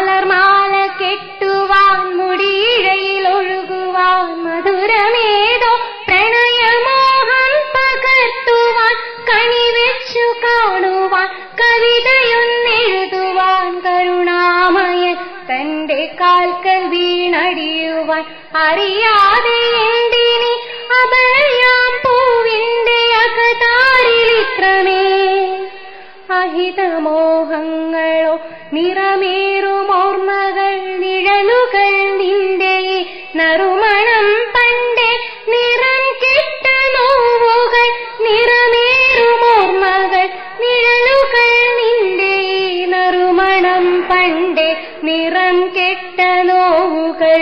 മലർമാല കെട്ടുവാൻ മുടിയിഴയിൽ ഒഴുകുവാൻ മധുരമേതോ പ്രണയമോഹം പകർത്തുവാൻ കണിവെച്ചു കാണുവാൻ കവിതയൊന്നെഴുതുവാൻ കരുണാമയൻ തന്റെ കാൽക്കൽ വീണടിയുവാൻ അറിയാതെ എന്തിനി അഭയാം പൂവിന്റെ അകതാരിലിത്രമേ അഹിതമോഹങ്ങളോ നിറമേറുമോർമ്മകൾ നിഴലുകൾ നിന്റെ നറുമണം പണ്ടേ നിറം കെട്ട നോവുകൾ നിറമേറുമോർമ്മകൾ നിഴലുകൾ നിന്റെ നറുമണം പണ്ടേ നിറം കെട്ട നോവുകൾ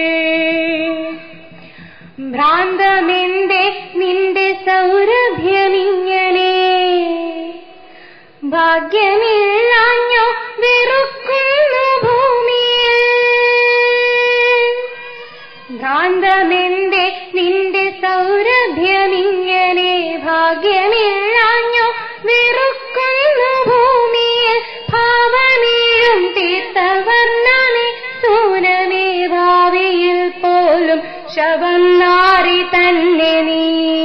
ഭ്രാന്തമെന്തേ നിന്റെ സൗരഭ്യമിങ്ങനെ ഭാഗ്യമില്ലാഞ്ഞോ വെറുക്കുന്നു ഭൂമിയിൽ ഭ്രാന്തമെന്തേ നിന്റെ സൗരഭ്യമിങ്ങനെ ഭാഗ്യമില്ലാഞ്ഞോ വെറുക്കുന്നു ഭൂമിയിൽ ഭാവമേഴും തീർത്ഥവർണ്ണമേ സൂനമേ ഭാവിയിൽ പോലും ശവം നാറി തന്നെ നീ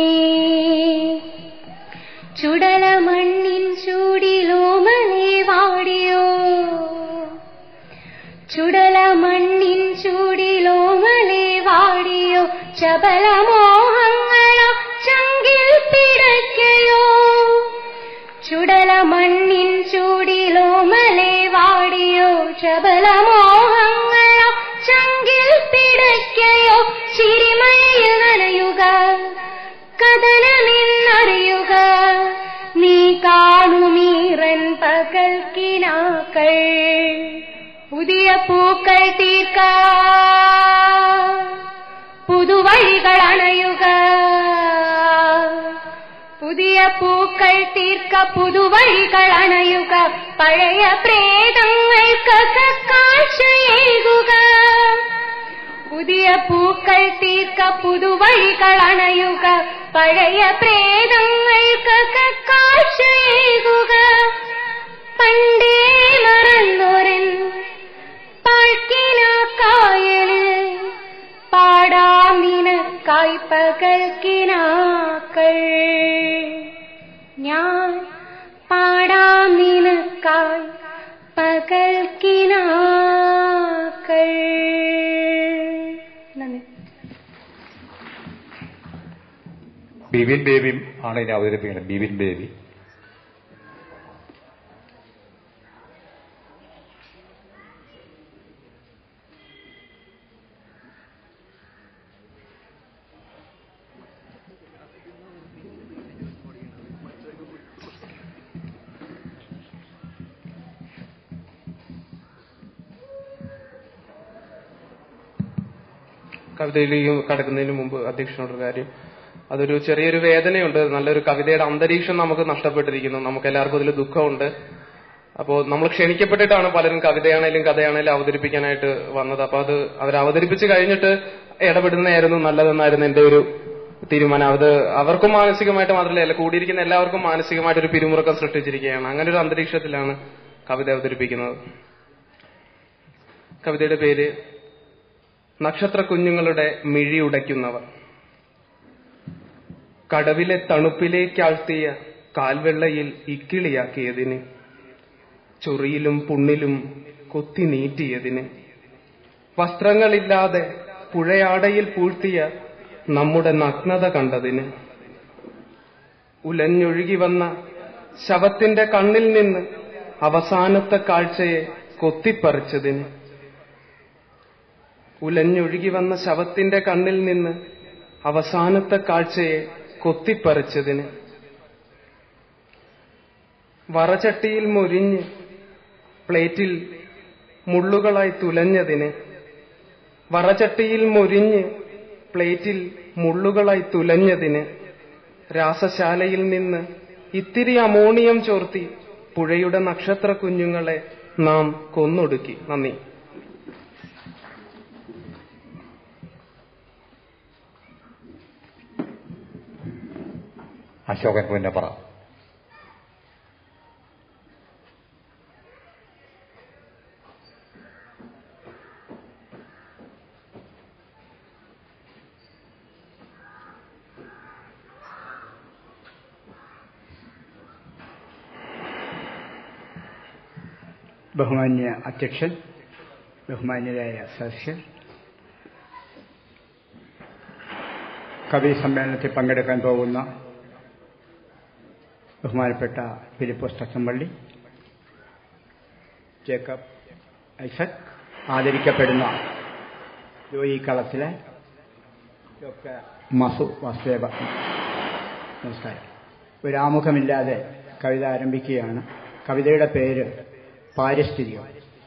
ചുടല മണ്ണിൻ ചൂടിലോമലേ വാടിയോ ചുടല മണ്ണിൻ ചൂടിലോമലേ വാടിയോ ചപലമോഹങ്ങളോ ചങ്കിൽ പിടയ്ക്കയോ ചുടല മണ്ണിൻ ചൂടിലോമലേ വാടിയോ ചപലമോഹങ്ങളോ ചങ്കിൽ പിടയ്ക്കയോ ചിരിമഴയിൽ നനയുക കഥനമെന്നറിയുക നീ കാണുമീറൻ പകൽക്കിനാക്കൾ പുതിയ പൂക്കൾ തീർക്ക പുതുവഴികൾ അണയുക പുതിയ പൂക്കൾ തീർക്ക പുതുവഴികൾ അണയുക പഴയ പ്രേതങ്ങൾക്ക് കാഴ്ചയേകുക പുതിയ പൂക്കൾ തീർക്ക പുതുവഴികൾ അണയുക പഴയ പ്രേതങ്ങൾക്ക് കാഴ്ചയേകുക പണ്ടേ മറന്നോരൻ പാഴ്ക്കിനാക്കായലിൽ പാടാം നിനക്കായി പകൽക്കിനാക്കൾ ഞാൻ പാടാം നിനക്കായി പകൽക്കിനാക്കൾ. നന്ദി.
ബിബിൻ ബേബി ആണ് ഇനി അവതരിപ്പിക്കുന്നത്. ബിബിൻ ബേബി.
കവിതയിലേക്ക് കടക്കുന്നതിന് മുമ്പ് അധ്യക്ഷനോടൊരു കാര്യം, അതൊരു ചെറിയൊരു വേദനയുണ്ട്. നല്ലൊരു കവിതയുടെ അന്തരീക്ഷം നമുക്ക് നഷ്ടപ്പെട്ടിരിക്കുന്നു. നമുക്ക് എല്ലാവർക്കും അതിൽ ദുഃഖമുണ്ട്. അപ്പോൾ നമ്മൾ ക്ഷണിക്കപ്പെട്ടിട്ടാണ് പലരും കവിതയാണേലും കഥയാണേലും അവതരിപ്പിക്കാനായിട്ട് വന്നത്. അപ്പൊ അത് അവർ അവതരിപ്പിച്ച് കഴിഞ്ഞിട്ട് ഇടപെടുന്നതായിരുന്നു നല്ലതെന്നായിരുന്നു എന്റെ ഒരു തീരുമാനം. അത് അവർക്കും മാനസികമായിട്ട് മാത്രമല്ല, കൂടിയിരിക്കുന്ന എല്ലാവർക്കും മാനസികമായിട്ടൊരു പിരിമുറുക്കം സൃഷ്ടിച്ചിരിക്കുകയാണ്. അങ്ങനെ ഒരു അന്തരീക്ഷത്തിലാണ് കവിത അവതരിപ്പിക്കുന്നത്. കവിതയുടെ പേര് നക്ഷത്ര കുഞ്ഞുങ്ങളുടെ മിഴിയുടയ്ക്കുന്നവർ. കടവിലെ തണുപ്പിലേക്കാഴ്ത്തിയ കാൽവെള്ളയിൽ ഇക്കിളിയാക്കിയതിന്, ചൊറിയിലും പുണ്ണിലും കൊത്തി നീട്ടിയതിന്, വസ്ത്രങ്ങളില്ലാതെ പുഴയാടയിൽ പൂഴ്ത്തിയ നമ്മുടെ നഗ്നത കണ്ടതിന്, ഉലഞ്ഞൊഴുകി വന്ന ശവത്തിന്റെ കണ്ണിൽ നിന്ന് അവസാനത്തെ കാഴ്ചയെ കൊത്തിപ്പറിച്ചതിന്, ഉലഞ്ഞൊഴുകി വന്ന ശവത്തിന്റെ കണ്ണിൽ നിന്ന് അവസാനത്തെ കാഴ്ചയെ കൊത്തിപ്പറിച്ചതിന്, വറചട്ടിയിൽ മൊരിഞ്ഞ് പ്ലേറ്റിൽ മുള്ളുകളായി തുലഞ്ഞതിന്, വറചട്ടിയിൽ മൊരിഞ്ഞ് പ്ലേറ്റിൽ മുള്ളുകളായി തുലഞ്ഞതിന്, രാസശാലയിൽ നിന്ന് ഇത്തിരി അമോണിയം ചോർത്തി പുഴയുടെ നക്ഷത്ര കുഞ്ഞുങ്ങളെ നാം കൊന്നൊടുക്കി. നന്ദി.
അശോകൻ പുന്നപ്പറ.
ബഹുമാന്യ അധ്യക്ഷൻ, ബഹുമാന്യരായ സദസ്യർ, കവി സമ്മേളനത്തിൽ പങ്കെടുക്കാൻ പോകുന്ന ബഹുമാനപ്പെട്ട ഫിലിപ്പോസ് തച്ചമ്പള്ളി, ജേക്കബ് ഐസക്, ആദരിക്കപ്പെടുന്ന ജോയി കളത്തിലെ ഡോക്ടർ മസു വാസുദേവ, നമസ്കാരം. ഒരു ആമുഖമില്ലാതെ കവിത ആരംഭിക്കുകയാണ്. കവിതയുടെ പേര് പാരിസ്ഥിതികം.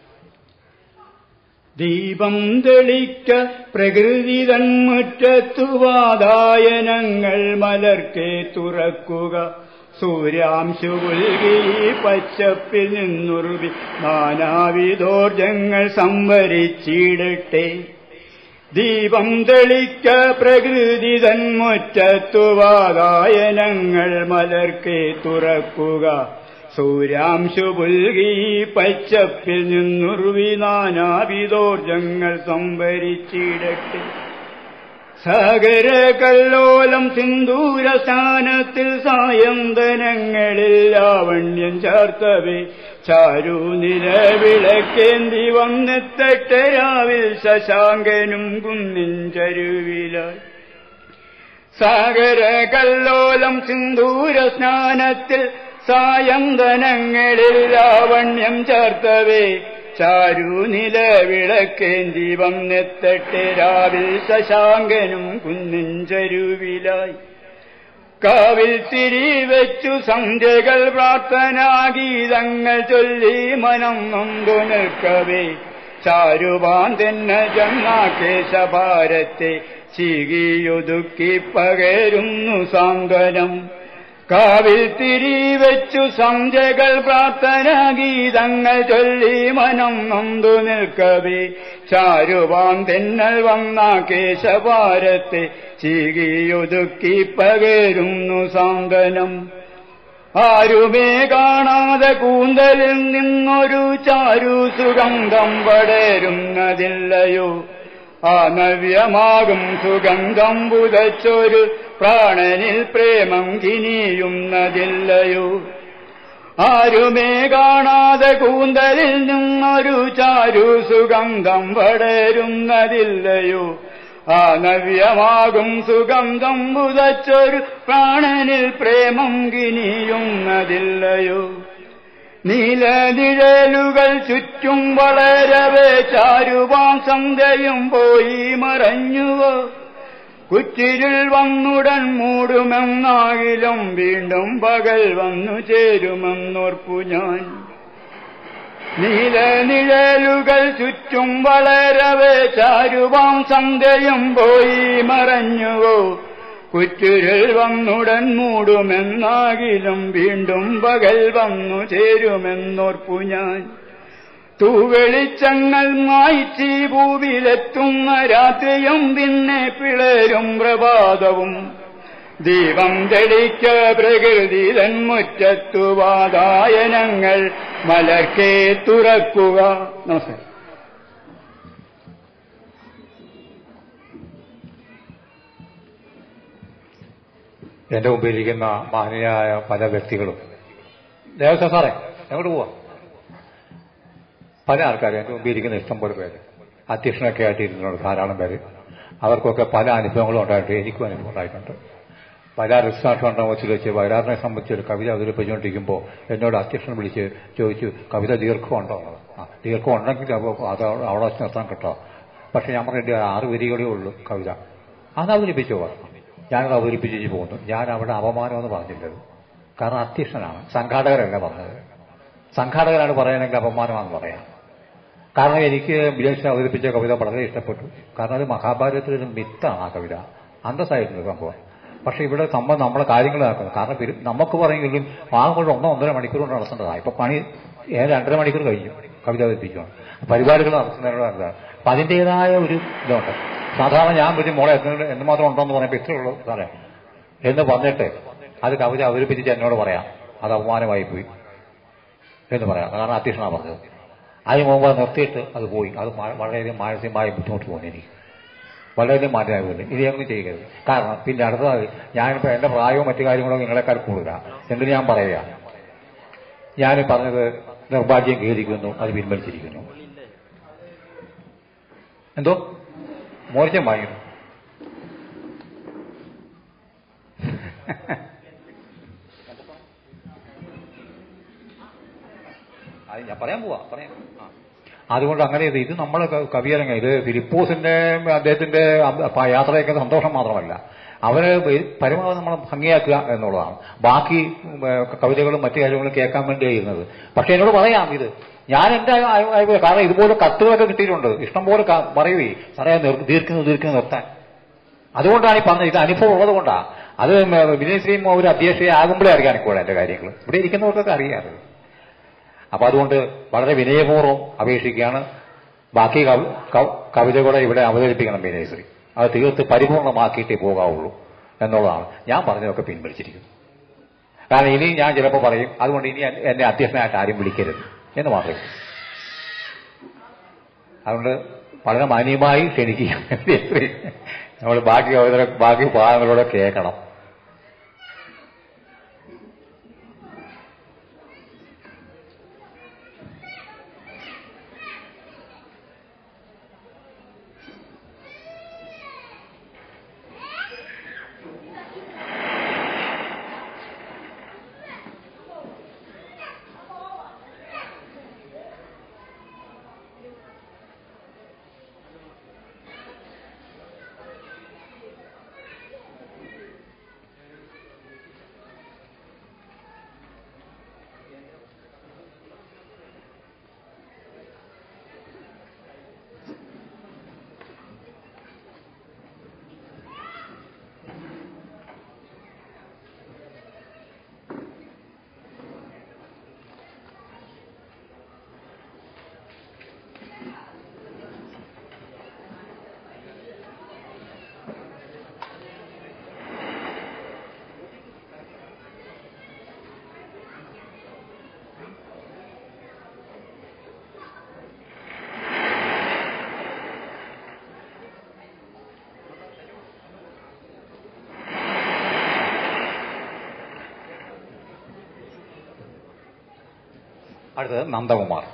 ദീപം തെളിക്ക പ്രകൃതി തന്മുറ്റത്തു വാതായനങ്ങൾ മലർക്കെ തുറക്കുക, സൂര്യാംശു പുൽകി പച്ചപ്പിൽ നിന്നുറുവി നാനാവിധോർജങ്ങൾ സംവരിച്ചിടട്ടെ. ദീപം തെളിക്ക പ്രകൃതി തന്മുറ്റത്തു വാതായനങ്ങൾ മലർക്കെ തുറക്കുക, സൂര്യാംശു പുൽകി പച്ചപ്പിൽ നിന്നുറുവി നാനാവിധോർജങ്ങൾ സംവരിച്ചിടട്ടെ. സാഗര കല്ലോലം സിന്ദൂര സ്ഥാനത്തിൽ സായന്തനങ്ങളിൽ ലാവണ്യം ചാർത്തവേ, ചാരു നിലവിളക്കേന്തി വന്നെത്തട്ടരാവിൽ ശശാങ്കനും കുന്നിൻ ചരുവിലായി. സാഗര കല്ലോലം സിന്ദൂര സ്നാനത്തിൽ സായന്തനങ്ങളിൽ ലാവണ്യം ചാർത്തവേ, ചാരു നിലവിളക്കേന്തി വന്നെത്തട്ടെ രാവിൽ ശശാങ്കനും കുന്നിൻ ചരുവിലായി. കാവിൽ തിരിവെച്ചു സന്ധ്യകൾ പ്രാർത്ഥനാഗീതങ്ങൾ ചൊല്ലി മനം നൊന്തു നിൽക്കവേ, ചാരുവാന്തെന്ന ജന്മാകേശഭാരത്തെ ചീകിയൊതുക്കി പകരുന്നു സാന്ത്വനം. കാവിൽ തിരിവെച്ചു സന്ധ്യകൾ പ്രാർത്ഥനാഗീതങ്ങൾ ചൊല്ലി മനം നൊന്തു നിൽക്കവേ, ചാരുവാൻ തെന്നൽ വന്ന കേശഭാരത്തെ ചീകിയൊതുക്കി പകരുന്നു സാന്ത്വനം. ആരുമേ കാണാതെ കൂന്തലിൽ നിന്നൊരു ചാരു സുഗന്ധം പടരുന്നതില്ലയോ, ആ നവ്യമാകും സുഗന്ധം പുതച്ചൊരു പ്രാണനിൽ പ്രേമം കിനിയുന്നതില്ലയോ. ആരുമേ കാണാതെ കൂന്തലിൽ നിന്നൊരു ചാരു സുഗന്ധം പടരുന്നതില്ലയോ, ആ നവ്യമാകും സുഗന്ധം പുതച്ചൊരു പ്രാണനിൽ പ്രേമം കിനിയുന്നതില്ലയോ. നീലനിഴലുകൾ ചുറ്റും വളരവേ, ചാരുവാൻ സന്ധ്യയും പോയി മറഞ്ഞുവോ, കുറ്റിരുൾ വന്നുടൻ മൂടുമെന്നാകിലും വീണ്ടും പകൽ വന്നു ചേരുമെന്നോർപ്പു ഞാൻ. നീലനിഴലുകൾ ചുറ്റും വളരവേ, ചാരുവാൻ സന്ധ്യയും പോയി മറഞ്ഞുവോ, കുറ്റിരുൾ വന്നുടൻ മൂടുമെന്നാകിലും വീണ്ടും പകൽ വന്നു ചേരുമെന്നോർപ്പു ഞാൻ. തൂവെളിച്ചങ്ങൾ മായ്ച്ചി ഭൂവിലെത്തുന്ന രാത്രിയും പിന്നെ പിളരും പ്രഭാതവും, ദീപം തെളിക്ക പ്രകൃതി തന്മുറ്റത്തു വാതായനങ്ങൾ മലർക്കെ തുറക്കുക. നമസ്കാരം.
എന്റെ മുമ്പിലിരിക്കുന്ന മാന്യനായ പല വ്യക്തികളും, ദേവസ്വം സാറേ എങ്ങോട്ട് പോവാ, പല ആൾക്കാരും എന്റെ മുമ്പിലിരിക്കുന്ന ഇഷ്ടം പോലെ പേര്, അധ്യക്ഷനൊക്കെ ആയിട്ടിരുന്നുണ്ട് ധാരാളം പേര്. അവർക്കൊക്കെ പല അനുഭവങ്ങളും ഉണ്ടായിട്ടുണ്ട്, എനിക്കും അനുഭവം ഉണ്ടായിട്ടുണ്ട്. വയലാർ റിസാർട്ട് മണ്ഡലത്തിൽ വെച്ച് വയലാറിനെ സംബന്ധിച്ച് ഒരു കവിത അവതരിപ്പിച്ചുകൊണ്ടിരിക്കുമ്പോൾ എന്നോട് അധ്യക്ഷൻ വിളിച്ച് ചോദിച്ചു, കവിത ദീർഘമുണ്ടോ? ആ ദീർഘം ഉണ്ടെങ്കിൽ അപ്പോൾ അത് അവിടെ വെച്ച് നിർത്താൻ കേട്ടോ. പക്ഷെ ഞാൻ പറഞ്ഞിട്ട് ആറ് വരികളേ ഉള്ളൂ കവിത, അത് അവതരിപ്പിച്ചോ പറഞ്ഞു. ഞാനത് അവതരിപ്പിച്ചു പോകുന്നു. ഞാൻ അവിടെ അപമാനമെന്ന് പറഞ്ഞില്ലത്, കാരണം അധ്യക്ഷനാണ്, സംഘാടകരല്ല പറഞ്ഞത്. സംഘാടകരാണ് പറയണമെങ്കിൽ അപമാനമാണെന്ന് പറയാം. കാരണം എനിക്ക് ബിലേഷൻ അവതരിപ്പിച്ച കവിത വളരെ ഇഷ്ടപ്പെട്ടു. കാരണം അത് മഹാഭാരതത്തിലൊരു മിത്താണ് ആ കവിത, അന്തസ്സായിരുന്നു സംഭവം. പക്ഷെ ഇവിടെ നമ്മൾ നമ്മളെ കാര്യങ്ങൾ നടക്കുന്നത്, കാരണം നമുക്ക് പറയുമെങ്കിലും വാങ്ങും കൊണ്ട് ഒന്നോ ഒന്നര മണിക്കൂർ കൊണ്ട് നടത്തേണ്ടതാണ്. ഇപ്പൊ പണി ഏഴ് രണ്ടര മണിക്കൂർ കഴിഞ്ഞു കവിത അവതരിപ്പിക്കുകയാണ്, പരിപാടികൾ നടത്തുന്നതിനുള്ള എന്താണ്. അപ്പൊ അതിൻ്റെതായ ഒരു ഇതുണ്ട്. സാധാരണ ഞാൻ പറ്റി മോളെ എത്ര എന്തുമാത്രം ഉണ്ടോന്ന് പറയുമ്പോൾ ഇത്രയുള്ളൂ സാറേ എന്ന് പറഞ്ഞിട്ട് അത് കവിത അവതരിപ്പിച്ചിട്ട് എന്നോട് പറയാം അത് അപമാനമായി പോയി എന്ന് പറയാം. കാരണം അധ്യക്ഷനാണ് പറഞ്ഞത്. അതിന് മുമ്പ് അത് നിർത്തിയിട്ട് അത് പോയി. അത് വളരെയധികം മാനസികമായ ബുദ്ധിമുട്ട് തോന്നി എനിക്ക്, വളരെയധികം മാറ്റമായി പോയി. ഇനി ഒന്നും ചെയ്യരുത്. കാരണം പിന്നെ അടുത്തത് ഞാനിപ്പോൾ എന്റെ പ്രായവും മറ്റു കാര്യങ്ങളോ നിങ്ങളെക്കാൾ കൂടുതലാണ്. എന്നിട്ട് ഞാൻ പറയുക, ഞാൻ പറഞ്ഞത് നിർഭാഗ്യം ഖേദിക്കുന്നു, അത് പിൻവലിച്ചിരിക്കുന്നു. എന്തോ മോർച്ചം വാങ്ങിയിരുന്നു. അത് ഞാൻ പറയാൻ പോവാ പറയാം. അതുകൊണ്ട് അങ്ങനെ ഇത് ഇത് നമ്മളെ കവിയരങ്ങ ഇത് ഫിലിപ്പോസിന്റെ അദ്ദേഹത്തിന്റെ യാത്രയൊക്കെ സന്തോഷം മാത്രമല്ല, അവരെ പരമാവധി നമ്മൾ ഭംഗിയാക്കുക എന്നുള്ളതാണ്. ബാക്കി കവിതകളും മറ്റു കാര്യങ്ങളും കേൾക്കാൻ വേണ്ടിയായിരുന്നത്. പക്ഷെ എന്നോട് പറയാം ഇത് ഞാൻ എന്റെ കാരണം ഇതുപോലെ കത്തുകളൊക്കെ കിട്ടിയിട്ടുണ്ട്, ഇഷ്ടംപോലെ പറയുകയെ പറയാൻ ദീർഘിക്കുന്നു ദീർഘിക്കുന്നു നിർത്താൻ. അതുകൊണ്ടാണ് ഈ പറഞ്ഞത്, ഇത് അനുഭവം ഉള്ളത് കൊണ്ടാണ്. അത് വിനയശ്രീയും ഒരു അധ്യക്ഷയാകുമ്പോഴേ അറിയാൻ കൂടെ എന്റെ കാര്യങ്ങൾ ഇവിടെ ഇരിക്കുന്നവർക്കൊക്കെ അറിയാറ്. അപ്പൊ അതുകൊണ്ട് വളരെ വിനയപൂർവ്വം അപേക്ഷിക്കുകയാണ്, ബാക്കി കവിതകളെ ഇവിടെ അവതരിപ്പിക്കണം വിനയശ്രീ. അത് തീർത്ത് പരിപൂർണമാക്കിയിട്ടേ പോകാവുള്ളൂ എന്നുള്ളതാണ്. ഞാൻ പറഞ്ഞതൊക്കെ പിൻവലിച്ചിരിക്കുന്നു. കാരണം ഇനി ഞാൻ ചിലപ്പോൾ പറയും, അതുകൊണ്ട് ഇനി എന്നെ അധ്യക്ഷനായിട്ട് ആരും വിളിക്കരുത് എന്ന് മാത്രമേ. അതുകൊണ്ട് വളരെ മാന്യമായി ക്ഷണിക്കുക വിനയശ്രീ. നമ്മൾ ബാക്കി ബാക്കി ഭാഗങ്ങളോടെ കേൾക്കണം. അടുത്തത് നന്ദകുമാർ.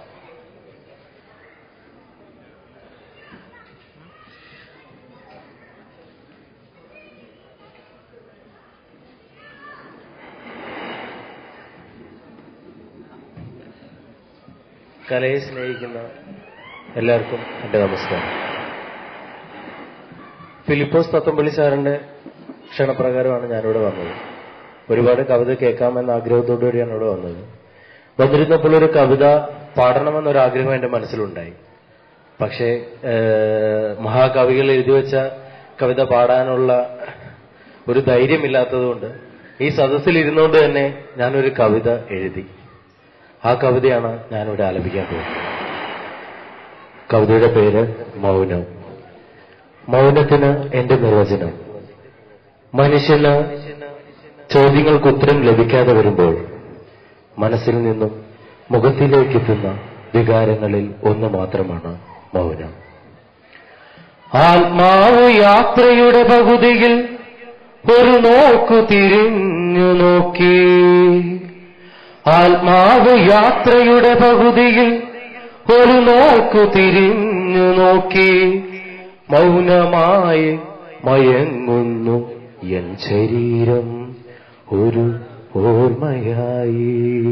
കലയെ സ്നേഹിക്കുന്ന എല്ലാവർക്കും എൻ്റെ നമസ്കാരം. ഫിലിപ്പോസ് തത്തമ്പള്ളി സാറിന്റെ ക്ഷണപ്രകാരമാണ് ഞാനിവിടെ വന്നത്. ഒരുപാട് കവിത കേൾക്കാമെന്ന ആഗ്രഹത്തോടുകൂടിയാണ് ഇവിടെ വന്നത്. വന്നിരുന്നപ്പോൾ ഒരു കവിത പാടണമെന്നൊരാഗ്രഹം എൻ്റെ മനസ്സിലുണ്ടായി. പക്ഷേ മഹാകവികൾ എഴുതി വെച്ച കവിത പാടാനുള്ള ഒരു ധൈര്യമില്ലാത്തതുകൊണ്ട് ഈ സദസ്സിൽ ഇരുന്നുകൊണ്ട് തന്നെ ഞാനൊരു കവിത എഴുതി. ആ കവിതയാണ് ഞാനിവിടെ ആലപിക്കാൻ പോകുന്നത്. കവിതയുടെ പേര് മൗനം. മൗനത്തിന് എന്റെ നിർവചനം: മനുഷ്യന് ചോദ്യങ്ങൾക്ക് ഉത്തരം ലഭിക്കാതെ വരുമ്പോൾ മനസ്സിൽ നിന്നും മുഖത്തിലേക്കെത്തുന്ന വികാരങ്ങളിൽ ഒന്ന് മാത്രമാണ് മൗനം. ആത്മാവ് യാത്രയുടെ പകുതിയിൽ ഒരു നോക്കു തിരിഞ്ഞു നോക്കി. ആത്മാവ് യാത്രയുടെ പകുതിയിൽ ഒരു നോക്കു തിരിഞ്ഞു നോക്കി. മൗനമായി മയങ്ങുന്നു എൻ ശരീരം ഒരു ഓർമ്മയായി.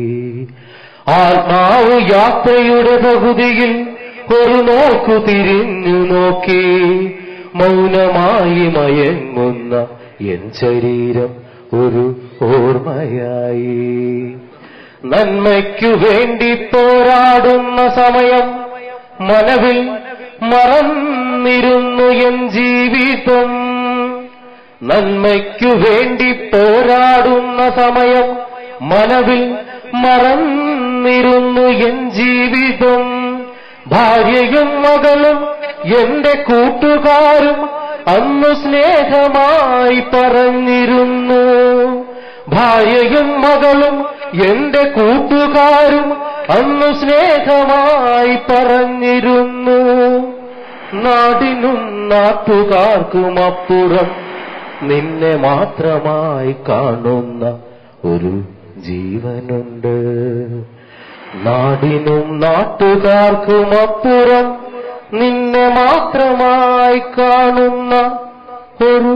ആത്മാവ് യാത്രയുടെ പകുതിയിൽ ഒരു നോക്കു തിരിഞ്ഞു നോക്കി. മൗനമായി മയങ്ങുന്ന എൻ ശരീരം ഒരു ഓർമ്മയായി. നന്മയ്ക്കു വേണ്ടി പോരാടുന്ന സമയം മനവിൽ മറന്നിരുന്നു എൻ ജീവിതം. നന്മയ്ക്കു വേണ്ടി പോരാടുന്ന സമയം മനവിൽ മറന്നിരുന്നു എൻ ജീവിതം. ഭാര്യയും മകളും എന്റെ കൂട്ടുകാരും അന്നു സ്നേഹമായി പറഞ്ഞിരുന്നു. ഭാര്യയും മകളും എന്റെ കൂട്ടുകാരും അന്നു സ്നേഹമായി പറഞ്ഞിരുന്നു. നാടിനും നാട്ടുകാർക്കുമപ്പുറം നിന്നെ മാത്രമായി കാണുന്ന ഒരു ജീവനുണ്ട്. നാടിനും നാട്ടുകാർക്കുമപ്പുറം നിന്നെ മാത്രമായി കാണുന്ന ഒരു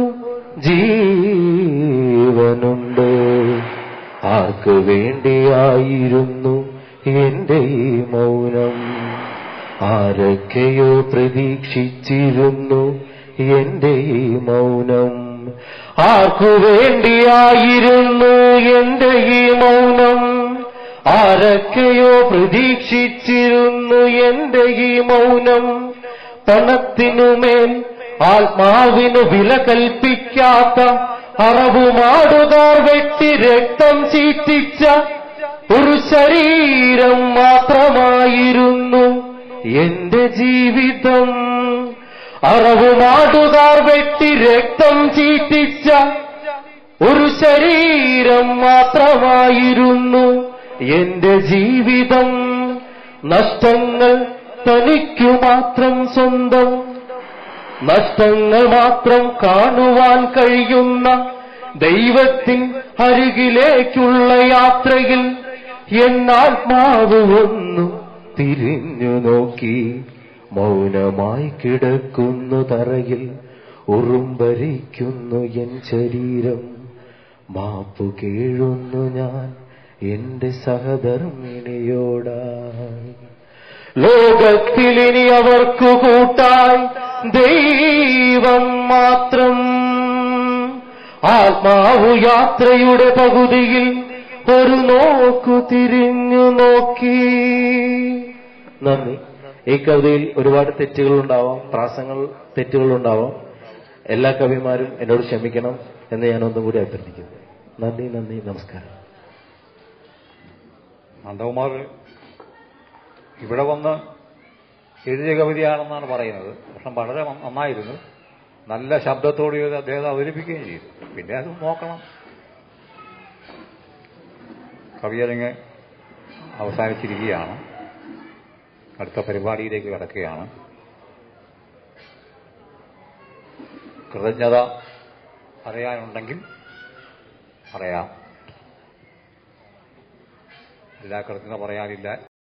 ജീവനുണ്ട്. ആർക്ക് വേണ്ടിയായിരുന്നു എന്റെ ഈ മൗനം? ആരൊക്കെയോ പ്രതീക്ഷിച്ചിരുന്നു എന്റെ ഈ മൗനം. ആർക്കു വേണ്ടിയായിരുന്നു എന്റെ ഈ മൗനം? ആരൊക്കെയോ പ്രതീക്ഷിച്ചിരുന്നു എന്റെ ഈ മൗനം. പണത്തിനുമേൽ ആത്മാവിനു വില കൽപ്പിക്കാത്ത അറവുമാടുകാർ വെട്ടി രക്തം ചീറ്റിച്ച ഒരു ശരീരം മാത്രമായിരുന്നു എന്റെ ജീവിതം. അറവുമാടുകാർ വെട്ടി രക്തം ചീറ്റിച്ച ഒരു ശരീരം മാത്രമായിരുന്നു എന്റെ ജീവിതം. നഷ്ടങ്ങൾ തനിക്കു മാത്രം സ്വന്തം, നഷ്ടങ്ങൾ മാത്രം കാണുവാൻ കഴിയുന്ന ദൈവത്തിൻ അരികിലേക്കുള്ള യാത്രയിൽ എന്നാത്മാവ് ഒന്നു തിരിഞ്ഞു നോക്കി. മൗനമായി കിടക്കുന്നു തറയിൽ, ഉറുമ്പരിക്കുന്നു എൻ ശരീരം. മാപ്പു കേഴുന്നു ഞാൻ എന്റെ സഹധർമ്മിണിയോടായി. ലോകത്തിലിനി അവർക്കു കൂട്ടായി ദൈവം മാത്രം. ആത്മാവു യാത്രയുടെ പകുതിയിൽ ഒരു നോക്കു തിരിഞ്ഞു നോക്കി. നന്ദി. ഈ കവിതയിൽ ഒരുപാട് തെറ്റുകളുണ്ടാവാം, പ്രാസങ്ങൾ തെറ്റുകളുണ്ടാവാം. എല്ലാ കവിമാരും എന്നോട് ക്ഷമിക്കണം എന്ന് ഞാൻ ഒന്നും കൂടി അഭ്യർത്ഥിക്കുന്നു. നന്ദി, നന്ദി, നമസ്കാരം.
നന്ദകുമാർ ഇവിടെ വന്ന് എഴുതിയ കവിതയാണെന്നാണ് പറയുന്നത്. പക്ഷെ വളരെ നന്നായിരുന്നു. നല്ല ശബ്ദത്തോടെ അദ്ദേഹം അവതരിപ്പിക്കുകയും ചെയ്തു. പിന്നെ അത് നോക്കണം. കവിയരങ്ങ് അവസാനിച്ചിരിക്കുകയാണ്. അടുത്ത പരിപാടിയിലേക്ക് കടക്കുകയാണ്. കൃതജ്ഞത പറയാനുണ്ടെങ്കിൽ പറയാം. എല്ലാ കൃതജ്ഞത പറയാനില്ല.